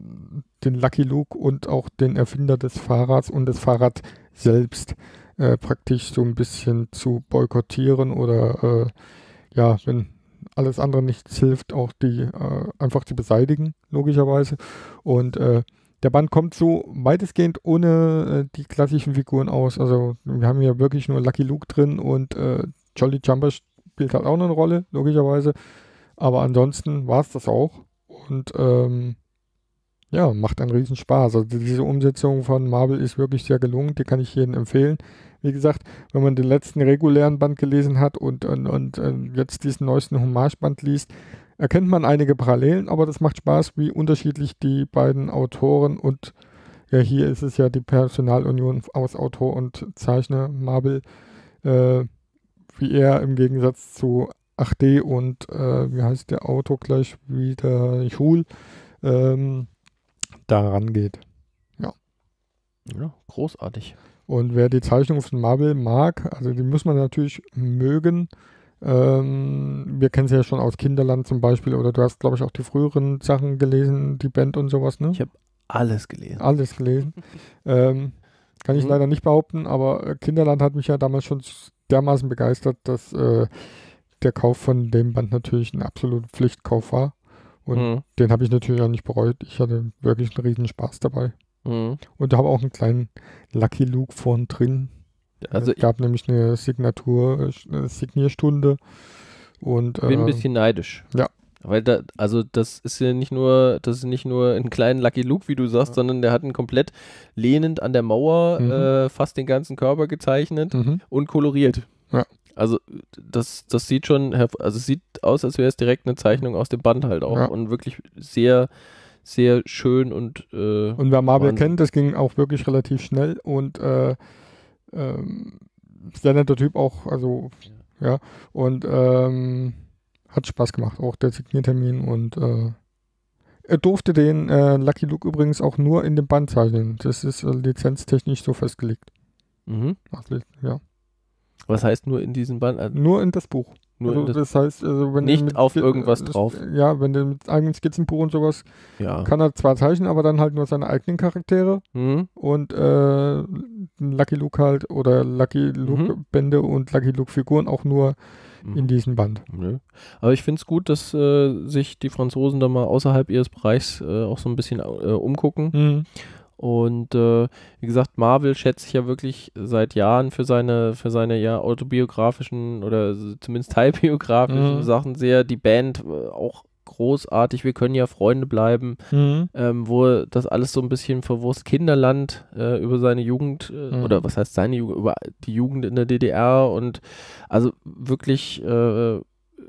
den Lucky Luke und auch den Erfinder des Fahrrads und das Fahrrad selbst äh, praktisch so ein bisschen zu boykottieren oder äh, ja, wenn alles andere nichts hilft, auch die äh, einfach zu beseitigen, logischerweise. Und äh, der Band kommt so weitestgehend ohne äh, die klassischen Figuren aus. Also wir haben hier wirklich nur Lucky Luke drin und äh, Jolly Jumper spielt halt auch eine Rolle, logischerweise. Aber ansonsten war es das auch. Und ähm, ja, macht einen riesen Spaß. Also diese Umsetzung von Marvel ist wirklich sehr gelungen, die kann ich jedem empfehlen. Wie gesagt, wenn man den letzten regulären Band gelesen hat und, und, und, und jetzt diesen neuesten Hommage-Band liest, erkennt man einige Parallelen, aber das macht Spaß, wie unterschiedlich die beiden Autoren und ja, hier ist es ja die Personalunion aus Autor und Zeichner Marvel, äh, wie er im Gegensatz zu acht D und äh, wie heißt der Autor gleich wieder, Schul, ähm, da rangeht. Ja, großartig. Und wer die Zeichnung von Marvel mag, also die muss man natürlich mögen. Ähm, wir kennen sie ja schon aus Kinderland zum Beispiel, oder du hast, glaube ich, auch die früheren Sachen gelesen, die Band und sowas, ne? Ich habe alles gelesen. Alles gelesen. ähm, kann ich Mhm. leider nicht behaupten, aber äh, Kinderland hat mich ja damals schon dermaßen begeistert, dass äh, der Kauf von dem Band natürlich ein absoluter Pflichtkauf war. Und Mhm. den habe ich natürlich auch nicht bereut. Ich hatte wirklich einen riesen Spaß dabei. Mhm. Und habe auch einen kleinen Lucky Luke vorn drin. Also es ich gab nämlich eine Signatur, eine Signierstunde. Und, bin ein äh, bisschen neidisch. ja. Weil da, also das ist ja nicht nur, das ist nicht nur ein kleinen Lucky Luke, wie du sagst, Ja. sondern der hat ihn komplett lehnend an der Mauer, Mhm. äh, fast den ganzen Körper gezeichnet Mhm. und koloriert. Ja. Also das, das sieht schon, herv- also es sieht aus, als wäre es direkt eine Zeichnung aus dem Band halt auch Ja. und wirklich sehr, sehr schön und, äh, Und wer Marvel Wahnsinn. kennt, das ging auch wirklich relativ schnell und äh, ähm, sehr netter Typ auch, also ja, und ähm, hat Spaß gemacht, auch der Signiertermin und äh, er durfte den äh, Lucky Luke übrigens auch nur in dem Band zeichnen. Das ist äh, lizenztechnisch so festgelegt. mhm. Also, ja. Was heißt nur in diesem Band? Also Nur in das Buch. nur also, in das, das heißt, also wenn Nicht du mit auf Sk- irgendwas äh, drauf. Ja, wenn du mit eigenen Skizzenbuch und sowas, ja. kann er zwar zeichnen, aber dann halt nur seine eigenen Charaktere Mhm. und äh, Lucky Luke halt oder Lucky Luke Bände und Lucky Luke Figuren auch nur Mhm. in diesem Band. Nö. Aber ich finde es gut, dass äh, sich die Franzosen da mal außerhalb ihres Bereichs äh, auch so ein bisschen äh, umgucken. Mhm. Und äh, wie gesagt, Marvel schätze ich ja wirklich seit Jahren für seine, für seine ja autobiografischen oder so zumindest teilbiografischen Mhm. Sachen sehr. Die Band äh, auch großartig, wir können ja Freunde bleiben, Mhm. ähm, wo das alles so ein bisschen verwurst Kinderland äh, über seine Jugend äh, Mhm. oder was heißt seine Jugend, über die Jugend in der D D R und also wirklich äh,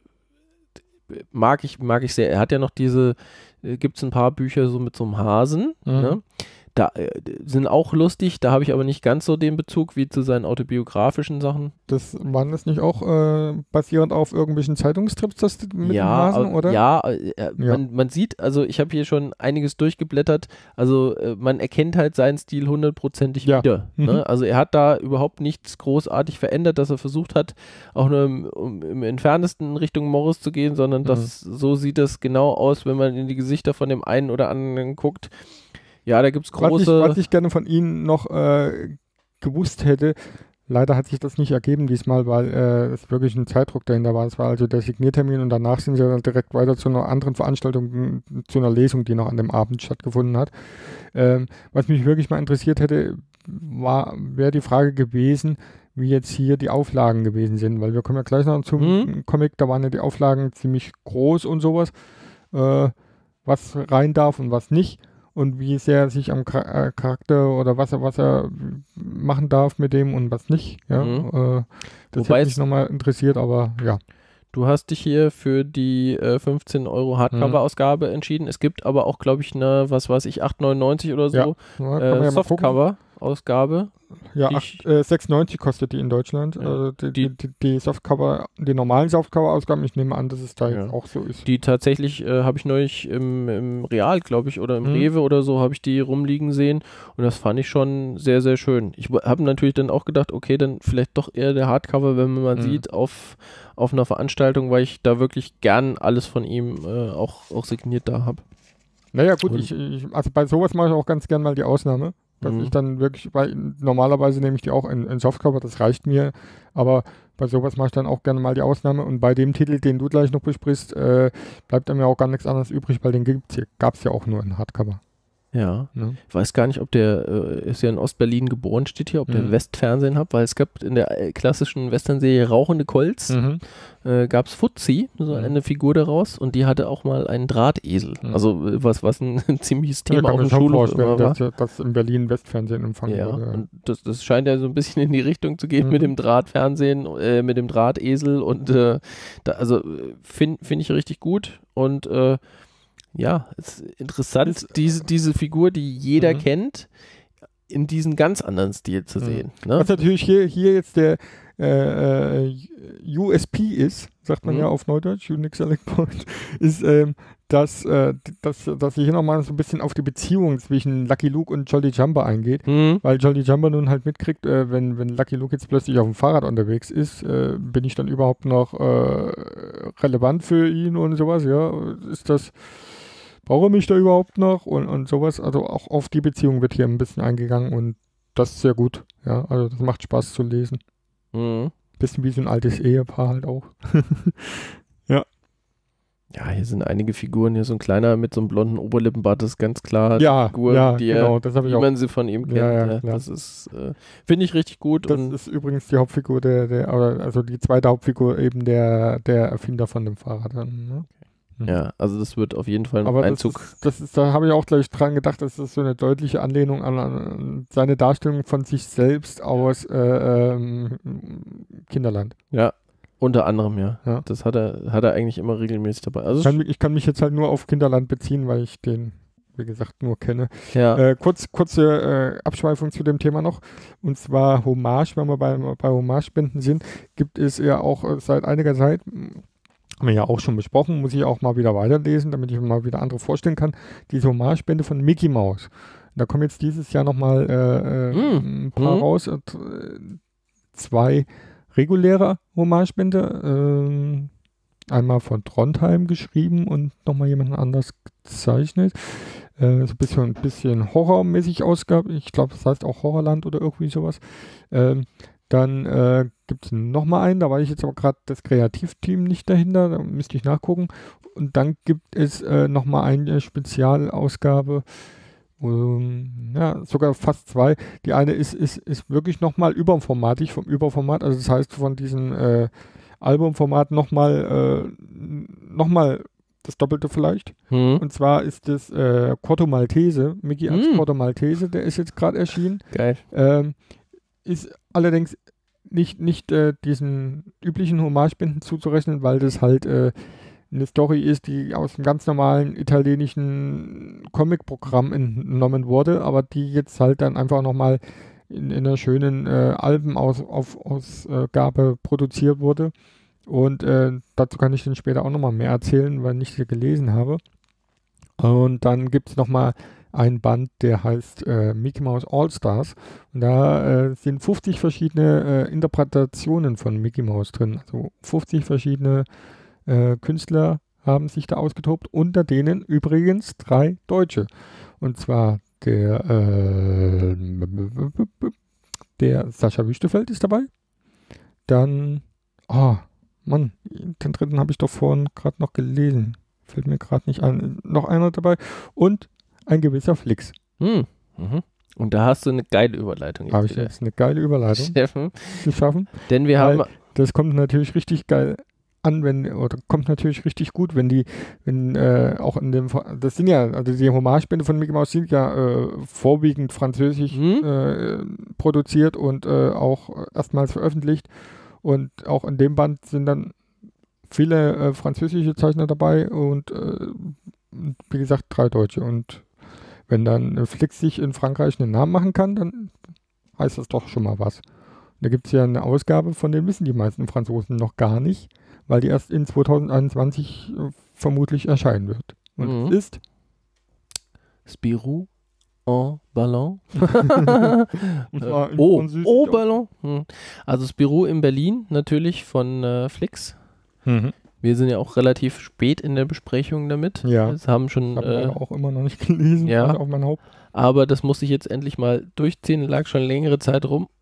mag ich, mag ich sehr. Er hat ja noch diese, äh, gibt es ein paar Bücher so mit so einem Hasen, Mhm. ne? Da äh, sind auch lustig, da habe ich aber nicht ganz so den Bezug wie zu seinen autobiografischen Sachen. Das waren das nicht auch äh, basierend auf irgendwelchen Zeitungstrips, das mit ja, dem Hasen, au- oder? ja, äh, äh, Ja. Man, man sieht, also ich habe hier schon einiges durchgeblättert, also äh, man erkennt halt seinen Stil hundertprozentig Ja. wieder. Mhm. Ne? Also er hat da überhaupt nichts großartig verändert, dass er versucht hat, auch nur im, um, im entferntesten in Richtung Morris zu gehen, sondern Mhm. das, so sieht das genau aus, wenn man in die Gesichter von dem einen oder anderen guckt. Ja, da gibt es Was ich, große... was ich gerne von Ihnen noch äh, gewusst hätte, leider hat sich das nicht ergeben diesmal, weil äh, es wirklich ein Zeitdruck dahinter war. Es war also der Signiertermin und danach sind sie dann direkt weiter zu einer anderen Veranstaltung, zu einer Lesung, die noch an dem Abend stattgefunden hat. Ähm, was mich wirklich mal interessiert hätte, war, wäre die Frage gewesen, wie jetzt hier die Auflagen gewesen sind, weil wir kommen ja gleich noch zum Mhm. Comic, da waren ja die Auflagen ziemlich groß und sowas, äh, was rein darf und was nicht. Und wie sehr er sich am Char- äh, Charakter oder was er, was er machen darf mit dem und was nicht. Ja, Mhm. äh, das Wobei hätte es- mich nochmal interessiert, aber ja. Du hast dich hier für die äh, fünfzehn Euro Hardcover-Ausgabe entschieden. Es gibt aber auch, glaube ich, eine, was weiß ich, acht neunundneunzig oder so, Ja, ja, kann man äh, ja mal gucken. Softcover-Ausgabe. Ja, die acht, ich- äh, sechs neunzig kostet die in Deutschland. Ja, Also die, die- die, die, die Softcover, die normalen Softcover-Ausgaben, ich nehme an, dass es da Ja. jetzt auch so ist. Die tatsächlich, äh, habe ich neulich im, im Real, glaube ich, oder im Mhm. Rewe oder so, habe ich die rumliegen sehen. Und das fand ich schon sehr, sehr schön. Ich habe natürlich dann auch gedacht, okay, dann vielleicht doch eher der Hardcover, wenn man mal Mhm. sieht, auf, auf einer Veranstaltung, weil ich da wirklich gern alles von ihm äh, auch, auch signiert da habe. Naja, gut, Und- ich, ich, also bei sowas mache ich auch ganz gern mal die Ausnahme. Dass Mhm. ich dann wirklich, weil normalerweise nehme ich die auch in, in Softcover, das reicht mir, aber bei sowas mache ich dann auch gerne mal die Ausnahme und bei dem Titel, den du gleich noch besprichst, äh, bleibt mir auch gar nichts anderes übrig, weil den gab es ja auch nur in Hardcover. Ja. Ne? Ich weiß gar nicht, ob der, äh, ist ja in Ostberlin geboren, steht hier, ob der Mhm. Westfernsehen hat, weil es gab in der äh, klassischen Western-Serie Rauchende Colts, Mhm. äh, gab es Fuzzi, so Mhm. eine Figur daraus, und die hatte auch mal einen Drahtesel. Mhm. Also äh, was, was ein, ein ziemliches Ja, Thema kann auf man der schon Schule vorstellen, immer war. dass das in Berlin Westfernsehen empfangen Ja, wurde. und das, das scheint ja so ein bisschen in die Richtung zu gehen Mhm. mit dem Drahtfernsehen, äh, mit dem Drahtesel und äh, da, also finde find ich richtig gut und äh, ja, es ist interessant, Ist, diese, diese Figur, die jeder Mhm. kennt, in diesem ganz anderen Stil zu Mhm. sehen. Ne? Was natürlich hier, hier jetzt der äh, äh, U S P ist, sagt man Mhm. ja auf Neudeutsch, Unique Selling Point, ist, ähm, dass, äh, dass, dass hier nochmal so ein bisschen auf die Beziehung zwischen Lucky Luke und Jolly Jumper eingeht. Mhm. Weil Jolly Jumper nun halt mitkriegt, äh, wenn, wenn Lucky Luke jetzt plötzlich auf dem Fahrrad unterwegs ist, äh, bin ich dann überhaupt noch äh, relevant für ihn und sowas, ja? Ist das, brauche ich mich da überhaupt noch und, und sowas? Also auch auf die Beziehung wird hier ein bisschen eingegangen und das ist sehr gut, ja? Also das macht Spaß zu lesen. Mhm. Bisschen wie so ein altes Ehepaar halt auch. Ja, hier sind einige Figuren, hier so ein kleiner mit so einem blonden Oberlippenbart, das ist ganz klar Ja, die Figur, ja, die er, genau, das habe ich wie auch. man sie von ihm kennt. Ja, ja, ne? klar. Das ist, äh, finde ich richtig gut. Das und ist übrigens die Hauptfigur, der, der, oder also die zweite Hauptfigur eben der, der Erfinder von dem Fahrrad. Dann, ne? Mhm. ja, also das wird auf jeden Fall ein Aber das Einzug. ist, das ist, da habe ich auch gleich dran gedacht, das ist so eine deutliche Anlehnung an, an seine Darstellung von sich selbst aus äh, ähm, Kinderland. Ja, unter anderem, ja. Ja. Das hat er, hat er eigentlich immer regelmäßig dabei. Also Ich kann, ich kann mich jetzt halt nur auf Kinderland beziehen, weil ich den, wie gesagt, nur kenne. ja. Äh, kurz, kurze äh, Abschweifung zu dem Thema noch. Und zwar Hommage, wenn wir bei, bei Hommage-Spenden sind, gibt es ja auch äh, seit einiger Zeit, m, haben wir ja auch schon besprochen, muss ich auch mal wieder weiterlesen, damit ich mir mal wieder andere vorstellen kann, diese Hommage-Spende von Mickey Mouse. Da kommen jetzt dieses Jahr nochmal äh, äh, Mm. ein paar Mhm. raus. Und, äh, zwei reguläre Hommage-Spende. Ähm, einmal von Trondheim geschrieben und nochmal jemand anders gezeichnet. Äh, so ein bisschen, ein bisschen horrormäßig Ausgabe. Ich glaube, das heißt auch Horrorland oder irgendwie sowas. Ähm, dann äh, gibt es nochmal einen, da war ich jetzt aber gerade das Kreativteam nicht dahinter, da müsste ich nachgucken. Und dann gibt es äh, nochmal eine Spezialausgabe, ähm, ja, sogar fast zwei. Die eine ist, ist, ist wirklich nochmal überformatig, vom Überformat, also das heißt von diesem äh, Albumformat nochmal äh, nochmal das Doppelte vielleicht. Hm. Und zwar ist das äh, Corto Maltese, Mickey als Mm. Corto Maltese, der ist jetzt gerade erschienen. Geil. Ähm, ist allerdings nicht, nicht äh, diesen üblichen Hommage-Spenden zuzurechnen, weil das halt äh, eine Story ist, die aus einem ganz normalen italienischen Comic-Programm entnommen wurde, aber die jetzt halt dann einfach nochmal in, in einer schönen äh, Albenausgabe produziert wurde. Und äh, dazu kann ich dann später auch nochmal mehr erzählen, weil ich sie gelesen habe. Und dann gibt es nochmal ein Band, der heißt äh, Mickey Mouse All-Stars. Und da äh, sind fünfzig verschiedene äh, Interpretationen von Mickey Mouse drin. Also fünfzig verschiedene äh, Künstler haben sich da ausgetobt. Unter denen übrigens drei Deutsche. Und zwar der, äh, der Sascha Wüstefeld ist dabei. Dann, ah, oh, Mann, den dritten habe ich doch vorhin gerade noch gelesen. Fällt mir gerade nicht ein. Noch einer dabei. Und ein gewisser Flix. Hm. Mhm. Und da hast du eine geile Überleitung jetzt Habe ich wieder, jetzt eine geile Überleitung Steffen. geschaffen. Denn wir Weil- haben, Das kommt natürlich richtig geil an, wenn, oder kommt natürlich richtig gut, wenn die, wenn äh, auch in dem, das sind ja, also die Hommage-Spende von Mickey Mouse sind ja äh, vorwiegend französisch Mhm. äh, produziert und äh, auch erstmals veröffentlicht. Und auch in dem Band sind dann viele äh, französische Zeichner dabei und äh, wie gesagt drei Deutsche. Und wenn dann äh, Flix sich in Frankreich einen Namen machen kann, dann heißt das doch schon mal was. Und da gibt es ja eine Ausgabe, von der wissen die meisten Franzosen noch gar nicht, weil die erst in zwanzig einundzwanzig äh, vermutlich erscheinen wird. Und Mhm. es ist Spirou en Ballon. Und zwar in oh, Französisch oh auch. Ballon. Hm. Also Spirou in Berlin natürlich von äh, Flix. Mhm. Wir sind ja auch relativ spät in der Besprechung damit. Ja. Das haben schon, Habe äh, leider auch immer noch nicht gelesen, ja. also auf mein Haupt. aber das musste ich jetzt endlich mal durchziehen. Lag schon längere Zeit rum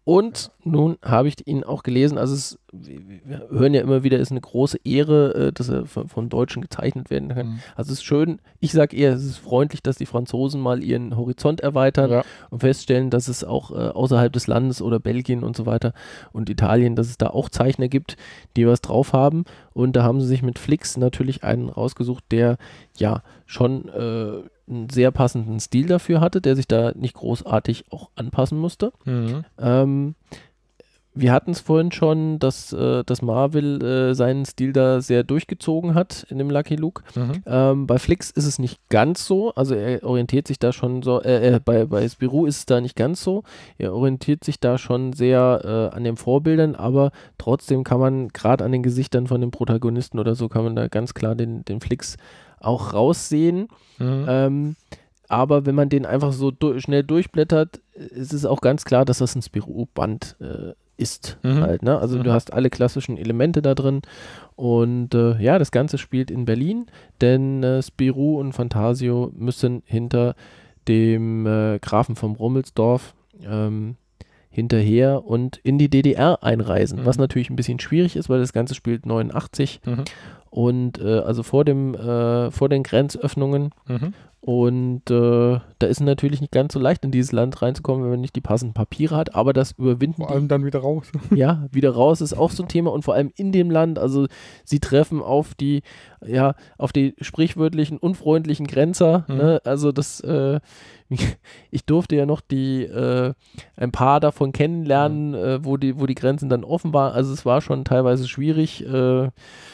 Und nun habe ich ihn auch gelesen, also es, wir hören ja immer wieder, es ist eine große Ehre, dass er von, von Deutschen gezeichnet werden kann. Mhm. Also es ist schön, ich sage eher, es ist freundlich, dass die Franzosen mal ihren Horizont erweitern ja. und feststellen, dass es auch äh, außerhalb des Landes oder Belgien und so weiter und Italien, dass es da auch Zeichner gibt, die was drauf haben. Und da haben sie sich mit Flix natürlich einen rausgesucht, der ja schon äh, einen sehr passenden Stil dafür hatte, der sich da nicht großartig auch anpassen musste. Mhm. Ähm, wir hatten es vorhin schon, dass, äh, dass Marvel äh, seinen Stil da sehr durchgezogen hat in dem Lucky Luke. Mhm. Ähm, bei Flix ist es nicht ganz so, also er orientiert sich da schon so, äh, äh, bei, bei Spirou ist es da nicht ganz so, er orientiert sich da schon sehr äh, an den Vorbildern, aber trotzdem kann man gerade an den Gesichtern von den Protagonisten oder so, kann man da ganz klar den, den Flix auch raussehen. Mhm. Ähm, aber wenn man den einfach so du- schnell durchblättert, ist es auch ganz klar, dass das ein Spirou-Band äh, ist. Mhm. Halt, ne? Also mhm. du hast alle klassischen Elemente da drin und äh, ja, das Ganze spielt in Berlin, denn äh, Spirou und Fantasio müssen hinter dem äh, Grafen von Rummelsdorf ähm, hinterher und in die D D R einreisen, mhm. was natürlich ein bisschen schwierig ist, weil das Ganze spielt neunundachtzig mhm. und äh, also vor dem äh, vor den Grenzöffnungen mhm. und äh, da ist es natürlich nicht ganz so leicht in dieses Land reinzukommen, wenn man nicht die passenden Papiere hat, aber das überwinden vor allem die, dann wieder raus. Ja, wieder raus ist auch so ein Thema und vor allem in dem Land, also sie treffen auf die ja, auf die sprichwörtlichen unfreundlichen Grenzer, mhm. ne? Also das äh, ich durfte ja noch die äh, ein paar davon kennenlernen, mhm. äh, wo die wo die Grenzen dann offen waren, also es war schon teilweise schwierig äh,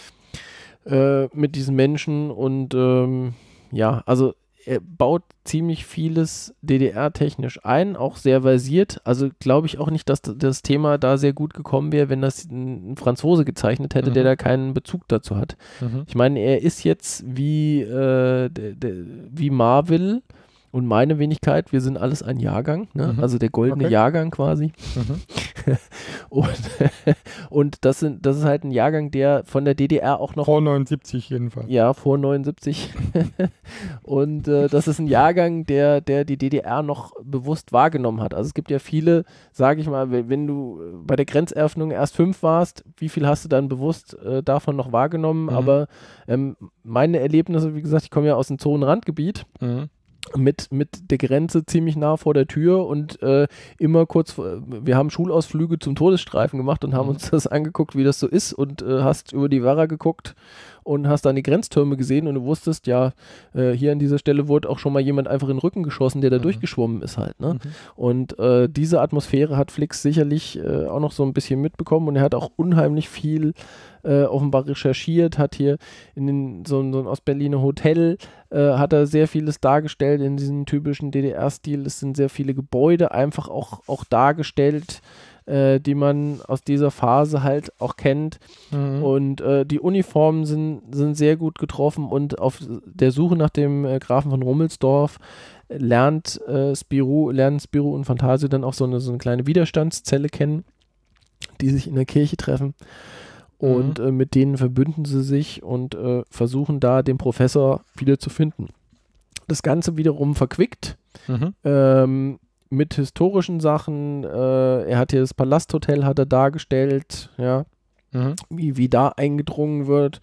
äh, mit diesen Menschen und ähm, ja, also er baut ziemlich vieles D D R-technisch ein, auch sehr versiert. Also glaube ich auch nicht, dass das Thema da sehr gut gekommen wäre, wenn das ein Franzose gezeichnet hätte, mhm. der da keinen Bezug dazu hat. Mhm. Ich meine, er ist jetzt wie, äh, de, de, wie Marvel und meine Wenigkeit, wir sind alles ein Jahrgang, ne? Mhm. Also der goldene okay. Jahrgang quasi. Mhm. und und das, sind, das ist halt ein Jahrgang, der von der D D R auch noch... Vor neunundsiebzig jedenfalls. Ja, vor neunundsiebzig. Und äh, das ist ein Jahrgang, der, der die D D R noch bewusst wahrgenommen hat. Also es gibt ja viele, sage ich mal, wenn du bei der Grenzeröffnung erst fünf warst, wie viel hast du dann bewusst äh, davon noch wahrgenommen? Mhm. Aber ähm, meine Erlebnisse, wie gesagt, ich komme ja aus dem Zonenrandgebiet. Mhm. Mit, mit der Grenze ziemlich nah vor der Tür und äh, immer kurz, wir haben Schulausflüge zum Todesstreifen gemacht und haben mhm. uns das angeguckt, wie das so ist und äh, hast über die Werra geguckt und hast dann die Grenztürme gesehen und du wusstest, ja, äh, hier an dieser Stelle wurde auch schon mal jemand einfach in den Rücken geschossen, der da mhm. durchgeschwommen ist halt, ne? Mhm. Und äh, diese Atmosphäre hat Flix sicherlich äh, auch noch so ein bisschen mitbekommen und er hat auch unheimlich viel äh, offenbar recherchiert, hat hier in den, so, so ein Ostberliner Hotel, äh, hat er sehr vieles dargestellt in diesem typischen D D R-Stil. Es sind sehr viele Gebäude einfach auch, auch dargestellt, äh, die man aus dieser Phase halt auch kennt. Mhm. Und äh, die Uniformen sind, sind sehr gut getroffen und auf der Suche nach dem äh, Grafen von Rummelsdorf lernt äh, Spirou, lernen Spirou und Fantasio dann auch so eine, so eine kleine Widerstandszelle kennen, die sich in der Kirche treffen. Und mhm. äh, mit denen verbünden sie sich und äh, versuchen da den Professor wieder zu finden. Das Ganze wiederum verquickt mhm. ähm, mit historischen Sachen. Äh, er hat hier das Palasthotel hat er dargestellt, ja, mhm. wie, wie da eingedrungen wird.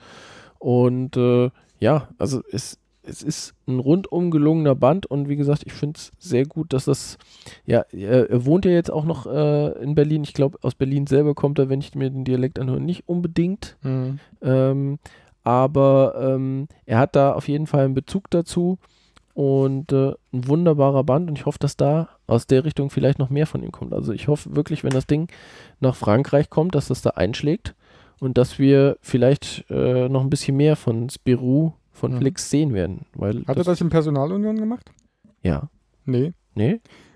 Und äh, ja, also es Es ist ein rundum gelungener Band und wie gesagt, ich finde es sehr gut, dass das, ja, er, er wohnt ja jetzt auch noch äh, in Berlin. Ich glaube, aus Berlin selber kommt er, wenn ich mir den Dialekt anhöre, nicht unbedingt. Mhm. Ähm, aber ähm, er hat da auf jeden Fall einen Bezug dazu und äh, ein wunderbarer Band und ich hoffe, dass da aus der Richtung vielleicht noch mehr von ihm kommt. Also ich hoffe wirklich, wenn das Ding nach Frankreich kommt, dass das da einschlägt und dass wir vielleicht äh, noch ein bisschen mehr von Spirou von Flix sehen werden. Weil hat er das in Personalunion gemacht? Ja. Nee. Nee?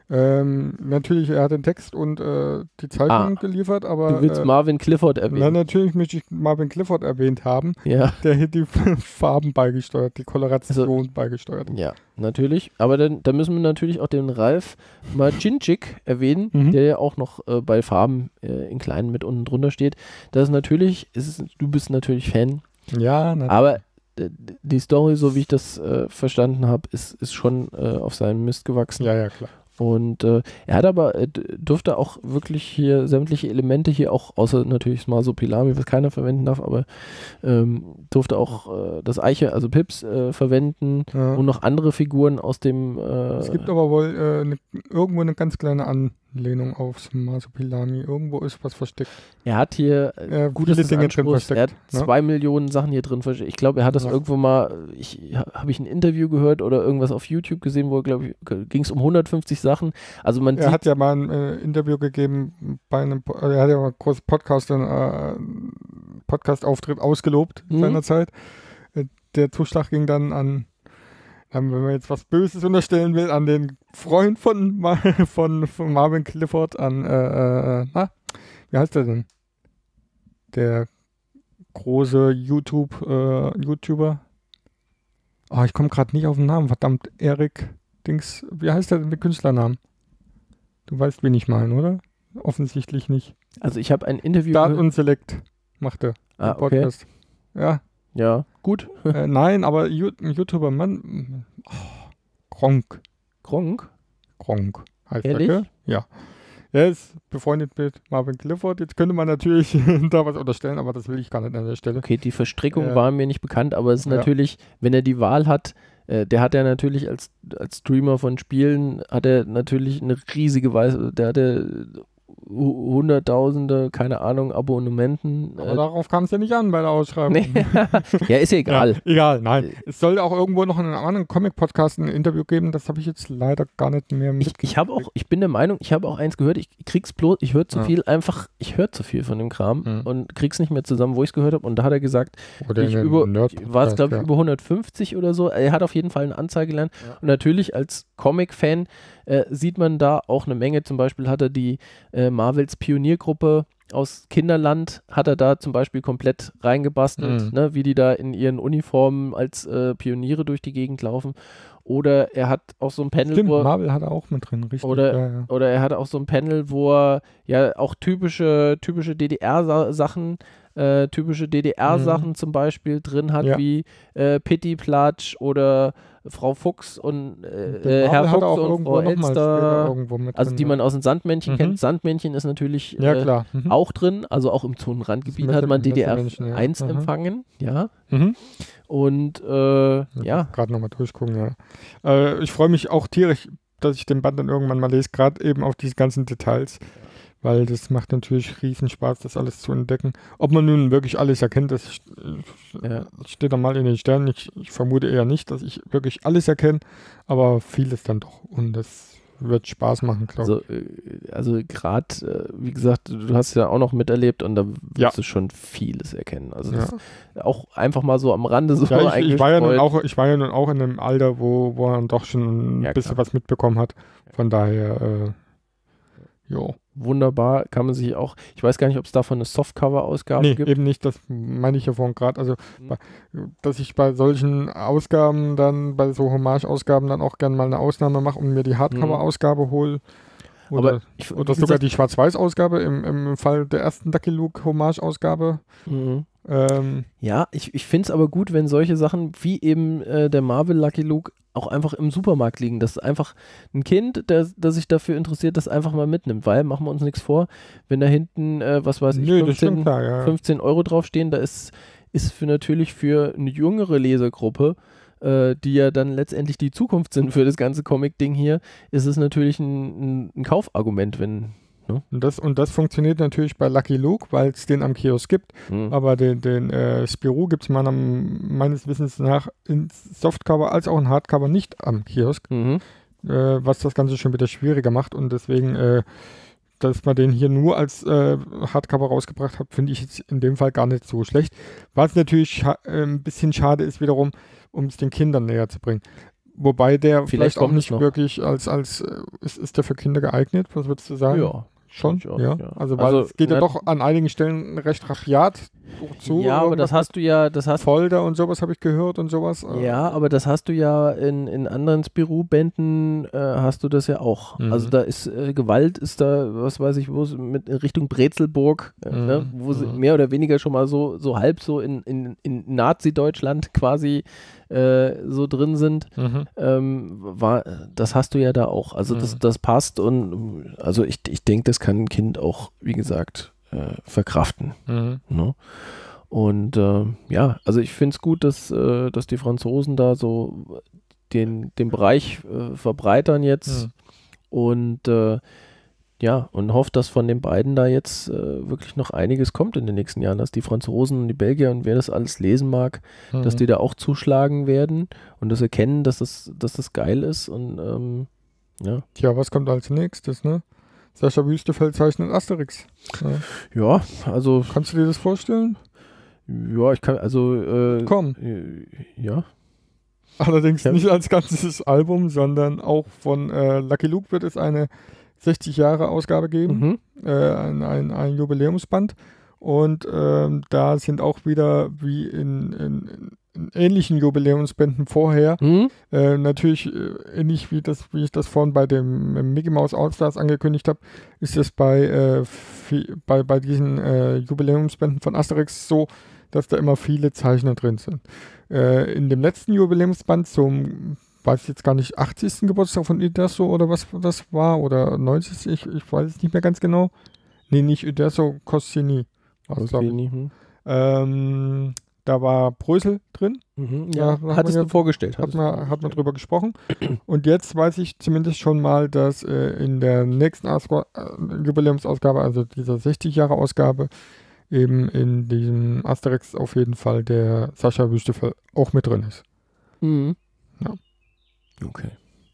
Ähm, natürlich, er hat den Text und äh, die Zeichnung ah, geliefert, aber... Du willst äh, Marvin Clifford erwähnen. Na, natürlich möchte ich Marvin Clifford erwähnt haben, ja. der hier die Farben beigesteuert, die Koloration also, beigesteuert. Ja, natürlich. Aber dann, dann müssen wir natürlich auch den Ralf Marcinczyk erwähnen, mhm. der ja auch noch äh, bei Farben äh, in kleinen mit unten drunter steht. Das ist natürlich, ist, du bist natürlich Fan. Ja, natürlich. Aber die Story, so wie ich das äh, verstanden habe, ist, ist schon äh, auf seinen Mist gewachsen. Ja, ja, klar. Und äh, er hat aber, äh, durfte auch wirklich hier sämtliche Elemente hier auch, außer natürlich das Masopilami, was keiner verwenden darf, aber ähm, durfte auch äh, das Eiche, also Pips, äh, verwenden Ja. und noch andere Figuren aus dem... Äh, Es gibt aber wohl äh, ne, irgendwo eine ganz kleine Anlehnung aufs Masopilami. Irgendwo ist was versteckt. er hat hier äh, Äh, gut, viele dass Dinge Dinge drin er hat versteckt. Ne? zwei Millionen Sachen hier drin versteckt. Ich glaube, er hat das Ja. irgendwo mal, ich habe ich ein Interview gehört oder irgendwas auf YouTube gesehen, wo, glaube ich, ging es um hundertfünfzig Sachen. Also man Er sieht, hat ja mal ein äh, Interview gegeben bei einem, Po- er hat ja mal einen großen Podcast, äh, Podcast-Auftritt ausgelobt Mhm. seinerzeit. Äh, Der Zuschlag ging dann an, ähm, wenn man jetzt was Böses unterstellen will, an den Freund von, Ma von, von Marvin Clifford, an, äh, äh, na, wie heißt der denn? Der große YouTube, äh, YouTuber. Oh, ich komme gerade nicht auf den Namen, verdammt, Erik Dings, wie heißt der denn mit Künstlernamen? Du weißt, wen ich meine, oder? Offensichtlich nicht. also ich habe ein Interview Dart gehört. und Select machte Ah, den okay. Podcast. Ja, Ja, gut. äh, nein, aber Ju ein YouTuber, Mann, oh, Gronk, Gronk. Gronk heißt Ehrlich? er, gell? Ja. Er ist befreundet mit Marvin Clifford. Jetzt könnte man natürlich da was unterstellen, aber das will ich gar nicht an der Stelle. Okay, die Verstrickung Äh, war mir nicht bekannt, aber es ist ja. natürlich, wenn er die Wahl hat, äh, der hat ja natürlich als, als Streamer von Spielen, hat er natürlich eine riesige Weise, der hatte hu- Hunderttausende, keine Ahnung, Abonnementen. Aber Äh, darauf kam es ja nicht an bei der Ausschreibung. nee. Ja, ist ja egal. Ja, egal, nein. Es sollte auch irgendwo noch in einem anderen Comic-Podcast ein Interview geben. Das habe ich jetzt leider gar nicht mehr Ich, mit. ich habe auch, ich bin der Meinung, ich habe auch eins gehört, ich krieg's bloß, ich höre zu Ja. viel, einfach, ich höre zu viel von dem Kram Mhm. und krieg's nicht mehr zusammen, wo ich es gehört habe. Und da hat er gesagt, Oder ich in einem über, Nerd-Podcast, war es glaube ich ja. über hundertfünfzig oder so. Er hat auf jeden Fall eine Anzeige gelernt. Ja. Und natürlich als Comic-Fan äh, sieht man da auch eine Menge. Zum Beispiel hat er die äh, Marvels Pioniergruppe aus Kinderland, hat er da zum Beispiel komplett reingebastelt, Mhm. ne, wie die da in ihren Uniformen als äh, Pioniere durch die Gegend laufen. Oder er hat auch so ein Panel, Stimmt, wo er, Marvel hat er auch mit drin, richtig. Oder- ja, ja. oder er hat auch so ein Panel, wo er ja auch typische, typische D D R-Sachen, äh, typische D D R-Sachen zum Beispiel drin hat, Ja. wie äh, Pitti Platsch oder Frau Fuchs und äh, Den äh, Herr Marvel hat er Fuchs auch und irgendwo Frau noch mal später Elster, irgendwo mit also drin, die ja. man aus den Sandmännchen Mhm. kennt. Sandmännchen ist natürlich Ja, äh, klar. Mhm. auch drin, also auch im Zonenrandgebiet Das hat man D D R Messermännchen, ja. eins Aha. empfangen, ja. Mhm. Und äh, ja, Gerade nochmal durchgucken, ja. Äh, ich freue mich auch tierisch, dass ich den Band dann irgendwann mal lese, gerade eben auf diese ganzen Details, weil das macht natürlich riesen Spaß, das alles zu entdecken. Ob man nun wirklich alles erkennt, das st- Ja. steht dann mal in den Sternen. Ich, ich vermute eher nicht, dass ich wirklich alles erkenne, aber vieles dann doch. Und das wird Spaß machen, glaube ich. also, äh, also gerade, äh, wie gesagt, du hast ja auch noch miterlebt und da wirst Ja. du schon vieles erkennen. Also Ja. das auch einfach mal so am Rande so Ja, ich, ich, war ja nun eingestreut. auch, ich war ja nun auch in einem Alter, wo, wo man doch schon ein Ja, bisschen klar. was mitbekommen hat. Von daher, äh, jo. Wunderbar, kann man sich auch, ich weiß gar nicht, ob es davon eine Softcover-Ausgabe Nee, gibt. eben nicht, das meine ich ja vorhin gerade. Also, Mhm. bei, dass ich bei solchen Ausgaben dann, bei so Hommage-Ausgaben dann auch gerne mal eine Ausnahme mache und mir die Hardcover-Ausgabe hole. Oder, Aber ich, oder wie sogar gesagt, die Schwarz-Weiß-Ausgabe im, im Fall der ersten Lucky Luke Hommage-Ausgabe. Mhm. Ähm, Ja, ich, ich finde es aber gut, wenn solche Sachen wie eben äh, der Marvel Lucky Luke auch einfach im Supermarkt liegen, dass einfach ein Kind, der, der sich dafür interessiert, das einfach mal mitnimmt, weil, machen wir uns nichts vor, wenn da hinten, äh, was weiß ich, nö, das stimmt fünfzehn, klar, ja. fünfzehn Euro draufstehen, da ist, ist für natürlich für eine jüngere Lesergruppe, äh, die ja dann letztendlich die Zukunft sind für das ganze Comic-Ding hier, ist es natürlich ein, ein, ein Kaufargument, wenn, Und das, und das funktioniert natürlich bei Lucky Luke, weil es den am Kiosk gibt. hm, Aber den, den äh, Spirou gibt es meiner, meines Wissens nach in Softcover als auch in Hardcover nicht am Kiosk. mhm. äh, was das Ganze schon wieder schwieriger macht und deswegen, äh, dass man den hier nur als äh, Hardcover rausgebracht hat, finde ich jetzt in dem Fall gar nicht so schlecht. Was natürlich scha- äh, ein bisschen schade ist wiederum, um es den Kindern näher zu bringen. Wobei der Vielleicht vielleicht, auch kommt es nicht noch. wirklich als, als äh, ist, ist der für Kinder geeignet? Was würdest du sagen? Ja. Schon, durchaus, ja. ja. Also, weil Also, es geht ja na- doch an einigen Stellen recht rabiat auch zu. Ja, aber Irgendwas das hast du ja, das mit hast Folter und sowas habe ich gehört und sowas. äh, ja, aber das hast du ja in, in anderen Spirou-Bänden äh, hast du das ja auch. Mhm. Also da ist äh, Gewalt ist da, was weiß ich, wo es mit in Richtung Brezelburg, äh, Mhm. ne, wo sie Mhm. mehr oder weniger schon mal so, so halb so in, in, in Nazi-Deutschland quasi äh, so drin sind. Mhm. Ähm, war, das hast du ja da auch. Also das, Mhm. das passt und also ich, ich denke, das kann ein Kind auch, wie gesagt, äh, verkraften. Mhm. Ne? Und äh, ja, also ich finde es gut, dass, äh, dass die Franzosen da so den, den Bereich äh, verbreitern jetzt Mhm. und äh, ja, und hofft, dass von den beiden da jetzt äh, wirklich noch einiges kommt in den nächsten Jahren, dass die Franzosen und die Belgier und wer das alles lesen mag, Mhm. dass die da auch zuschlagen werden und das erkennen, dass das, dass das geil ist und ähm, ja. Tja, was kommt als nächstes, ne? Sascha Wüstefeld zeichnet Asterix. Ja. Ja, also Kannst du dir das vorstellen? ja, ich kann, also äh, Komm. äh, ja. Allerdings Ja. nicht als ganzes Album, sondern auch von äh, Lucky Luke wird es eine sechzig Jahre Ausgabe geben, Mhm. äh, ein, ein, ein Jubiläumsband. Und ähm, da sind auch wieder wie in, in, in ähnlichen Jubiläumsbänden vorher, Mhm. äh, natürlich äh, ähnlich wie, das, wie ich das vorhin bei dem äh, Mickey Mouse Allstars angekündigt habe, ist es bei, äh, vi- bei, bei diesen äh, Jubiläumsbänden von Asterix so, dass da immer viele Zeichner drin sind. Äh, in dem letzten Jubiläumsband zum, weiß ich jetzt gar nicht, achtzigsten Geburtstag von Uderzo oder was das war, oder neunzigsten Ich, ich weiß es nicht mehr ganz genau. Nee, nicht Uderzo, Cossini. war's, glaub ich. Mhm. Ähm, da war Brösel drin, Mhm. Ja, Ja, hat hattest man du ja- vorgestellt. hat hattest du man, hat man vorgestellt. drüber gesprochen. Und jetzt weiß ich zumindest schon mal, dass äh, in der nächsten Ausga äh, Jubiläumsausgabe, also dieser sechzig Jahre Ausgabe, eben in diesem Asterix auf jeden Fall der Sascha Wüstefeld auch mit drin ist. Mhm. Ja. Okay.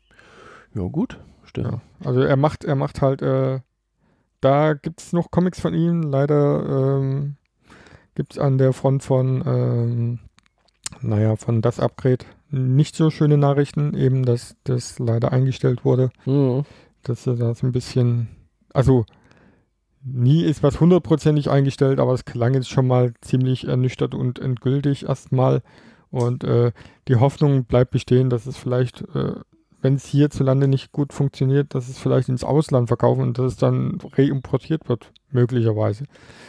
Ja, gut. Stimmt. Ja. Also er macht, er macht halt, äh, da gibt es noch Comics von ihm. Leider ähm, gibt es an der Front von, ähm, naja, von Das Upgrade nicht so schöne Nachrichten, eben, dass das leider eingestellt wurde. Mhm. Dass er das ein bisschen, also nie ist was hundertprozentig eingestellt, aber es klang jetzt schon mal ziemlich ernüchtert und endgültig erstmal. Und äh, die Hoffnung bleibt bestehen, dass es vielleicht, äh, wenn es hierzulande nicht gut funktioniert, dass es vielleicht ins Ausland verkaufen und dass es dann reimportiert wird, möglicherweise.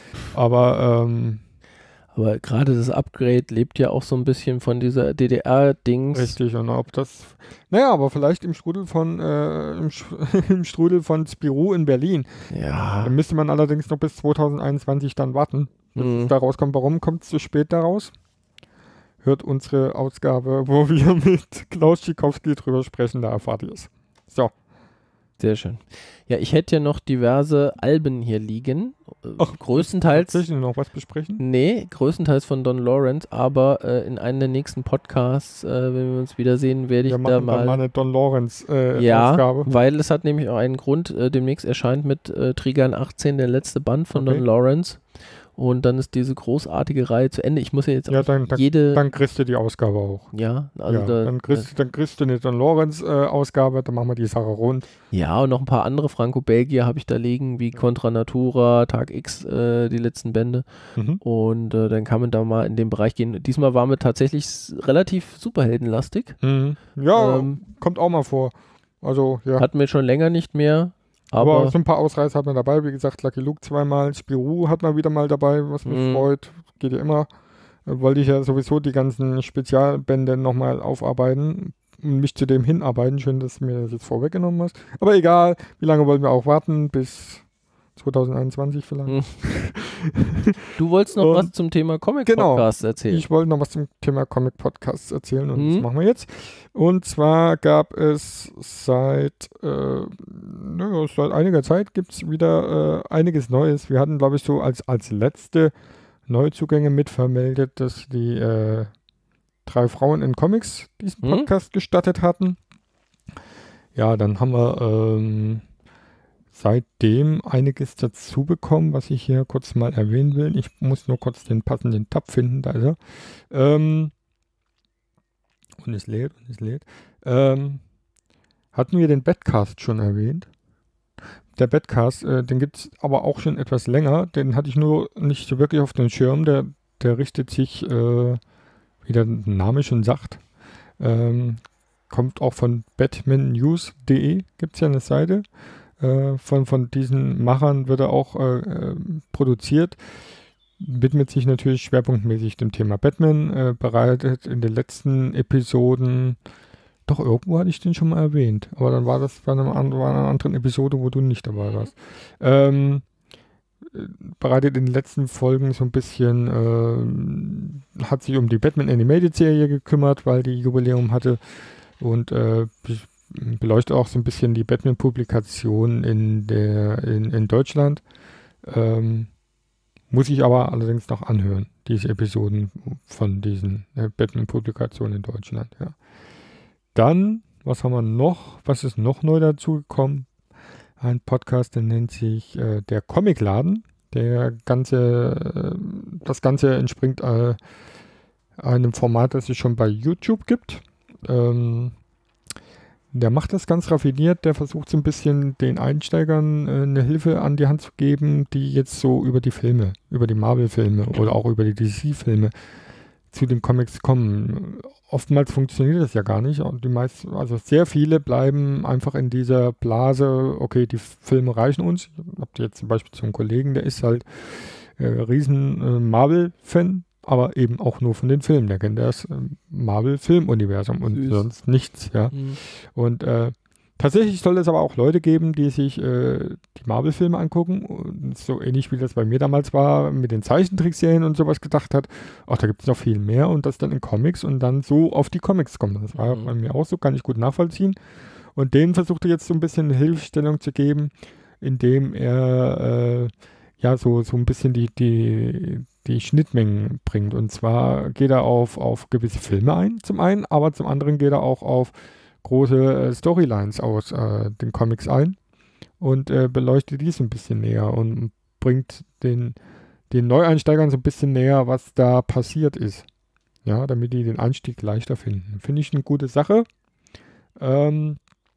Aber ähm, Aber gerade das Upgrade lebt ja auch so ein bisschen von dieser D D R-Dings. richtig, und ob das, naja, aber vielleicht im Strudel von, äh, im, Sch im Strudel von Spirou in Berlin. Ja. Da müsste man allerdings noch bis zweitausendeinundzwanzig dann warten, bis Mhm. es da rauskommt. Warum kommt es so spät da raus? Hört unsere Ausgabe, wo wir mit Klaus Schikowski drüber sprechen, da erfahrt ihr es. So. Sehr schön. Ja, ich hätte ja noch diverse Alben hier liegen. Äh, Ach, größtenteils. Tatsächlich noch was besprechen? Nee, größtenteils von Don Lawrence, aber äh, in einem der nächsten Podcasts, äh, wenn wir uns wiedersehen, werde ich Wir da machen dann mal. mal eine Don Lawrence äh, ja, Ausgabe. weil es hat nämlich auch einen Grund. Äh, demnächst erscheint mit äh, Trigan achtzehn der letzte Band von Okay. Don Lawrence. Und dann ist diese großartige Reihe zu Ende. Ich muss ja jetzt Ja, auch dann, dann, jede. dann kriegst du die Ausgabe auch. ja, also ja, da, dann, kriegst, dann kriegst du eine Don Lawrence äh, Ausgabe, dann machen wir die Sache rund. ja, und noch ein paar andere Franco-Belgier habe ich da liegen, wie Contra Natura, Tag X, äh, die letzten Bände. Mhm. Und äh, dann kann man da mal in den Bereich gehen. Diesmal waren wir tatsächlich s- relativ superheldenlastig. Mhm. Ja, Ähm, kommt auch mal vor. Also, ja. Hatten wir schon länger nicht mehr. Aber, Aber, so ein paar Ausreißer hat man dabei. Wie gesagt, Lucky Luke zweimal. Spirou hat man wieder mal dabei, was mich Mhm. freut. Geht ja immer. Äh, Wollte ich ja sowieso die ganzen Spezialbände nochmal aufarbeiten und mich zu dem hinarbeiten. Schön, dass du mir das jetzt vorweggenommen hast. Aber egal, wie lange wollen wir auch warten? Bis zweitausendeinundzwanzig vielleicht. Mhm. du wolltest noch Und- was zum Thema Genau. Comic-Podcast erzählen. Ich wollte noch was zum Thema Comic-Podcasts erzählen und Mhm. das machen wir jetzt. Und zwar gab es seit, äh, naja, seit einiger Zeit gibt es wieder äh, einiges Neues. Wir hatten, glaube ich, so als, als letzte Neuzugänge mitvermeldet, dass die äh, drei Frauen in Comics diesen Mhm. Podcast gestartet hatten. Ja, dann haben wir ähm, seitdem einiges dazu bekommen, was ich hier kurz mal erwähnen will. Ich muss nur kurz den passenden Tab finden, da ist er. Ähm, und es lädt, und es lädt. Ähm, hatten wir den Badcast schon erwähnt? Der Badcast, äh, den gibt es aber auch schon etwas länger. Den hatte ich nur nicht so wirklich auf dem Schirm. Der der richtet sich, äh, wie der Name schon sagt, ähm, kommt auch von batman news punkt de, gibt es ja eine Seite. Äh, von, von diesen Machern wird er auch äh, äh, produziert. Widmet sich natürlich schwerpunktmäßig dem Thema Batman, äh, bereitet in den letzten Episoden, doch irgendwo hatte ich den schon mal erwähnt, aber dann war das bei, einem, war einer anderen Episode, wo du nicht dabei warst. Ähm, bereitet in den letzten Folgen so ein bisschen, äh, hat sich um die Batman Animated Serie gekümmert, weil die Jubiläum hatte und äh, beleuchtet auch so ein bisschen die Batman-Publikation in der in, in Deutschland. Ähm, muss ich aber allerdings noch anhören, diese Episoden von diesen äh, Batman-Publikationen in Deutschland. Ja. Dann, was haben wir noch? Was ist noch neu dazugekommen? Ein Podcast, der nennt sich äh, der Comicladen. Der ganze, äh, das Ganze entspringt äh, einem Format, das es schon bei YouTube gibt. Ähm, Der macht das ganz raffiniert, der versucht so ein bisschen den Einsteigern äh, eine Hilfe an die Hand zu geben, die jetzt so über die Filme, über die Marvel-Filme oder auch über die D C-Filme zu den Comics kommen. Oftmals funktioniert das ja gar nicht und die meisten, also sehr viele bleiben einfach in dieser Blase, okay, die Filme reichen uns. Ich habe jetzt zum Beispiel so einen Kollegen, der ist halt äh, riesen äh, Marvel-Fan, aber eben auch nur von den Filmen. Der kennt das äh, Marvel-Filmuniversum und Süß. sonst nichts, ja. Mhm. Und äh, tatsächlich soll es aber auch Leute geben, die sich äh, die Marvel-Filme angucken und so ähnlich wie das bei mir damals war, mit den Zeichentrickserien und sowas gedacht hat, ach, da gibt es noch viel mehr und das dann in Comics und dann so auf die Comics kommt. Das war Mhm. bei mir auch so, kann ich gut nachvollziehen. Und denen versuchte jetzt so ein bisschen eine Hilfestellung zu geben, indem er äh, ja so, so ein bisschen die, die, die Schnittmengen bringt. Und zwar geht er auf, auf gewisse Filme ein, zum einen, aber zum anderen geht er auch auf große äh, Storylines aus äh, den Comics ein und äh, beleuchtet dies ein bisschen näher und bringt den, den Neueinsteigern so ein bisschen näher, was da passiert ist. Ja, damit die den Einstieg leichter finden. Finde ich eine gute Sache. Ähm,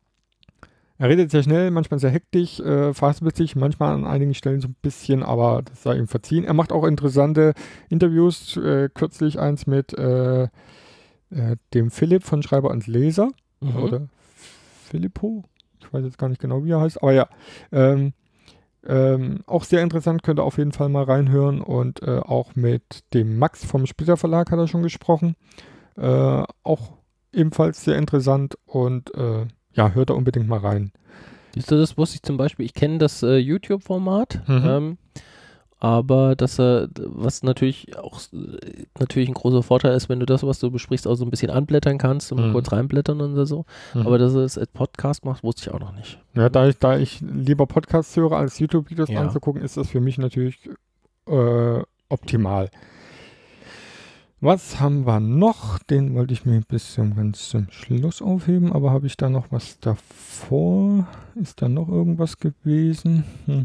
er redet sehr schnell, manchmal sehr hektisch, äh, verhaspelt sich, manchmal an einigen Stellen so ein bisschen, aber das sei ihm verziehen. Er macht auch interessante Interviews, äh, kürzlich eins mit äh, äh, dem Philipp von Schreiber und Leser. Mhm. Oder Filippo, ich weiß jetzt gar nicht genau, wie er heißt, aber ja, ähm, ähm, auch sehr interessant, könnt ihr auf jeden Fall mal reinhören und äh, auch mit dem Max vom Splitter Verlag hat er schon gesprochen, äh, auch ebenfalls sehr interessant und äh, ja, hört da unbedingt mal rein. Siehst du, das wusste ich zum Beispiel, ich kenne das äh, YouTube-Format, Mhm. ähm, aber das, äh, was natürlich auch äh, natürlich ein großer Vorteil ist, wenn du das, was du besprichst, auch so ein bisschen anblättern kannst und Mhm. kurz reinblättern und so. Mhm. Aber dass er es als Podcast macht, wusste ich auch noch nicht. Ja, da ich, da ich lieber Podcasts höre, als YouTube-Videos Ja. anzugucken, ist das für mich natürlich äh, optimal. Was haben wir noch? Den wollte ich mir bis zum ganz zum Schluss aufheben, aber habe ich da noch was davor? Ist da noch irgendwas gewesen?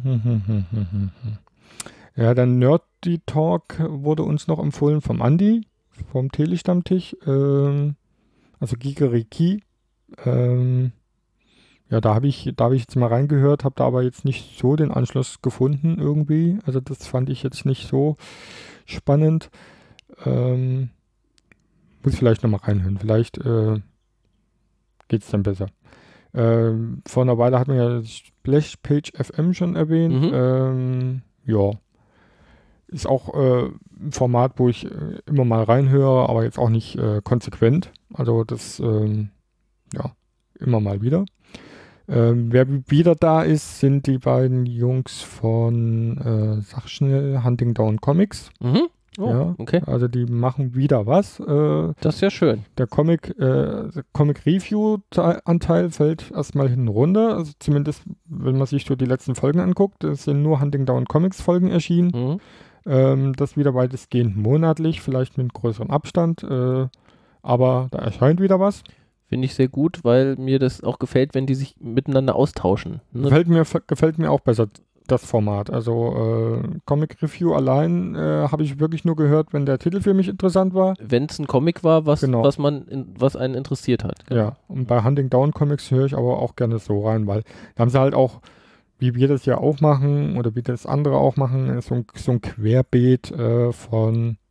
Ja, der Nerdy Talk wurde uns noch empfohlen vom Andi, vom Telestammtisch, ähm, also Gigeriki. Ähm, ja, da habe ich, da habe ich jetzt mal reingehört, habe da aber jetzt nicht so den Anschluss gefunden irgendwie. Also das fand ich jetzt nicht so spannend. Ähm, muss ich vielleicht nochmal reinhören. Vielleicht äh, geht es dann besser. Ähm, vor einer Weile hat man ja Splashpage F M schon erwähnt. Mhm. Ähm, ja. Ist auch äh, ein Format, wo ich äh, immer mal reinhöre, aber jetzt auch nicht äh, konsequent. Also das, ähm, ja, immer mal wieder. Ähm, wer wieder da ist, sind die beiden Jungs von, äh, sag schnell, Hunting Down Comics. Mhm. Oh, Ja. okay. Also die machen wieder was. Äh, Das ist ja schön. der Comic, äh, Comic Review Anteil fällt erstmal hinten runter. Also zumindest, wenn man sich so die letzten Folgen anguckt, es sind nur Hunting Down Comics Folgen erschienen. Mhm. Ähm, das wieder weitestgehend monatlich, vielleicht mit größerem Abstand. Äh, aber da erscheint wieder was. Finde ich sehr gut, weil mir das auch gefällt, wenn die sich miteinander austauschen. Ne? Gefällt mir, gefällt mir auch besser, das Format. Also äh, Comic Review allein äh, habe ich wirklich nur gehört, wenn der Titel für mich interessant war. Wenn es ein Comic war, was, Genau. was man in, was einen interessiert hat. Genau. Ja, und bei Hunting Down Comics höre ich aber auch gerne so rein, weil da haben sie halt auch, wie wir das ja auch machen oder wie das andere auch machen, so ein, so ein Querbeet äh, von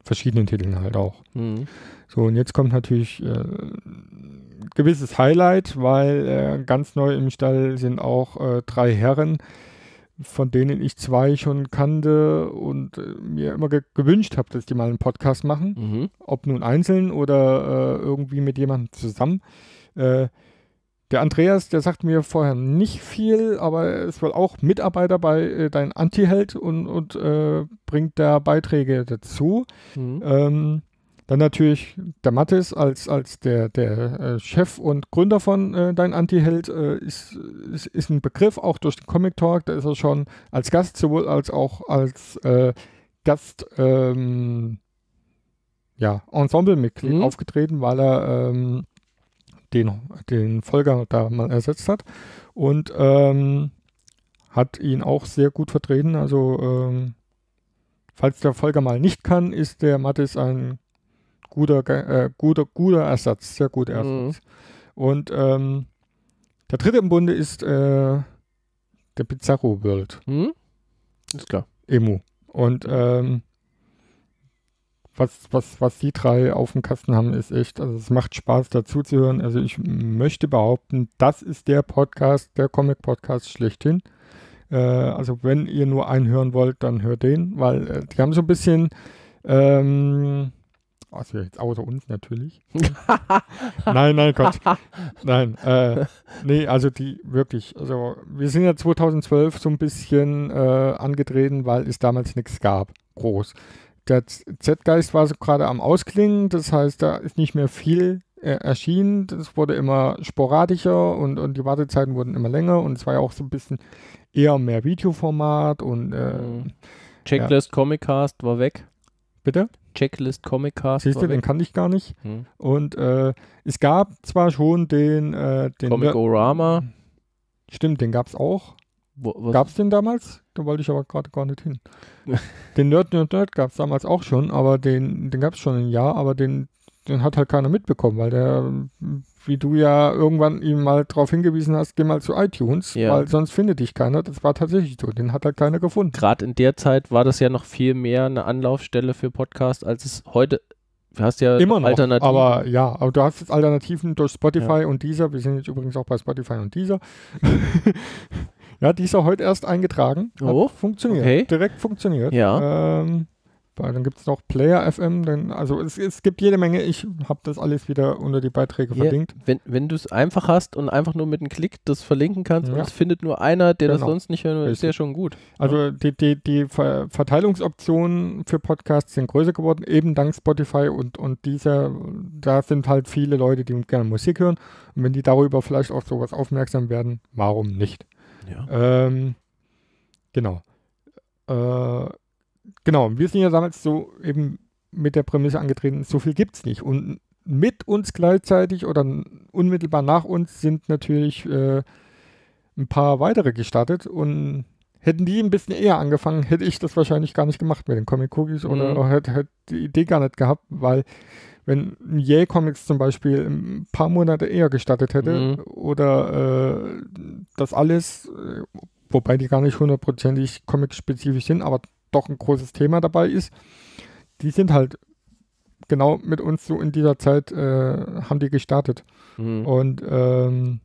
verschiedenen Titeln halt auch. Mhm. So, und jetzt kommt natürlich äh, gewisses Highlight, weil äh, ganz neu im Stall sind auch äh, drei Herren, von denen ich zwei schon kannte und äh, mir immer ge gewünscht habe, dass die mal einen Podcast machen. Mhm. Ob nun einzeln oder äh, irgendwie mit jemandem zusammen. Äh, der Andreas, der sagt mir vorher nicht viel, aber er ist wohl auch Mitarbeiter bei äh, Dein Anti-Held und, und äh, bringt da Beiträge dazu. Mhm. Ähm, dann natürlich der Mathis als, als der, der äh, Chef und Gründer von äh, Dein Anti-Held äh, ist, ist, ist ein Begriff, auch durch den Comic Talk. Da ist er schon als Gast sowohl als auch als äh, Gast ähm, ja, Ensemble-Mitglied Mhm. aufgetreten, weil er ähm, den, den Volker da mal ersetzt hat und ähm, hat ihn auch sehr gut vertreten. Also ähm, falls der Volker mal nicht kann, ist der Mathis ein guter, äh, guter, guter Ersatz, sehr guter Ersatz. Mhm. Und ähm, der dritte im Bunde ist äh, der Bizarro World, Mhm. Ist klar. Emu. Und ähm, was, was, was die drei auf dem Kasten haben, ist echt, also es macht Spaß dazu zu hören. Also ich möchte behaupten, das ist der Podcast, der Comic-Podcast schlechthin. Äh, also wenn ihr nur einen hören wollt, dann hört den, weil äh, die haben so ein bisschen, ähm, also jetzt außer uns natürlich. nein, nein, Gott. Nein, äh, nee, also die wirklich, also wir sind ja zweitausendzwölf so ein bisschen äh, angetreten, weil es damals nichts gab, groß. Der Z-Geist war so gerade am Ausklingen, das heißt, da ist nicht mehr viel äh, erschienen, das wurde immer sporadischer und, und die Wartezeiten wurden immer länger und es war ja auch so ein bisschen eher mehr Videoformat und äh, Mhm. Checklist Comiccast war weg. bitte? Checklist Comiccast Siehst du, war den weg. kannte ich gar nicht. Mhm. Und äh, es gab zwar schon den, äh, den Comic-O-Rama. Stimmt, den gab es auch. Wo, was- Gab es den damals? Da wollte ich aber gerade gar nicht hin. Den Nerd Nerd Nerd gab es damals auch schon, aber den, den gab es schon ein Jahr, aber den, den hat halt keiner mitbekommen, weil der, wie du ja irgendwann ihm mal darauf hingewiesen hast, geh mal zu iTunes, Ja. weil sonst findet dich keiner. Das war tatsächlich so. Den hat halt keiner gefunden. Gerade in der Zeit war das ja noch viel mehr eine Anlaufstelle für Podcasts, als es heute. Du hast ja Immer noch, Alternativen. aber ja, aber du hast jetzt Alternativen durch Spotify und Deezer. Wir sind jetzt übrigens auch bei Spotify und Deezer. ja, Deezer heute erst eingetragen. Hat Oh, funktioniert. okay. Direkt funktioniert. Ja. Ähm, weil dann gibt es noch Player F M. Dann, also es, es gibt jede Menge. Ich habe das alles wieder unter die Beiträge Ja, verlinkt. wenn wenn du es einfach hast und einfach nur mit einem Klick das verlinken kannst und Ja. es findet nur einer, der das Genau. sonst nicht hören will, ist Richtig. ja schon gut. Also die, die, die Ver Verteilungsoptionen für Podcasts sind größer geworden, eben dank Spotify und, und dieser, da sind halt viele Leute, die gerne Musik hören. Und wenn die darüber vielleicht auf sowas aufmerksam werden, warum nicht? Ja. Ähm, genau. Äh, genau, wir sind ja damals so eben mit der Prämisse angetreten, so viel gibt es nicht. Und mit uns gleichzeitig oder unmittelbar nach uns sind natürlich äh, ein paar weitere gestartet und hätten die ein bisschen eher angefangen, hätte ich das wahrscheinlich gar nicht gemacht mit den Comic Cookies oder Mhm. hätte, hätte die Idee gar nicht gehabt, weil wenn Yay Comics zum Beispiel ein paar Monate eher gestartet hätte Mhm. oder äh, das alles, äh, wobei die gar nicht hundertprozentig comic-spezifisch sind, aber doch ein großes Thema dabei ist, die sind halt genau mit uns so in dieser Zeit, äh, haben die gestartet. Mhm. Und ähm,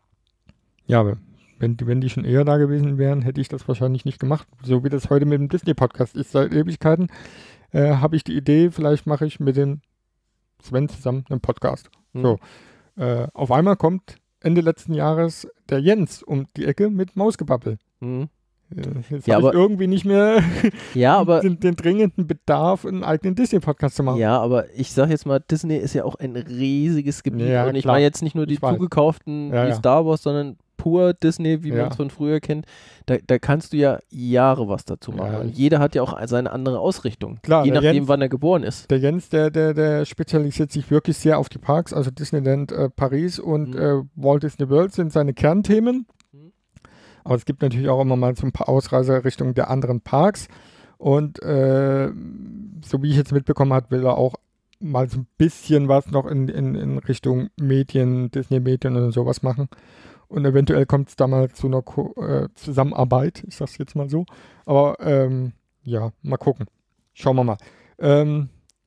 ja, wenn, die- wenn die schon eher da gewesen wären, hätte ich das wahrscheinlich nicht gemacht. So wie das heute mit dem Disney-Podcast ist. Seit Ewigkeiten äh, habe ich die Idee, vielleicht mache ich mit dem Sven zusammen einen Podcast. Mhm. So. Äh, auf einmal kommt Ende letzten Jahres der Jens um die Ecke mit Mausgebabbel. Mhm. Äh, Jetzt Ja, habe ich aber- irgendwie nicht mehr Ja, aber den, den dringenden Bedarf, einen eigenen Disney-Podcast zu machen. Ja, aber ich sag jetzt mal, Disney ist ja auch ein riesiges Gebiet. Ja, und ich klar. meine jetzt nicht nur die Ich weiß. zugekauften Ja, wie ja. Star Wars, sondern pur Disney, wie Ja. man es von früher kennt. Da, da kannst du ja Jahre was dazu machen. Ja. Und jeder hat ja auch seine andere Ausrichtung. Klar, je der nachdem, Jens- wann er geboren ist. Der Jens, der, der, der spezialisiert sich wirklich sehr auf die Parks, also Disneyland äh, Paris und Mhm. äh, Walt Disney World sind seine Kernthemen. Mhm. Aber es gibt natürlich auch immer mal so ein paar Ausreißer Richtung der anderen Parks. Und äh, so wie ich jetzt mitbekommen habe, will er auch mal so ein bisschen was noch in, in, in Richtung Medien, Disney-Medien und sowas machen. Und eventuell kommt es da mal zu einer Ko äh, Zusammenarbeit, ich sag's jetzt mal so. Aber ähm, ja, mal gucken. Schauen wir mal. Ähm,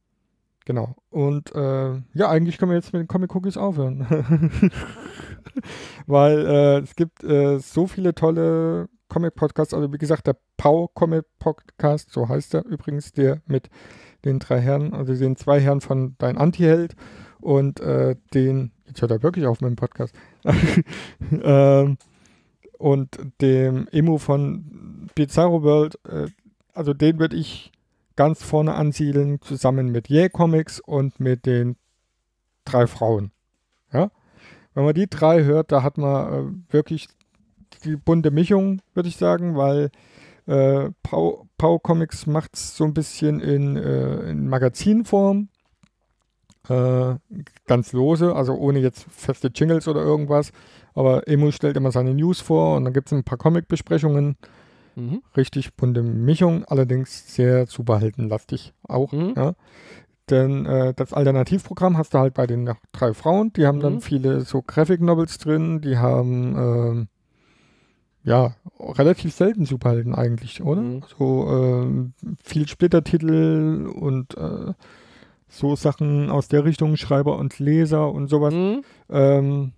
Genau. Und äh, ja, eigentlich können wir jetzt mit den Comic-Cookies aufhören. Weil äh, es gibt äh, so viele tolle Comic-Podcasts. Also wie gesagt, der Pau-Comic-Podcast, so heißt er übrigens, der mit den drei Herren, also den zwei Herren von Dein Anti-Held und äh, den, jetzt hört er wirklich auf mit dem Podcast, ähm, und dem Emu von Bizarro World, äh, also den würde ich ganz vorne ansiedeln, zusammen mit Yeah Comics und mit den drei Frauen. Ja? Wenn man die drei hört, da hat man äh, wirklich die bunte Mischung, würde ich sagen, weil äh, Pau, Pau Comics macht es so ein bisschen in, äh, in Magazinform, äh, ganz lose, also ohne jetzt feste Jingles oder irgendwas, aber Emu stellt immer seine News vor und dann gibt es ein paar Comic-Besprechungen. Mhm. Richtig bunte Mischung, allerdings sehr superheldenlastig auch. Mhm. Ja. Denn äh, das Alternativprogramm hast du halt bei den drei Frauen, die haben Mhm. dann viele so Graphic Novels drin, die haben ähm, ja relativ selten Superhelden eigentlich, oder? Mhm. So ähm, viel Splittertitel und äh, so Sachen aus der Richtung, Schreiber und Leser und sowas. Mhm. Ähm,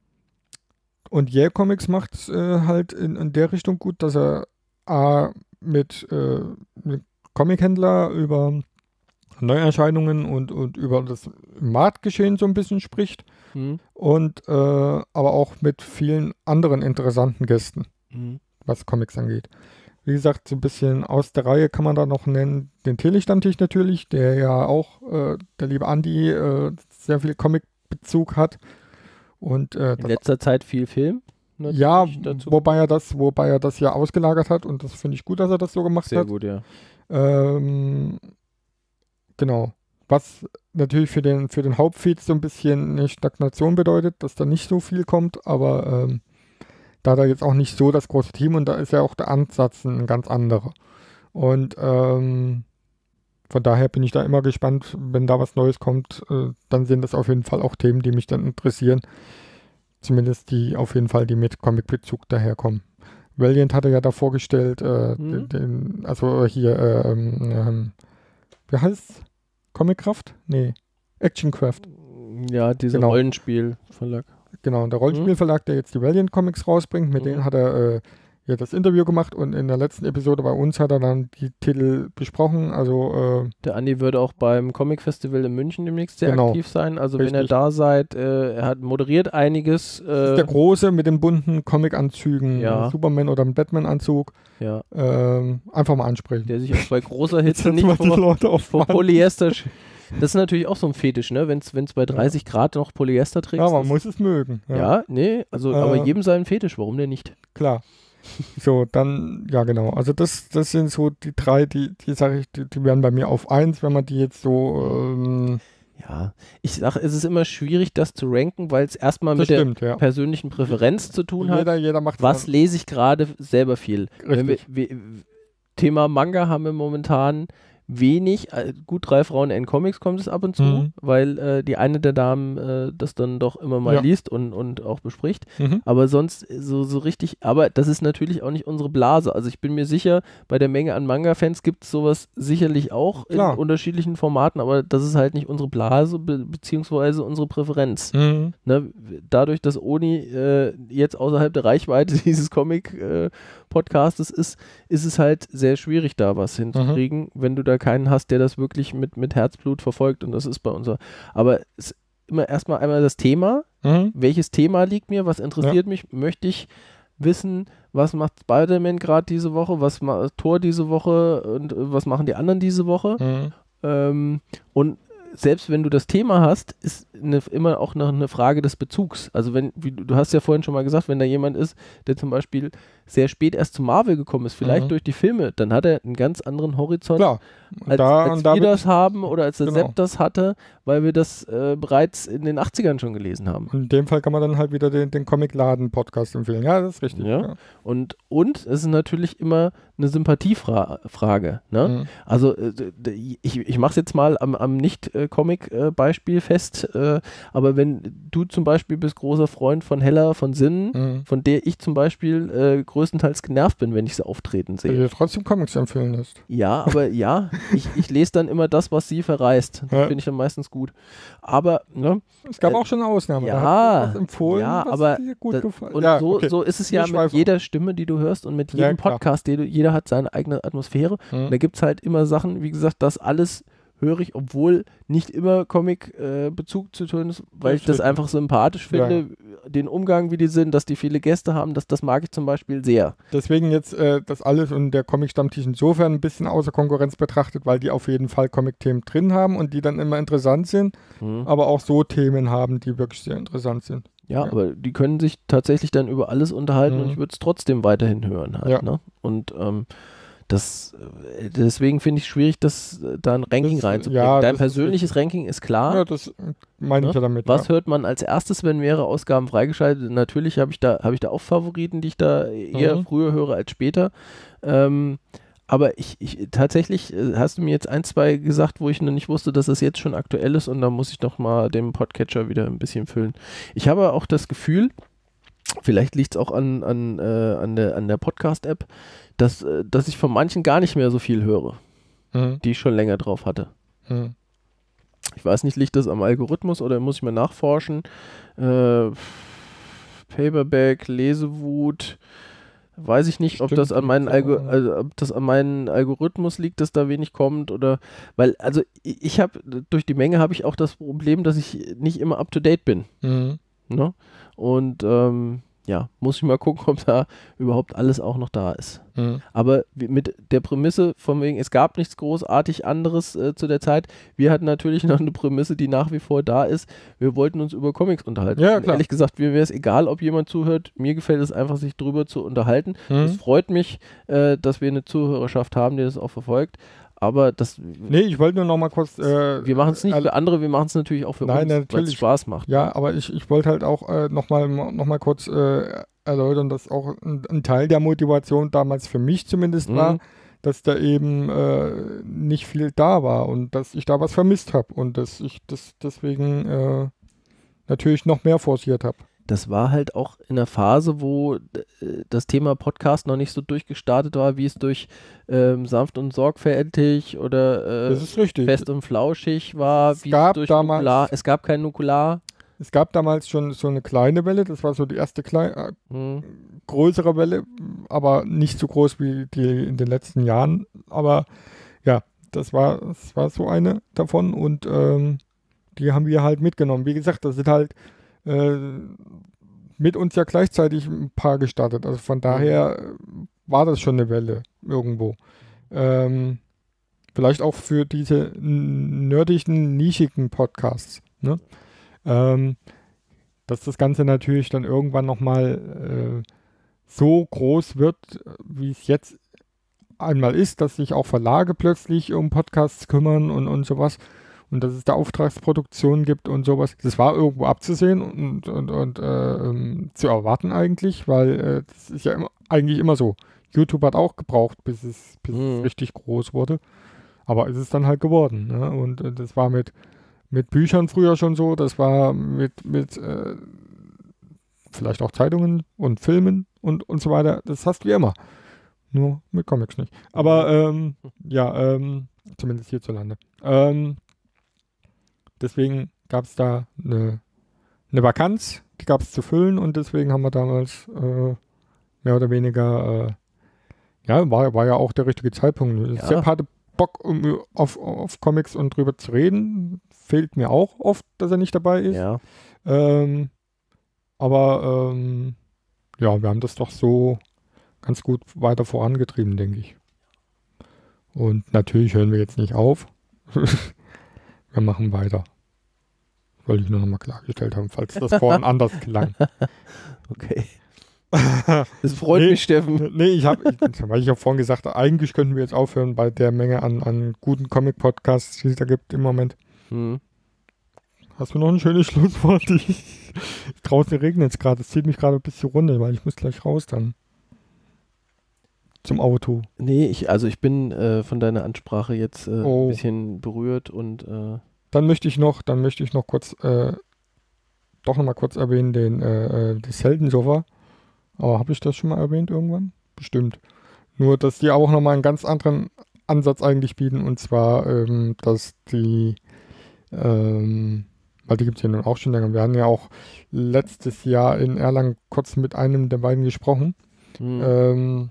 und Yeah Comics macht es äh, halt in, in der Richtung gut, dass er A, mit, äh, mit Comichändler über Neuerscheinungen und, und über das Marktgeschehen so ein bisschen spricht Mhm. und äh, aber auch mit vielen anderen interessanten Gästen, Mhm. was Comics angeht. Wie gesagt, so ein bisschen aus der Reihe kann man da noch nennen, den Tele-Stammtisch natürlich, der ja auch, äh, der liebe Andi, äh, sehr viel Comic-Bezug hat. Und äh, In das letzter Zeit viel Film. natürlich ja, dazu. wobei er das, wobei er das ja ausgelagert hat und das finde ich gut, dass er das so gemacht Sehr hat. gut, ja. Ähm, genau. Was natürlich für den, für den Hauptfeed so ein bisschen eine Stagnation bedeutet, dass da nicht so viel kommt, aber ähm, da hat er jetzt auch nicht so das große Team und da ist ja auch der Ansatz ein ganz anderer. Und ähm, von daher bin ich da immer gespannt, wenn da was Neues kommt, äh, dann sind das auf jeden Fall auch Themen, die mich dann interessieren. Zumindest die auf jeden Fall, die mit Comic-Bezug daherkommen. Valiant hatte ja da vorgestellt, äh, Mhm. den, den, also hier, äh, ähm, ähm, wie heißt's? Comic-Kraft? Nee, Actioncraft. Ja, dieser Genau. Rollenspielverlag. Genau, der Rollenspielverlag, der jetzt die Valiant Comics rausbringt, mit Mhm. denen hat er äh, ja das Interview gemacht und in der letzten Episode bei uns hat er dann die Titel besprochen. Also äh, Der Andi würde auch beim Comic Festival in München demnächst sehr Genau. aktiv sein. Also wenn ihr Richtig. da seid, äh, er hat moderiert einiges. das ist Äh, der große mit den bunten Comic-Anzügen, Ja. Superman oder ein Batman-Anzug. ja, Ähm, einfach mal ansprechen. der sich auch bei großer Hitze Jetzt nicht mal die vor, Leute auf vor Polyester. sch- Das ist natürlich auch so ein Fetisch, ne? Wenn es bei dreißig Grad noch Polyester trägst. Ja, man das- muss es mögen. Ja, Ja, nee, also Äh, aber jedem seinen Fetisch, warum denn nicht? klar. So, dann, ja genau. Also das, das sind so die drei, die, die sage ich, die, die wären bei mir auf eins, wenn man die jetzt so, ähm, Ja, ich sage, es ist immer schwierig, das zu ranken, weil es erstmal das mit stimmt, der ja. persönlichen Präferenz zu tun hat. Jeder, jeder macht Was lese ich gerade selber viel? Wenn wir, richtig. wir, Thema Manga haben wir momentan wenig, äh, gut drei Frauen in Comics kommt es ab und zu, Mhm. weil äh, die eine der Damen äh, das dann doch immer mal Ja. liest und, und auch bespricht. Mhm. Aber sonst so, so richtig, aber das ist natürlich auch nicht unsere Blase. Also ich bin mir sicher, bei der Menge an Manga-Fans gibt es sowas sicherlich auch Klar. in unterschiedlichen Formaten, aber das ist halt nicht unsere Blase be beziehungsweise unsere Präferenz. Mhm. Ne? Dadurch, dass Oni äh, jetzt außerhalb der Reichweite dieses Comic-Podcastes ist, ist es halt sehr schwierig, da was hinzukriegen, wenn du da keinen hast, der das wirklich mit, mit Herzblut verfolgt. Und das ist bei unser. Aber es ist immer erstmal einmal das Thema. Mhm. Welches Thema liegt mir? Was interessiert mich? Möchte ich wissen, was macht Spider-Man gerade diese Woche? Was macht Thor diese Woche? Und äh, was machen die anderen diese Woche? Mhm. Ähm, und selbst wenn du das Thema hast, ist eine, immer auch noch eine Frage des Bezugs. Also wenn, wie du, du hast ja vorhin schon mal gesagt, wenn da jemand ist, der zum Beispiel sehr spät erst zu Marvel gekommen ist, vielleicht Mhm. durch die Filme, dann hat er einen ganz anderen Horizont, Klar. Und als, da, als und da wir wird- das haben oder als der Genau. Sepp das hatte, weil wir das äh, bereits in den achtzigern schon gelesen haben. in dem Fall kann man dann halt wieder den, den Comic-Laden-Podcast empfehlen. Ja, das ist richtig. Ja. Ja. Und, und es ist natürlich immer eine Sympathiefrage. Ne? Mhm. Also äh, d- d- ich, ich mache es jetzt mal am, am Nicht-Comic-Beispiel fest, äh, aber wenn du zum Beispiel bist großer Freund von Hella von Sinnen, Mhm. von der ich zum Beispiel äh, größtenteils genervt bin, wenn ich sie auftreten Weil sehe. du trotzdem Comics empfehlen lässt. Ja, aber ja, ich, ich lese dann immer das, was sie verreist. Das Ja. finde ich dann meistens gut. Aber, ne? Es gab Äh, auch schon Ausnahmen. ja, da hat was empfohlen, ja, was aber dir gut da- gefallen. Und ja, so, okay. so ist es Wir ja mit schweifen jeder Stimme, die du hörst und mit Ja, jedem klar. Podcast, den du, jeder hat seine eigene Atmosphäre. Mhm. Und da gibt es halt immer Sachen, wie gesagt, das alles höre ich, obwohl nicht immer Comic-Bezug zu tun ist, weil ich das Richtig. einfach sympathisch Ja. finde, den Umgang, wie die sind, dass die viele Gäste haben, das, das mag ich zum Beispiel sehr. Deswegen jetzt äh, das alles und der Comic-Stammtisch insofern ein bisschen außer Konkurrenz betrachtet, weil die auf jeden Fall Comic-Themen drin haben und die dann immer interessant sind, Mhm. aber auch so Themen haben, die wirklich sehr interessant sind. Ja, Ja. aber die können sich tatsächlich dann über alles unterhalten Mhm. und ich würde es trotzdem weiterhin hören halt, Ja. ne? Und ähm, das, äh, deswegen finde ich es schwierig, das äh, da ein Ranking Das- reinzubringen. ja, Dein das ist persönliches Ranking ist klar. Ja, das äh, meine ich Ne? ja damit. Was ja. hört man als erstes, wenn mehrere Ausgaben freigeschaltet sind? Natürlich habe ich da habe ich da auch Favoriten, die ich da eher Mhm. früher höre als später. Ähm, aber ich, ich tatsächlich äh, hast du mir jetzt ein, zwei gesagt, wo ich noch nicht wusste, dass es jetzt schon aktuell ist und da muss ich doch mal den Podcatcher wieder ein bisschen füllen. Ich habe auch das Gefühl, vielleicht liegt es auch an, an, äh, an der, an der Podcast-App, dass, äh, dass ich von manchen gar nicht mehr so viel höre, Mhm. die ich schon länger drauf hatte. Mhm. Ich weiß nicht, liegt das am Algorithmus oder muss ich mal nachforschen? Äh, Paperback, Lesewut, weiß ich nicht, ob Stimmt, das an meinen gibt's auch, Algo ja. also, ob das an meinen Algorithmus liegt, dass da wenig kommt oder weil also ich, ich habe durch die Menge habe ich auch das Problem, dass ich nicht immer up to date bin, Mhm. ne? Und ähm, ja, muss ich mal gucken, ob da überhaupt alles auch noch da ist. Mhm. Aber wie- mit der Prämisse von wegen, es gab nichts großartig anderes äh, zu der Zeit. Wir hatten natürlich noch eine Prämisse, die nach wie vor da ist. Wir wollten uns über Comics unterhalten. Ja, Und klar. ehrlich gesagt, mir wäre es egal, ob jemand zuhört. Mir gefällt es einfach, sich drüber zu unterhalten. Mhm. Es freut mich, äh, dass wir eine Zuhörerschaft haben, die das auch verfolgt. Aber das, Nee, ich wollte nur noch mal kurz. Äh, wir machen es nicht äh, für andere, wir machen es natürlich auch für Nein, uns, weil es natürlich. Spaß macht. Ja, aber ich, ich wollte halt auch äh, noch mal, noch mal kurz äh, erläutern, dass auch ein, ein Teil der Motivation damals für mich zumindest Mhm. war, dass da eben äh, nicht viel da war und dass ich da was vermisst habe und dass ich das deswegen äh, natürlich noch mehr forciert habe. Das war halt auch in der Phase, wo äh, das Thema Podcast noch nicht so durchgestartet war, wie es durch ähm, sanft und sorgfältig oder äh, Das ist richtig. fest und flauschig war, Es wie gab es durch damals- Nukular. Es gab kein Nukular. Es gab damals schon so eine kleine Welle, das war so die erste klei äh, Hm. größere Welle, aber nicht so groß wie die in den letzten Jahren. Aber ja, das war, das war so eine davon und ähm, die haben wir halt mitgenommen. Wie gesagt, das sind halt äh, mit uns ja gleichzeitig ein paar gestartet. Also von daher äh, war das schon eine Welle irgendwo. Ähm, vielleicht auch für diese n- nerdigen, nischigen Podcasts. Ne? Ähm, dass das Ganze natürlich dann irgendwann nochmal äh, so groß wird, wie es jetzt einmal ist, dass sich auch Verlage plötzlich um Podcasts kümmern und, und sowas und dass es da Auftragsproduktionen gibt und sowas. Das war irgendwo abzusehen und, und, und äh, ähm, zu erwarten eigentlich, weil äh, das ist ja immer, eigentlich immer so. YouTube hat auch gebraucht, bis es, bis Mhm. es richtig groß wurde. Aber es ist dann halt geworden. Ne? Und äh, das war mit, mit Büchern früher schon so, das war mit, mit äh, vielleicht auch Zeitungen und Filmen und, und so weiter. Das hast du wie immer. Nur mit Comics nicht. Aber ähm, ja, ähm, zumindest hierzulande. Ähm, deswegen gab es da eine, eine Vakanz, die gab es zu füllen und deswegen haben wir damals äh, mehr oder weniger, äh, ja, war, war ja auch der richtige Zeitpunkt. Ja. Sepp hatte Bock, um auf, auf Comics und drüber zu reden. Fehlt mir auch oft, dass er nicht dabei ist. Ja. Ähm, aber ähm, ja, wir haben das doch so ganz gut weiter vorangetrieben, denke ich. Und natürlich hören wir jetzt nicht auf. Wir machen weiter. Wollte ich nur nochmal klargestellt haben, falls das vorhin anders klang. Okay. Das freut Nee. mich, Steffen. Nee, ich habe, weil ich ja vorhin gesagt habe, eigentlich könnten wir jetzt aufhören bei der Menge an, an guten Comic-Podcasts, die es da gibt im Moment. Hm. Hast du noch ein schönes Schlusswort? Ich, draußen regnet es gerade. Es zieht mich gerade ein bisschen runter, weil ich muss gleich raus dann. Zum Auto. Nee, ich, also ich bin äh, von deiner Ansprache jetzt äh, Oh. ein bisschen berührt und äh, Dann möchte ich noch, dann möchte ich noch kurz, äh, doch nochmal kurz erwähnen, den, äh, äh, das Heldensofa. Aber habe ich das schon mal erwähnt irgendwann? Bestimmt. Nur, dass die auch nochmal einen ganz anderen Ansatz eigentlich bieten. Und zwar, ähm, dass die, ähm, weil die gibt es ja nun auch schon länger. Wir haben ja auch letztes Jahr in Erlangen kurz mit einem der beiden gesprochen. Hm. Ähm,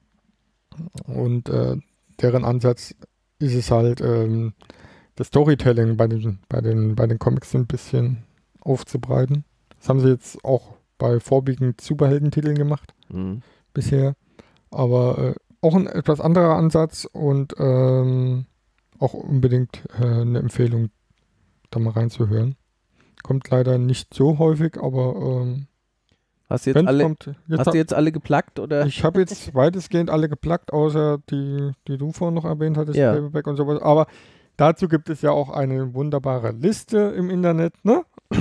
und äh, deren Ansatz ist es halt, ähm, das Storytelling bei den, bei, den, bei den Comics ein bisschen aufzubreiten. Das haben sie jetzt auch bei vorwiegend Superheldentiteln gemacht Hm. bisher. Aber äh, auch ein etwas anderer Ansatz und ähm, auch unbedingt äh, eine Empfehlung, da mal reinzuhören. Kommt leider nicht so häufig, aber ähm, Hast du jetzt wenn's alle, kommt, jetzt hast du jetzt alle geplackt oder? ich habe jetzt weitestgehend alle geplackt, außer die, die du vorhin noch erwähnt hattest, Ja. Paperback und sowas. Aber dazu gibt es ja auch eine wunderbare Liste im Internet, ne?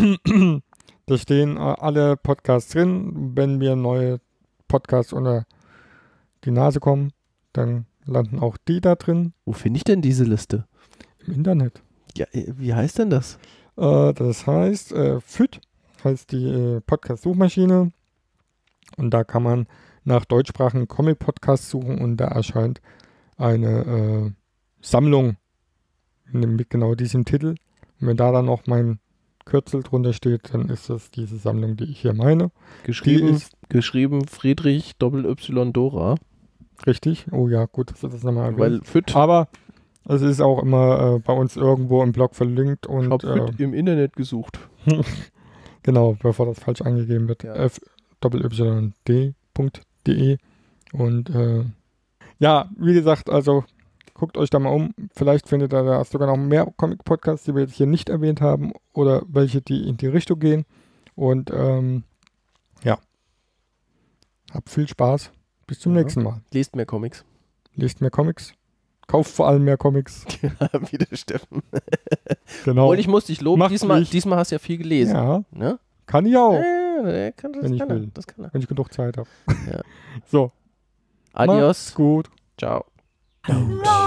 Da stehen äh, alle Podcasts drin. Wenn mir neue Podcasts unter die Nase kommen, dann landen auch die da drin Wo finde ich denn diese Liste? im Internet. Ja, äh, wie heißt denn das? Äh, das heißt, äh, F Y D heißt die äh, Podcast-Suchmaschine. Und da kann man nach deutschsprachigen Comic-Podcasts suchen und da erscheint eine äh, Sammlung mit genau diesem Titel. Und wenn da dann noch mein Kürzel drunter steht, dann ist das diese Sammlung, die ich hier meine. Geschrieben, Die ist geschrieben Friedrich Doppel Y Dora. richtig. Oh ja, gut, dass du das nochmal erwähnt. Weil F Y D, Aber es ist auch immer äh, bei uns irgendwo im Blog verlinkt ich und habe F Y äh, D im Internet gesucht. genau, bevor das falsch eingegeben wird. Ja. F Y D punkt de und äh, ja, wie gesagt, also guckt euch da mal um. Vielleicht findet ihr da sogar noch mehr Comic-Podcasts, die wir jetzt hier nicht erwähnt haben oder welche, die in die Richtung gehen. Und ähm, ja, habt viel Spaß. Bis zum Ja. nächsten Mal. Lest mehr Comics. Lest mehr Comics. Kauft vor allem mehr Comics. Wie der Steffen. Genau. Und ich muss dich loben, Macht's diesmal, nicht. diesmal hast du ja viel gelesen. Ja, Ne? kann ich auch, Ja, der kann, das, Wenn ich kann er, will. das kann er. wenn ich genug Zeit habe. Ja. So, Adios. macht's gut. Ciao. Roll